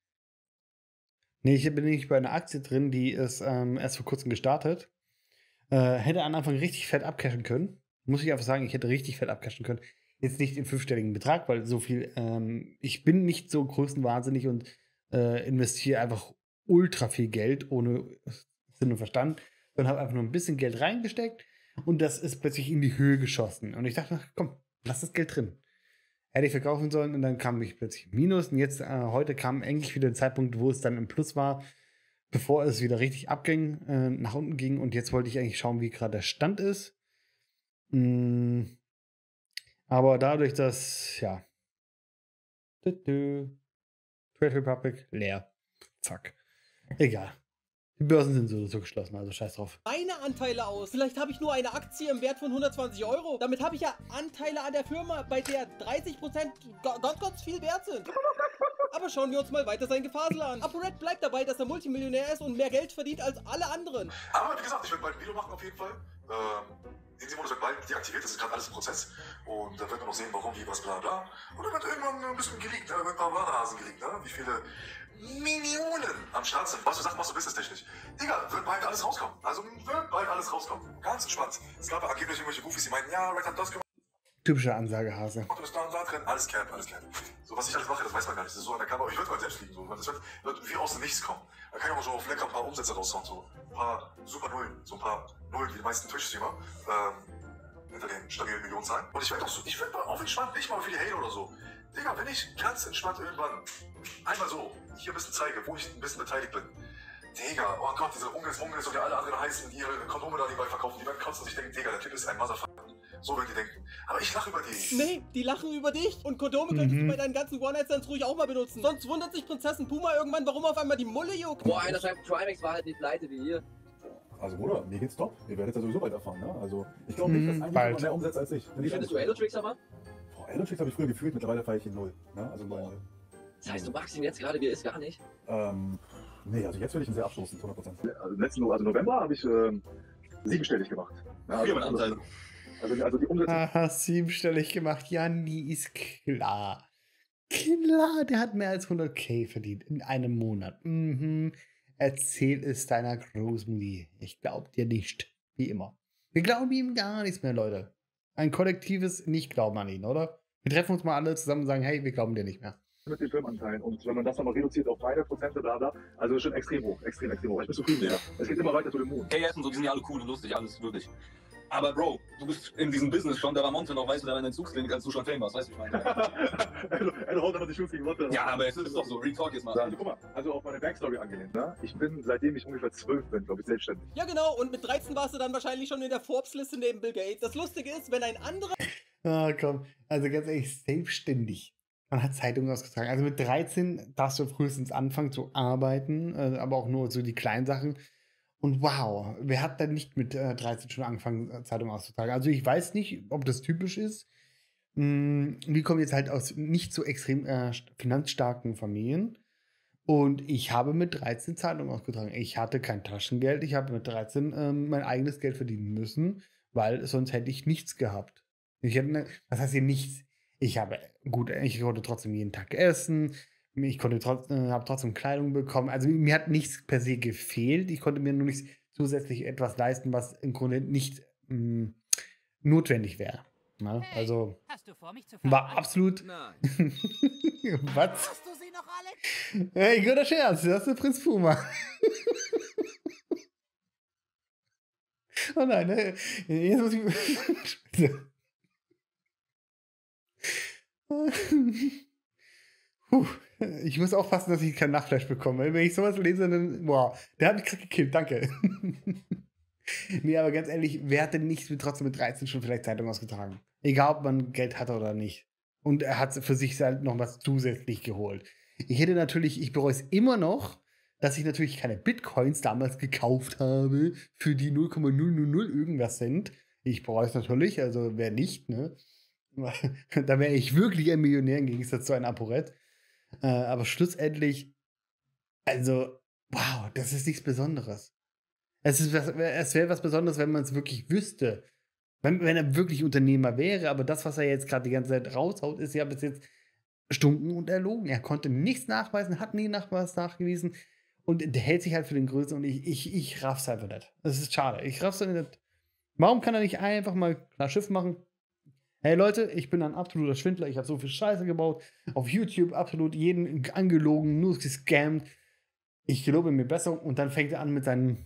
Nee, ich bin nicht bei einer Aktie drin, die ist ähm, erst vor kurzem gestartet. Äh, hätte am Anfang richtig fett abcashen können. Muss ich einfach sagen, ich hätte richtig fett abcashen können. Jetzt nicht in fünfstelligen Betrag, weil so viel, ähm, ich bin nicht so größenwahnsinnig und äh, investiere einfach ultra viel Geld ohne Sinn und Verstand, sondern habe einfach nur ein bisschen Geld reingesteckt und das ist plötzlich in die Höhe geschossen. Und ich dachte, komm, lass das Geld drin. Hätte ich verkaufen sollen und dann kam ich plötzlich im Minus und jetzt, äh, heute kam eigentlich wieder ein Zeitpunkt, wo es dann im Plus war, bevor es wieder richtig abging, äh, nach unten ging und jetzt wollte ich eigentlich schauen, wie gerade der Stand ist. Mmh. Aber dadurch, dass, ja, Trade Republic leer. Fuck. Egal. Die Börsen sind so, so geschlossen, also scheiß drauf. Meine Anteile aus. Vielleicht habe ich nur eine Aktie im Wert von hundertzwanzig Euro. Damit habe ich ja Anteile an der Firma, bei der dreißig Prozent ganz, ganz viel wert sind. Aber schauen wir uns mal weiter sein Gefasel an. ApoRed bleibt dabei, dass er Multimillionär ist und mehr Geld verdient als alle anderen. Aber wie gesagt, ich werde bald ein Video machen auf jeden Fall. Ähm Insi-Modus wird bald deaktiviert, das ist gerade alles im Prozess. Und da wird man noch sehen, warum, wie, was, bla bla. Und dann wird irgendwann ein bisschen geleakt, da wird ein paar Warenhasen geleakt, ne? Wie viele Millionen am Start sind. Was du sagst, machst du businesstechnisch. Digga, wird bald alles rauskommen. Also wird bald alles rauskommen. Ganz entspannt. Es gab angeblich irgendwelche Goofies, die meinten, ja, Red hat das gemacht. Typische Ansagehase. Du bist da und da drin, alles Cap, alles Cap. So, was ich alles mache, das weiß man gar nicht. Das ist so an der Kamera, ich würde mal selbst fliegen, so. Das wird, wird wie aus dem Nichts kommen. Da kann ich auch so auf lecker ein paar Umsätze raushauen, so. Ein paar super Nullen, so ein paar Nullen, wie die meisten Twitch-Streamer, ähm, hinter den stabilen Millionenzahlen. Und ich werde auch so, ich werde auch entspannt, nicht mal für die Hater oder so. Digga, wenn ich ganz entspannt irgendwann einmal so hier ein bisschen zeige, wo ich ein bisschen beteiligt bin. Digga, oh Gott, diese Ungels, Ungels und die alle anderen heißen, die ihre Kondome da nebenbei verkaufen, die werden kotzen und ich denke, Digga, der Typ ist ein Motherfucker. So werden die denken. Aber ich lache über die. Nee, die lachen über dich. Und Kondome könntest Mhm. du bei deinen ganzen One-Night-Stands ruhig auch mal benutzen. Sonst wundert sich Prinzessin Puma irgendwann, warum auf einmal die Mulle juckt. Boah, einer schreibt, Trimax war halt nicht pleite wie ihr. Also Bruder, mir geht's top. Ihr werdet ja sowieso bald erfahren, ne? Also ich glaube nicht, dass Mhm, ein bald. Video mehr umsetzt als ich. Wie findest du Elotrix aber? Boah, Elotrix habe ich früher gefühlt, mittlerweile fahre ich ihn null. Ne? Also null. Das heißt, du magst ihn jetzt gerade, wie er ist, gar nicht? Ähm, nee, also jetzt würde ich ihn sehr abstoßen, hundert Prozent. Also letzten also November habe ich ähm, siebenstellig gemacht. Ja, also, also, also, also die Umsätze. Aha, siebenstellig gemacht. Ja, nie ist klar. Klar, der hat mehr als hunderttausend verdient in einem Monat. Mhm. Erzähl es deiner Großmutti. Ich glaub dir nicht. Wie immer. Wir glauben ihm gar nichts mehr, Leute. Ein kollektives Nicht-Glauben an ihn, oder? Wir treffen uns mal alle zusammen und sagen, hey, wir glauben dir nicht mehr. Mit den Firmenanteilen. Und wenn man das nochmal reduziert auf dreihundert Prozent, bla bla, also schon extrem hoch, extrem, extrem hoch. Ich bin zufrieden, ja. Es geht immer weiter zu dem Mond. K S und so, die sind ja alle cool und lustig, alles wirklich. Aber Bro, du bist in diesem Business schon, da war Monte noch, weißt du, da war in der Zugsklinik, als du schon Fame warst, weißt du, ich meine. Er haut einfach die Schuhe gegen Monte. Ja, aber es ist doch so, Real Talk jetzt mal. Also guck mal, also auf meine Backstory angelehnt, ne? Ich bin, seitdem ich ungefähr zwölf bin, glaube ich, selbstständig. Ja genau, und mit dreizehn warst du dann wahrscheinlich schon in der Forbes-Liste neben Bill Gates. Das Lustige ist, wenn ein anderer... Ah, komm. Also ganz ehrlich, selbstständig. Man hat Zeitungen ausgetragen. Also mit dreizehn darfst du frühestens anfangen zu arbeiten, äh, aber auch nur so die kleinen Sachen. Und wow, wer hat denn nicht mit äh, dreizehn schon angefangen, Zeitungen auszutragen? Also ich weiß nicht, ob das typisch ist. Hm, wir kommen jetzt halt aus nicht so extrem äh, finanzstarken Familien. Und ich habe mit dreizehn Zeitungen ausgetragen. Ich hatte kein Taschengeld. Ich habe mit dreizehn ähm, mein eigenes Geld verdienen müssen, weil sonst hätte ich nichts gehabt. Ich hätte, was heißt hier nichts? Ich habe, gut, ich konnte trotzdem jeden Tag essen. Ich konnte trotzdem, habe trotzdem Kleidung bekommen. Also mir hat nichts per se gefehlt. Ich konnte mir nur nicht zusätzlich etwas leisten, was im Grunde nicht mh, notwendig wäre. Na, also Hast du vor, mich zu war verarschen? absolut. Nein. Was? Hast du sie noch alle? Hey, guter Scherz, das ist der Prinz Puma. Oh nein, ne? Jetzt muss ich. Puh, ich muss aufpassen, dass ich kein Nachfleisch bekomme. Wenn ich sowas lese, dann, boah, der hat mich gerade gekillt, danke. Nee, aber ganz ehrlich, wer hat denn nicht mit, trotzdem mit dreizehn schon vielleicht Zeitung ausgetragen? Egal, ob man Geld hatte oder nicht. Und er hat für sich halt noch was zusätzlich geholt. Ich hätte natürlich, ich bereue es immer noch, dass ich natürlich keine Bitcoins damals gekauft habe, für die null Komma null null null irgendwas Cent. Ich bereue es natürlich, also wer nicht, ne? Da wäre ich wirklich ein Millionär im Gegensatz zu einem ApoRed. Äh, aber schlussendlich, also, wow, das ist nichts Besonderes. Es, ist was, es wäre was Besonderes, wenn man es wirklich wüsste. Wenn, wenn er wirklich Unternehmer wäre, aber das, was er jetzt gerade die ganze Zeit raushaut, ist ja bis jetzt stunken und erlogen. Er konnte nichts nachweisen, hat nie nach was nachgewiesen und der hält sich halt für den Größten und ich, ich, ich raff's einfach nicht. Das ist schade. Ich raff's nicht. Warum kann er nicht einfach mal klar Schiff machen? Hey Leute, ich bin ein absoluter Schwindler, ich habe so viel Scheiße gebaut, auf YouTube absolut jeden angelogen, nur gescammt. Ich gelobe mir besser und dann fängt er an mit seinen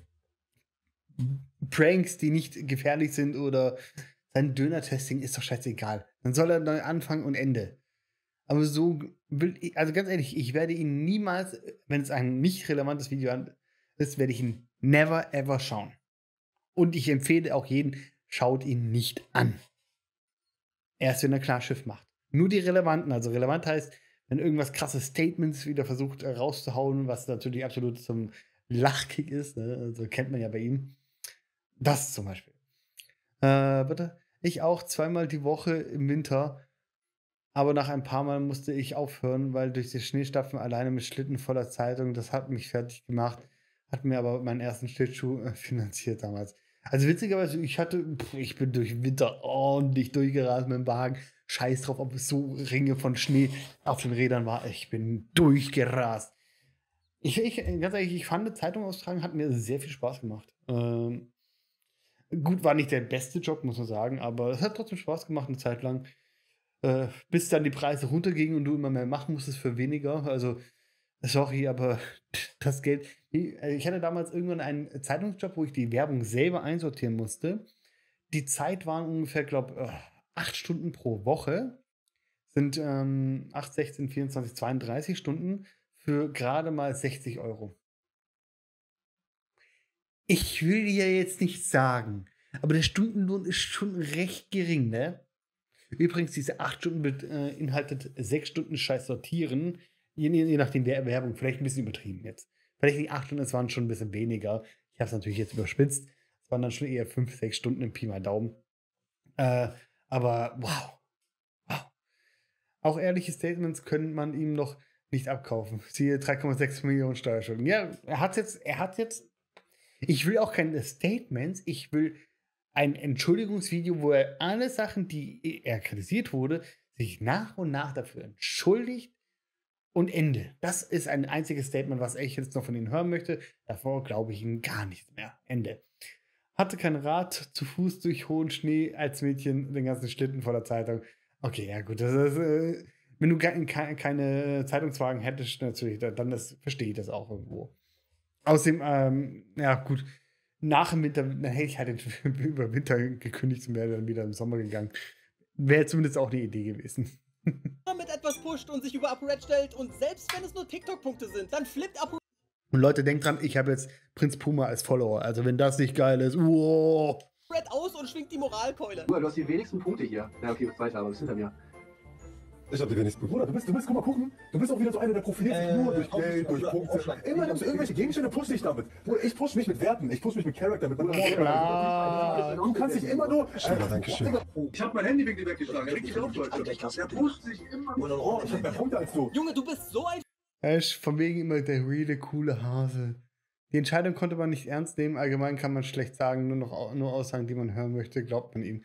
Pranks, die nicht gefährlich sind oder sein Döner-Testing, ist doch scheißegal. Dann soll er neu anfangen und Ende. Aber so will ich, also ganz ehrlich, ich werde ihn niemals, wenn es ein nicht relevantes Video ist, werde ich ihn never ever schauen. Und ich empfehle auch jeden, schaut ihn nicht an. Erst wenn er klar Schiff macht. Nur die relevanten, also relevant heißt, wenn irgendwas krasse Statements wieder versucht äh, rauszuhauen, was natürlich absolut zum Lachkick ist, ne? Also kennt man ja bei ihm. Das zum Beispiel. Äh, bitte? Ich auch zweimal die Woche im Winter, aber nach ein paar Mal musste ich aufhören, weil durch die Schneestapfen alleine mit Schlitten voller Zeitung, das hat mich fertig gemacht, hat mir aber meinen ersten Schlittschuh äh, finanziert damals. Also witzigerweise, ich hatte, pff, ich bin durch Winter ordentlich durchgerast mit dem Wagen. Scheiß drauf, ob es so Ringe von Schnee auf den Rädern war. Ich bin durchgerast. Ich, ich, ganz ehrlich, ich fand, Zeitung austragen hat mir sehr viel Spaß gemacht. Ähm, gut, war nicht der beste Job, muss man sagen, aber es hat trotzdem Spaß gemacht eine Zeit lang. Äh, bis dann die Preise runtergingen und du immer mehr machen musstest für weniger. Also, sorry, aber das Geld. Ich hatte damals irgendwann einen Zeitungsjob, wo ich die Werbung selber einsortieren musste. Die Zeit waren ungefähr, glaube ich, acht Stunden pro Woche. Sind ähm, acht, sechzehn, vierundzwanzig, zweiunddreißig Stunden für gerade mal sechzig Euro. Ich will dir jetzt nicht sagen, aber der Stundenlohn ist schon recht gering, ne? Übrigens, diese acht Stunden beinhaltet sechs Stunden Scheiß sortieren. Je, je nachdem der Werbung, vielleicht ein bisschen übertrieben jetzt. Vielleicht nicht acht Stunden, es waren schon ein bisschen weniger. Ich habe es natürlich jetzt überspitzt. Es waren dann schon eher fünf, sechs Stunden im Pi mal Daumen. Äh, aber wow. Wow. Auch ehrliche Statements können man ihm noch nicht abkaufen. Siehe drei Komma sechs Millionen Steuerschulden. Ja, er hat jetzt, er hat jetzt, ich will auch keine Statements, ich will ein Entschuldigungsvideo, wo er alle Sachen, die er kritisiert wurde, sich nach und nach dafür entschuldigt und Ende. Das ist ein einziges Statement, was ich jetzt noch von Ihnen hören möchte. Davor glaube ich Ihnen gar nichts mehr. Ende. Hatte kein Rad, zu Fuß durch hohen Schnee als Mädchen, den ganzen Schlitten voller Zeitung. Okay, ja gut, das ist, äh, wenn du ke keine Zeitungswagen hättest, natürlich, dann das, verstehe ich das auch irgendwo. Außerdem, ähm, ja gut, nach dem Winter, dann hätte ich halt den, über Winter gekündigt und wäre dann wieder im Sommer gegangen. Wäre zumindest auch eine Idee gewesen. mit etwas pusht und sich über ApoRed stellt und selbst wenn es nur TikTok-Punkte sind, dann flippt ApoRed Und Leute, denkt dran, ich habe jetzt Prinz Puma als Follower. Also wenn das nicht geil ist, wow. aus und schwingt die Moralkeule. Du hast die wenigsten Punkte hier. Ja, okay, weiter, aber was hinter mir? Ich hab die wenigsten Bruder, du bist, du bist, guck mal, gucken, du bist auch wieder so einer, der profiliert sich Äh, nur durch auf- Geld, durch auf- Punkte. Aufschlag. Immer nimmst du irgendwelche Gegenstände, push dich damit. Bruder, ich push mich mit Werten, ich push mich mit Charakter, mit Klar. Du kannst dich immer nur... Schneller, danke schön. Ich hab mein Handy wegen dir weggeschlagen. Er regt sich auf, Leute. Der pusht sich immer. Oh, ich hab mehr Punkte als du. Junge, du bist so ein Er ist von wegen immer der reale, coole Hase. Die Entscheidung konnte man nicht ernst nehmen. Allgemein kann man schlecht sagen, nur noch nur Aussagen, die man hören möchte, glaubt man ihm.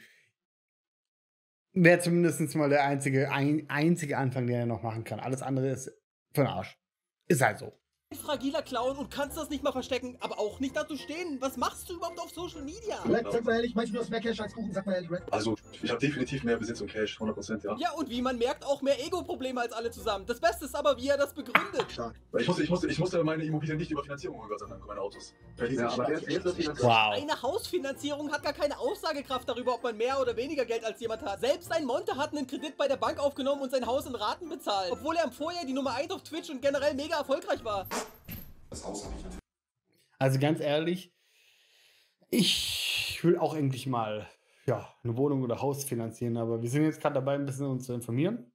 Wäre zumindest mal der einzige, ein, einzige Anfang, den er noch machen kann. Alles andere ist für den Arsch. Ist halt so. fragiler Clown und kannst das nicht mal verstecken, aber auch nicht dazu stehen. Was machst du überhaupt auf Social Media? Red, sag mal ehrlich, meinst du, du hast mehr Cash als Kuchen? Sag mal ehrlich, Red. Also, ich habe definitiv mehr Besitz und Cash, hundert Prozent, ja. Ja, und wie man merkt, auch mehr Ego-Probleme als alle zusammen. Das Beste ist aber, wie er das begründet. Stark. Weil ich musste, ich musste, ich musste meine Immobilien nicht über Finanzierung holen, Gott sei Dank, meine Autos. Ja, aber wer ist wer ist das Finanzierung? Wow. Eine Hausfinanzierung hat gar keine Aussagekraft darüber, ob man mehr oder weniger Geld als jemand hat. Selbst ein Monte hat einen Kredit bei der Bank aufgenommen und sein Haus in Raten bezahlt. Obwohl er im Vorjahr die Nummer eins auf Twitch und generell mega erfolgreich war. Das Haus habe ich natürlich. Also ganz ehrlich, ich will auch endlich mal ja, eine Wohnung oder Haus finanzieren, aber wir sind jetzt gerade dabei, ein bisschen uns zu informieren.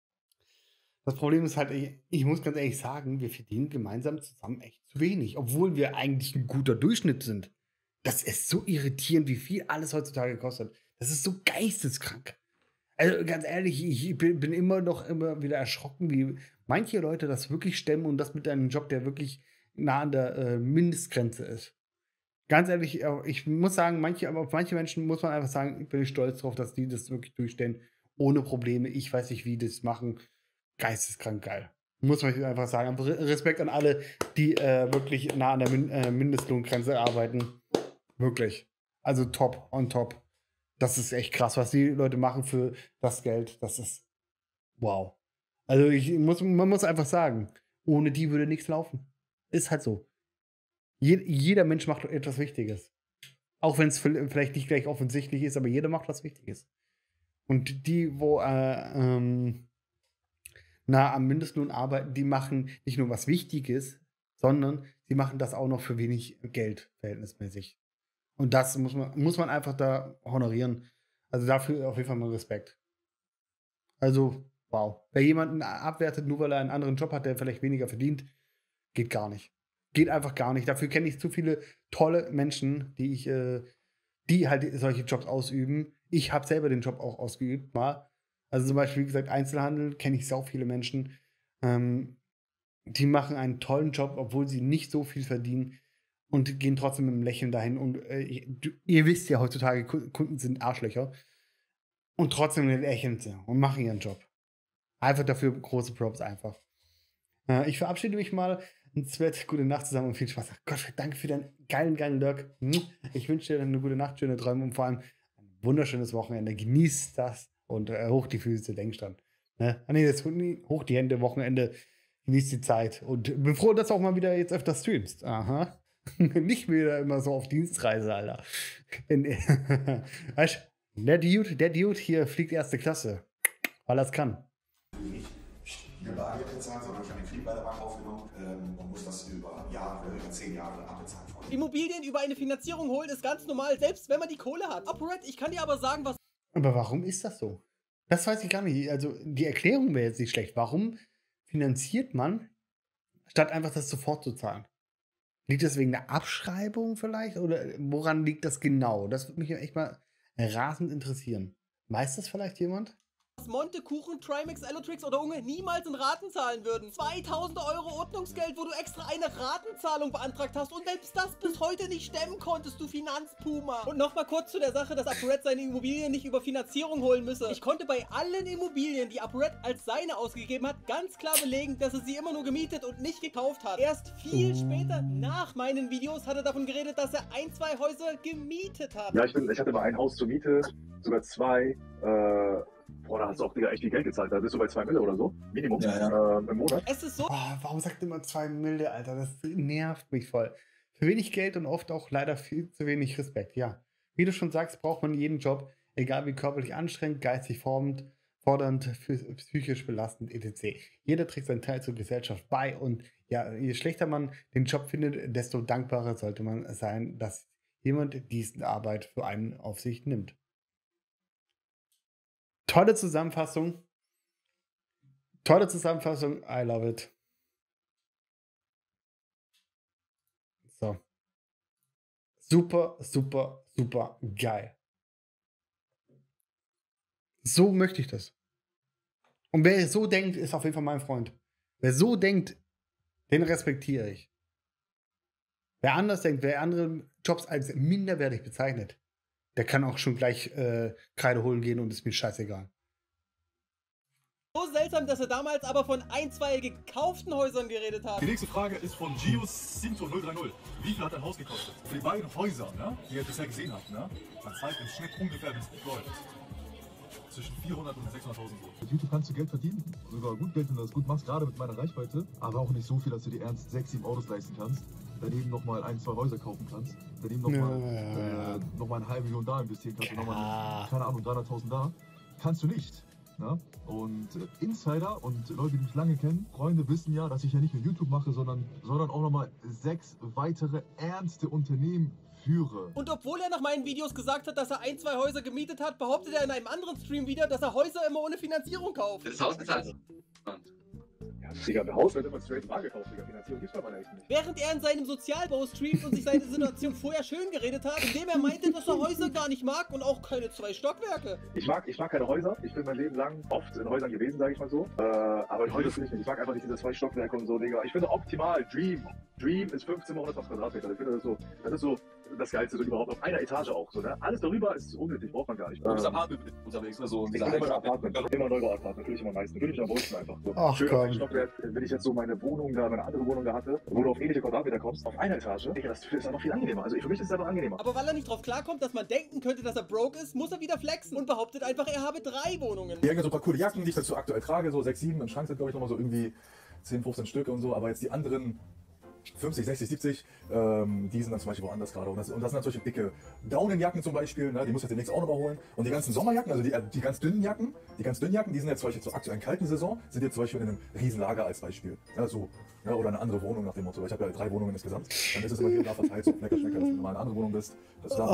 Das Problem ist halt, ich, ich muss ganz ehrlich sagen, wir verdienen gemeinsam zusammen echt zu wenig, obwohl wir eigentlich ein guter Durchschnitt sind. Das ist so irritierend, wie viel alles heutzutage kostet. Das ist so geisteskrank. Also ganz ehrlich, ich bin, bin immer noch immer wieder erschrocken, wie manche Leute das wirklich stemmen und das mit einem Job, der wirklich nah an der äh, Mindestgrenze ist. Ganz ehrlich, ich muss sagen, manche, aber auf manche Menschen muss man einfach sagen, ich bin stolz drauf, dass die das wirklich durchstehen, ohne Probleme. Ich weiß nicht, wie die das machen. Geisteskrank geil. Muss man einfach sagen. Aber Respekt an alle, die äh, wirklich nah an der Min äh, Mindestlohngrenze arbeiten. Wirklich. Also top, on top. Das ist echt krass, was die Leute machen für das Geld. Das ist wow. Also ich muss, man muss einfach sagen, ohne die würde nichts laufen. Ist halt so. Je, jeder Mensch macht etwas Wichtiges. Auch wenn es vielleicht nicht gleich offensichtlich ist, aber jeder macht was Wichtiges. Und die, wo äh, ähm, nah am Mindestlohn arbeiten, die machen nicht nur was Wichtiges, sondern sie machen das auch noch für wenig Geld, verhältnismäßig. Und das muss man, muss man einfach da honorieren. Also dafür auf jeden Fall mal Respekt. Also, wow. Wer jemanden abwertet, nur weil er einen anderen Job hat, der vielleicht weniger verdient, geht gar nicht. Geht einfach gar nicht. Dafür kenne ich zu viele tolle Menschen, die ich, äh, die halt solche Jobs ausüben. Ich habe selber den Job auch ausgeübt, mal. Also zum Beispiel, wie gesagt, Einzelhandel kenne ich sau viele Menschen. Ähm, die machen einen tollen Job, obwohl sie nicht so viel verdienen und gehen trotzdem mit einem Lächeln dahin. Und äh, du, ihr wisst ja heutzutage, Kunden sind Arschlöcher. Und trotzdem lächeln sie und machen ihren Job. Einfach dafür große Props einfach. Äh, ich verabschiede mich mal. Es wird gute Nacht zusammen und viel Spaß. Gott, danke für deinen geilen, geilen Lurk. Ich wünsche dir eine gute Nacht, schöne Träume und vor allem ein wunderschönes Wochenende. Genieß das und äh, hoch die Füße, denk dran. Ne? Ah, nee, das, hoch die Hände, Wochenende, genieß die Zeit und bin froh, dass du auch mal wieder jetzt öfter streamst. Aha. Nicht wieder immer so auf Dienstreise, Alter. In, weißt du, der Dude, der Dude hier fliegt erste Klasse, weil er es kann. Eine Bargeld bezahlt, sondern ich habe den Kredit bei der Bank aufgenommen ähm, und muss das über Jahre, über zehn Jahre abbezahlen. Immobilien über eine Finanzierung holen ist ganz normal, selbst wenn man die Kohle hat. ApoRed, ich kann dir aber sagen, was... Aber warum ist das so? Das weiß ich gar nicht. Also die Erklärung wäre jetzt nicht schlecht. Warum finanziert man, statt einfach das sofort zu zahlen? Liegt das wegen der Abschreibung vielleicht? Oder woran liegt das genau? Das würde mich echt mal rasend interessieren. Weiß das vielleicht jemand? Monte, Kuchen, Trimax, Allotrix oder Unge niemals in Raten zahlen würden. zweitausend Euro Ordnungsgeld, wo du extra eine Ratenzahlung beantragt hast und selbst das bis heute nicht stemmen konntest, du Finanzpuma. Und nochmal kurz zu der Sache, dass ApoRed seine Immobilien nicht über Finanzierung holen müsse. Ich konnte bei allen Immobilien, die ApoRed als seine ausgegeben hat, ganz klar belegen, dass er sie immer nur gemietet und nicht gekauft hat. Erst viel später, nach meinen Videos, hat er davon geredet, dass er ein, zwei Häuser gemietet hat. Ja, ich, bin, ich hatte mal ein Haus zur Miete, sogar zwei. Äh, boah, da hast du auch Digga, echt viel Geld gezahlt. Da bist du bei zwei Mille oder so. Minimum Ja, ja. Äh, im Monat. Es ist so. Oh, warum sagt immer zwei Milde, Alter? Das nervt mich voll. Für wenig Geld und oft auch leider viel zu wenig Respekt, ja. Wie du schon sagst, braucht man jeden Job, egal wie körperlich anstrengend, geistig formend, fordernd, psychisch belastend, et cetera. Jeder trägt seinen Teil zur Gesellschaft bei und ja, je schlechter man den Job findet, desto dankbarer sollte man sein, dass jemand diese Arbeit für einen auf sich nimmt. Tolle Zusammenfassung. Tolle Zusammenfassung. I love it. So. Super, super, super geil. So möchte ich das. Und wer so denkt, ist auf jeden Fall mein Freund. Wer so denkt, den respektiere ich. Wer anders denkt, wer andere Jobs als minderwertig bezeichnet, der kann auch schon gleich äh, Kreide holen gehen und ist mir scheißegal. So seltsam, dass er damals aber von ein, zwei gekauften Häusern geredet hat. Die nächste Frage ist von Gios Sinto null drei null. Wie viel hat dein Haus gekostet? Für die beiden Häuser, ne, die ihr bisher gesehen habt, ne? Man zahlt im Schnitt ungefähr, wenn es gut läuft, zwischen vierhundert und sechshunderttausend Euro. Mit YouTube kannst du Geld verdienen, sogar gut Geld, wenn du das gut machst, gerade mit meiner Reichweite, aber auch nicht so viel, dass du dir ernst sechs, sieben Autos leisten kannst, daneben nochmal ein, zwei Häuser kaufen kannst, daneben nochmal Ja, ja. äh, noch mal eine halbe Million da investieren kannst, und nochmal, keine Ahnung, dreihunderttausend da. Kannst du nicht. Ne? Und äh, Insider und Leute, die mich lange kennen, Freunde wissen ja, dass ich ja nicht nur YouTube mache, sondern, sondern auch nochmal sechs weitere ernste Unternehmen führe. Und obwohl er nach meinen Videos gesagt hat, dass er ein, zwei Häuser gemietet hat, behauptet er in einem anderen Stream wieder, dass er Häuser immer ohne Finanzierung kauft. Das Haus bezahlt. Ja, Digga, der Haus wird immer straight bar gekauft, Digga. Finanzierung gibt's bei meiner echt nicht. Während er in seinem Sozialbau streamt und sich seine Situation vorher schön geredet hat, indem er meinte, dass er Häuser gar nicht mag und auch keine zwei Stockwerke. Ich mag, ich mag keine Häuser. Ich bin mein Leben lang oft in Häusern gewesen, sage ich mal so. Äh, aber in Häusern finde ich nicht. Ich mag einfach nicht diese zwei Stockwerke und so, Digga. Ich finde optimal. Dream. Dream ist fünf Zimmer, hundertzwanzig Quadratmeter. Ich finde das so, das ist so das Geilste so überhaupt auf einer Etage auch. So, ne? Alles darüber ist unnötig, braucht man gar nicht. Du bist Ähm, Apartment unterwegs, ne? So Ich bin immer Apartment, immer Neubau-Apartment, natürlich immer am meisten, natürlich am wohlsten einfach. So. Ach, Schön komm. auf den Stockwerk, wenn ich jetzt so meine Wohnung da, meine andere Wohnung da hatte, wo du auf ähnliche Quadratmeter kommst, auf einer Etage, Digga, das ist einfach viel angenehmer. Also für mich ist es einfach angenehmer. Aber weil er nicht drauf klarkommt, dass man denken könnte, dass er broke ist, muss er wieder flexen und behauptet einfach, er habe drei Wohnungen. Hier hängen so ein paar coole Jacken, die ich dazu aktuell trage, so sechs, sieben, im Schrank sind glaube ich nochmal so irgendwie zehn, fünfzehn Stücke und so, aber jetzt die anderen fünfzig, sechzig, siebzig, ähm, die sind dann zum Beispiel woanders gerade. Und das, und das sind natürlich dicke Daunenjacken zum Beispiel, ne? Die muss ich jetzt demnächst auch nochmal holen. Und die ganzen Sommerjacken, also die, äh, die ganz dünnen Jacken, die ganz dünnen Jacken, die sind jetzt zum Beispiel zur aktuellen kalten Saison, sind jetzt zum Beispiel in einem Riesenlager als Beispiel. Ja, so, ja, oder eine andere Wohnung nach dem Motto. Ich habe ja drei Wohnungen insgesamt. Dann ist es immer hier und da verteilt, so Schnecker, Schnecker, dass du mal in eine andere Wohnung bist, dass du da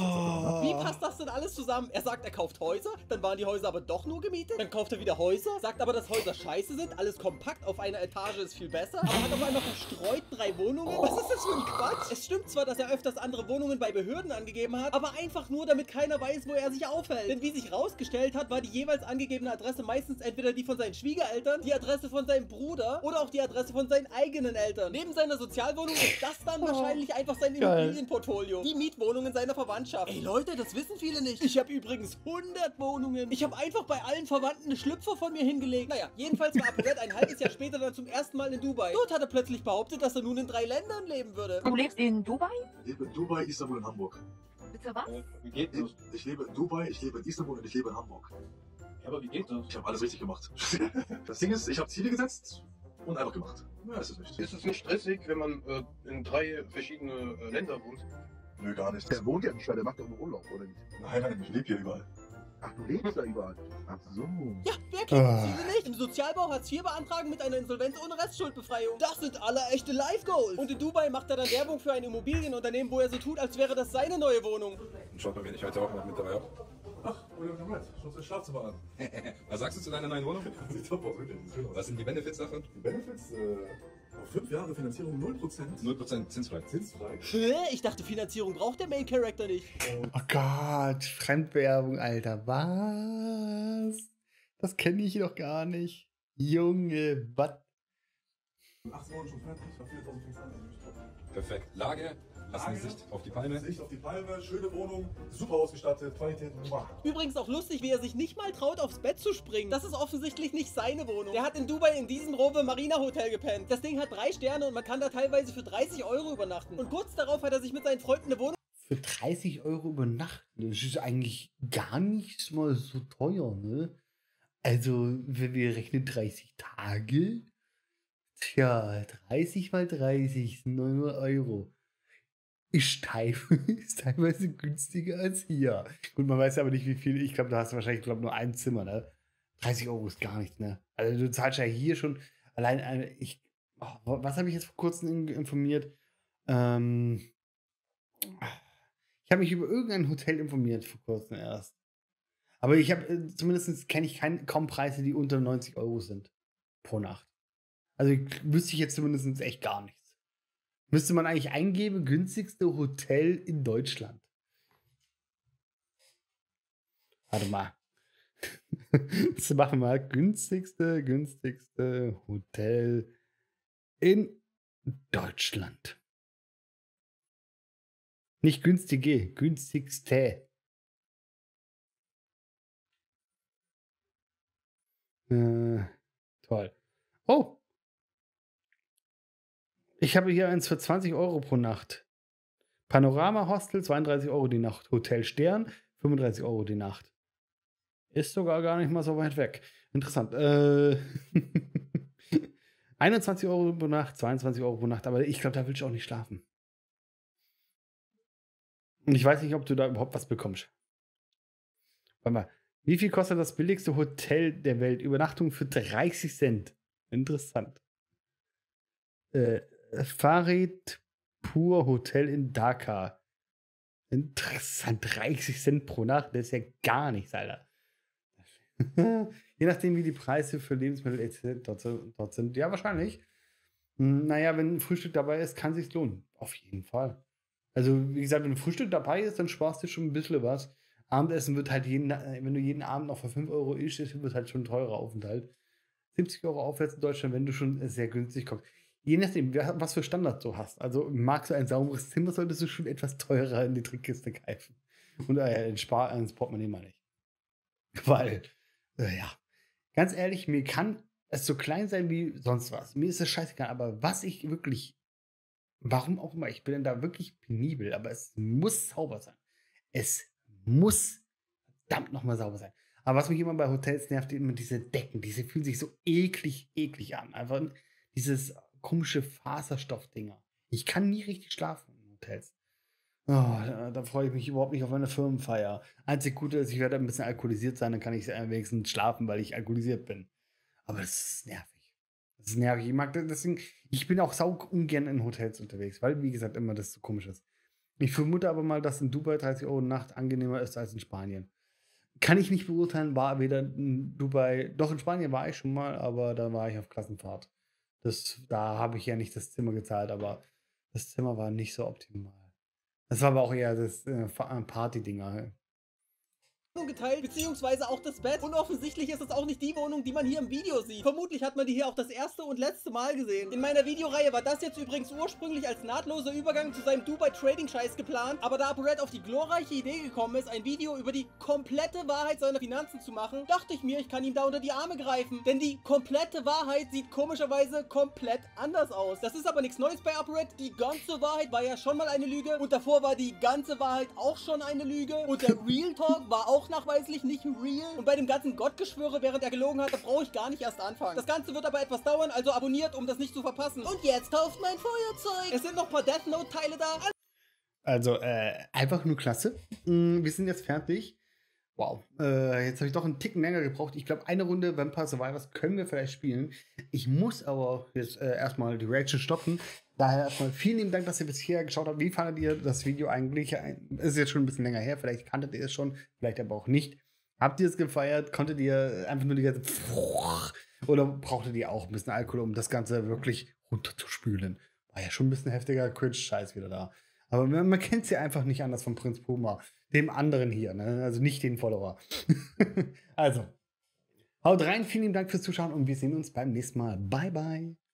Oh. Wie passt das denn alles zusammen? Er sagt, er kauft Häuser, dann waren die Häuser aber doch nur gemietet, dann kauft er wieder Häuser, sagt aber, dass Häuser scheiße sind, alles kompakt auf einer Etage ist viel besser, aber hat auf einmal verstreut drei Wohnungen. Was ist das für ein Quatsch? Es stimmt zwar, dass er öfters andere Wohnungen bei Behörden angegeben hat, aber einfach nur, damit keiner weiß, wo er sich aufhält. Denn wie sich rausgestellt hat, war die jeweils angegebene Adresse meistens entweder die von seinen Schwiegereltern, die Adresse von seinem Bruder oder auch die Adresse von seinen eigenen Eltern. Neben seiner Sozialwohnung ist das dann wahrscheinlich einfach sein Geil. Immobilienportfolio. Die Mietwohnungen seiner Verwandtschaft. Ey Leute, das wissen viele nicht. Ich habe übrigens hundert Wohnungen. Ich habe einfach bei allen Verwandten eine Schlüpfer von mir hingelegt. Naja, jedenfalls war ApoRed ein halbes Jahr später dann zum ersten Mal in Dubai. Dort hat er plötzlich behauptet, dass er nun in drei Ländern leben würde. Du lebst in Dubai? Ich lebe in Dubai, Istanbul und Hamburg. Bitte was? Wie geht das? Ich, ich lebe in Dubai, ich lebe in Istanbul und ich lebe in Hamburg. Ja, aber wie geht das? Ich habe alles richtig gemacht. Das Ding ist, ich habe Ziele gesetzt und einfach gemacht. Mehr ist es nicht. Ist es nicht stressig, wenn man äh, in drei verschiedene äh, Länder wohnt? Nö, gar nicht. Der wohnt ja nicht, der macht doch nur Urlaub, oder nicht? Nein, nein, ich lebe hier überall. Ach, du lebst da überall. Ach so. Ja, wer kennt Ah. diese nicht? Im Sozialbau Hartz vier beantragen mit einer Insolvenz ohne Restschuldbefreiung. Das sind alle echte Life-Goals. Und in Dubai macht er dann Werbung für ein Immobilienunternehmen, wo er so tut, als wäre das seine neue Wohnung. Und schaut mal, wen ich heute auch noch mit dabei habe. Ach, William Red, schau das Schlafzimmer an. Was sagst du zu deiner neuen Wohnung? Sieht top aus, wirklich. Sieht schön aus. Was sind die Benefits davon? Die Benefits, äh, auf fünf Jahre Finanzierung null Prozent. null Prozent zinsfrei. Zinsfrei. Hä? Ich dachte, Finanzierung braucht der Main Character nicht. Oh Gott, Fremdwerbung, Alter, was? Das kenne ich doch gar nicht. Junge, was? achtzehn Monate schon fertig, auf viertausend fängst an. Perfekt. Lage, lassen die Sicht auf die Palme. Sicht auf die Palme, schöne Wohnung, super ausgestattet, Qualität. Muah. Übrigens auch lustig, wie er sich nicht mal traut, aufs Bett zu springen. Das ist offensichtlich nicht seine Wohnung. Der hat in Dubai in diesem Rowe Marina Hotel gepennt. Das Ding hat drei Sterne und man kann da teilweise für dreißig Euro übernachten. Und kurz darauf hat er sich mit seinen Freunden eine Wohnung Für dreißig Euro übernachten. Das ist eigentlich gar nicht mal so teuer, ne? Also, wenn wir rechnen dreißig Tage, tja, dreißig mal dreißig sind neunhundert Euro. Ist, teilweise, ist teilweise günstiger als hier. Gut, man weiß aber nicht, wie viel. Ich glaube, du hast wahrscheinlich glaub, nur ein Zimmer, ne? dreißig Euro ist gar nichts, ne? Also, du zahlst ja hier schon allein eine. Ich, oh, was habe ich jetzt vor kurzem informiert? Ähm. Ich habe mich über irgendein Hotel informiert vor kurzem erst. Aber ich habe, äh, zumindest kenne ich kein, kaum Preise, die unter neunzig Euro sind. Pro Nacht. Also ich, wüsste ich jetzt zumindest echt gar nichts. Müsste man eigentlich eingeben, günstigste Hotel in Deutschland. Warte mal. Jetzt machen wir mal günstigste, günstigste Hotel in Deutschland. Nicht günstige, günstigste. Äh, toll. Oh! Ich habe hier eins für zwanzig Euro pro Nacht. Panorama Hostel, zweiunddreißig Euro die Nacht. Hotel Stern, fünfunddreißig Euro die Nacht. Ist sogar gar nicht mal so weit weg. Interessant. Äh, einundzwanzig Euro pro Nacht, zweiundzwanzig Euro pro Nacht, aber ich glaube, da willst du auch nicht schlafen. Und ich weiß nicht, ob du da überhaupt was bekommst. Warte mal. Wie viel kostet das billigste Hotel der Welt? Übernachtung für dreißig Cent. Interessant. Äh, Farid Pur Hotel in Dhaka. Interessant. dreißig Cent pro Nacht. Das ist ja gar nichts, Alter. Je nachdem, wie die Preise für Lebensmittel et cetera dort, dort sind. Ja, wahrscheinlich. Naja, wenn ein Frühstück dabei ist, kann es sich lohnen. Auf jeden Fall. Also, wie gesagt, wenn ein Frühstück dabei ist, dann sparst du schon ein bisschen was. Abendessen wird halt jeden, wenn du jeden Abend noch für fünf Euro isst, wird halt schon ein teurer Aufenthalt. siebzig Euro aufwärts in Deutschland, wenn du schon sehr günstig kommst. Je nachdem, was für Standards du hast. Also magst du ein sauberes Zimmer, solltest du schon etwas teurer in die Trickkiste greifen. Und äh, spar ins Portemonnaie mal nicht. Weil, äh, ja, ganz ehrlich, mir kann es so klein sein wie sonst was. Mir ist das scheißegal, aber was ich wirklich, warum auch immer, ich bin da wirklich penibel, aber es muss sauber sein. Es muss verdammt nochmal sauber sein. Aber was mich immer bei Hotels nervt, immer diese Decken, diese fühlen sich so eklig, eklig an. Einfach dieses komische Faserstoffdinger. Ich kann nie richtig schlafen in Hotels. Oh, da, da freue ich mich überhaupt nicht auf meine Firmenfeier. Einzig Gute ist, ich werde ein bisschen alkoholisiert sein, dann kann ich wenigstens schlafen, weil ich alkoholisiert bin. Aber das ist nervig. Das ist nervig. Ich mag das, deswegen, ich bin auch saug ungern in Hotels unterwegs, weil, wie gesagt, immer das so komisch ist. Ich vermute aber mal, dass in Dubai dreißig Euro Nacht angenehmer ist als in Spanien. Kann ich nicht beurteilen, war weder in Dubai, doch in Spanien war ich schon mal, aber da war ich auf Klassenfahrt. Das, da habe ich ja nicht das Zimmer gezahlt, aber das Zimmer war nicht so optimal. Das war aber auch eher das äh, Party-Dinger. geteilt, beziehungsweise auch das Bett. Und offensichtlich ist es auch nicht die Wohnung, die man hier im Video sieht. Vermutlich hat man die hier auch das erste und letzte Mal gesehen. In meiner Videoreihe war das jetzt übrigens ursprünglich als nahtloser Übergang zu seinem Dubai-Trading-Scheiß geplant, aber da ApoRed auf die glorreiche Idee gekommen ist, ein Video über die komplette Wahrheit seiner Finanzen zu machen, dachte ich mir, ich kann ihm da unter die Arme greifen. Denn die komplette Wahrheit sieht komischerweise komplett anders aus. Das ist aber nichts Neues bei ApoRed. Die ganze Wahrheit war ja schon mal eine Lüge und davor war die ganze Wahrheit auch schon eine Lüge und der Real Talk war auch nachweislich nicht real. Und bei dem ganzen Gottgeschwöre, während er gelogen hat, da brauche ich gar nicht erst anfangen. Das Ganze wird aber etwas dauern, also abonniert, um das nicht zu verpassen. Und jetzt kauft mein Feuerzeug. Es sind noch ein paar Death Note Teile da. Also, äh, einfach nur klasse. Mm, wir sind jetzt fertig. Wow. Äh, jetzt habe ich doch einen Ticken länger gebraucht. Ich glaube, eine Runde Vampire Survivors können wir vielleicht spielen. Ich muss aber jetzt äh, erstmal die Reaction stoppen. Daher erstmal vielen lieben Dank, dass ihr bisher geschaut habt. Wie fandet ihr das Video eigentlich? Es ist jetzt schon ein bisschen länger her. Vielleicht kanntet ihr es schon, vielleicht aber auch nicht. Habt ihr es gefeiert? Konntet ihr einfach nur die ganze... Oder brauchtet ihr auch ein bisschen Alkohol, um das Ganze wirklich runterzuspülen? War ja schon ein bisschen heftiger Cringe-Scheiß wieder da. Aber man, man kennt sie einfach nicht anders von Prinz Puma. Dem anderen hier, ne? Also nicht den Follower. Also, Haut rein, vielen lieben Dank fürs Zuschauen und wir sehen uns beim nächsten Mal. Bye, bye.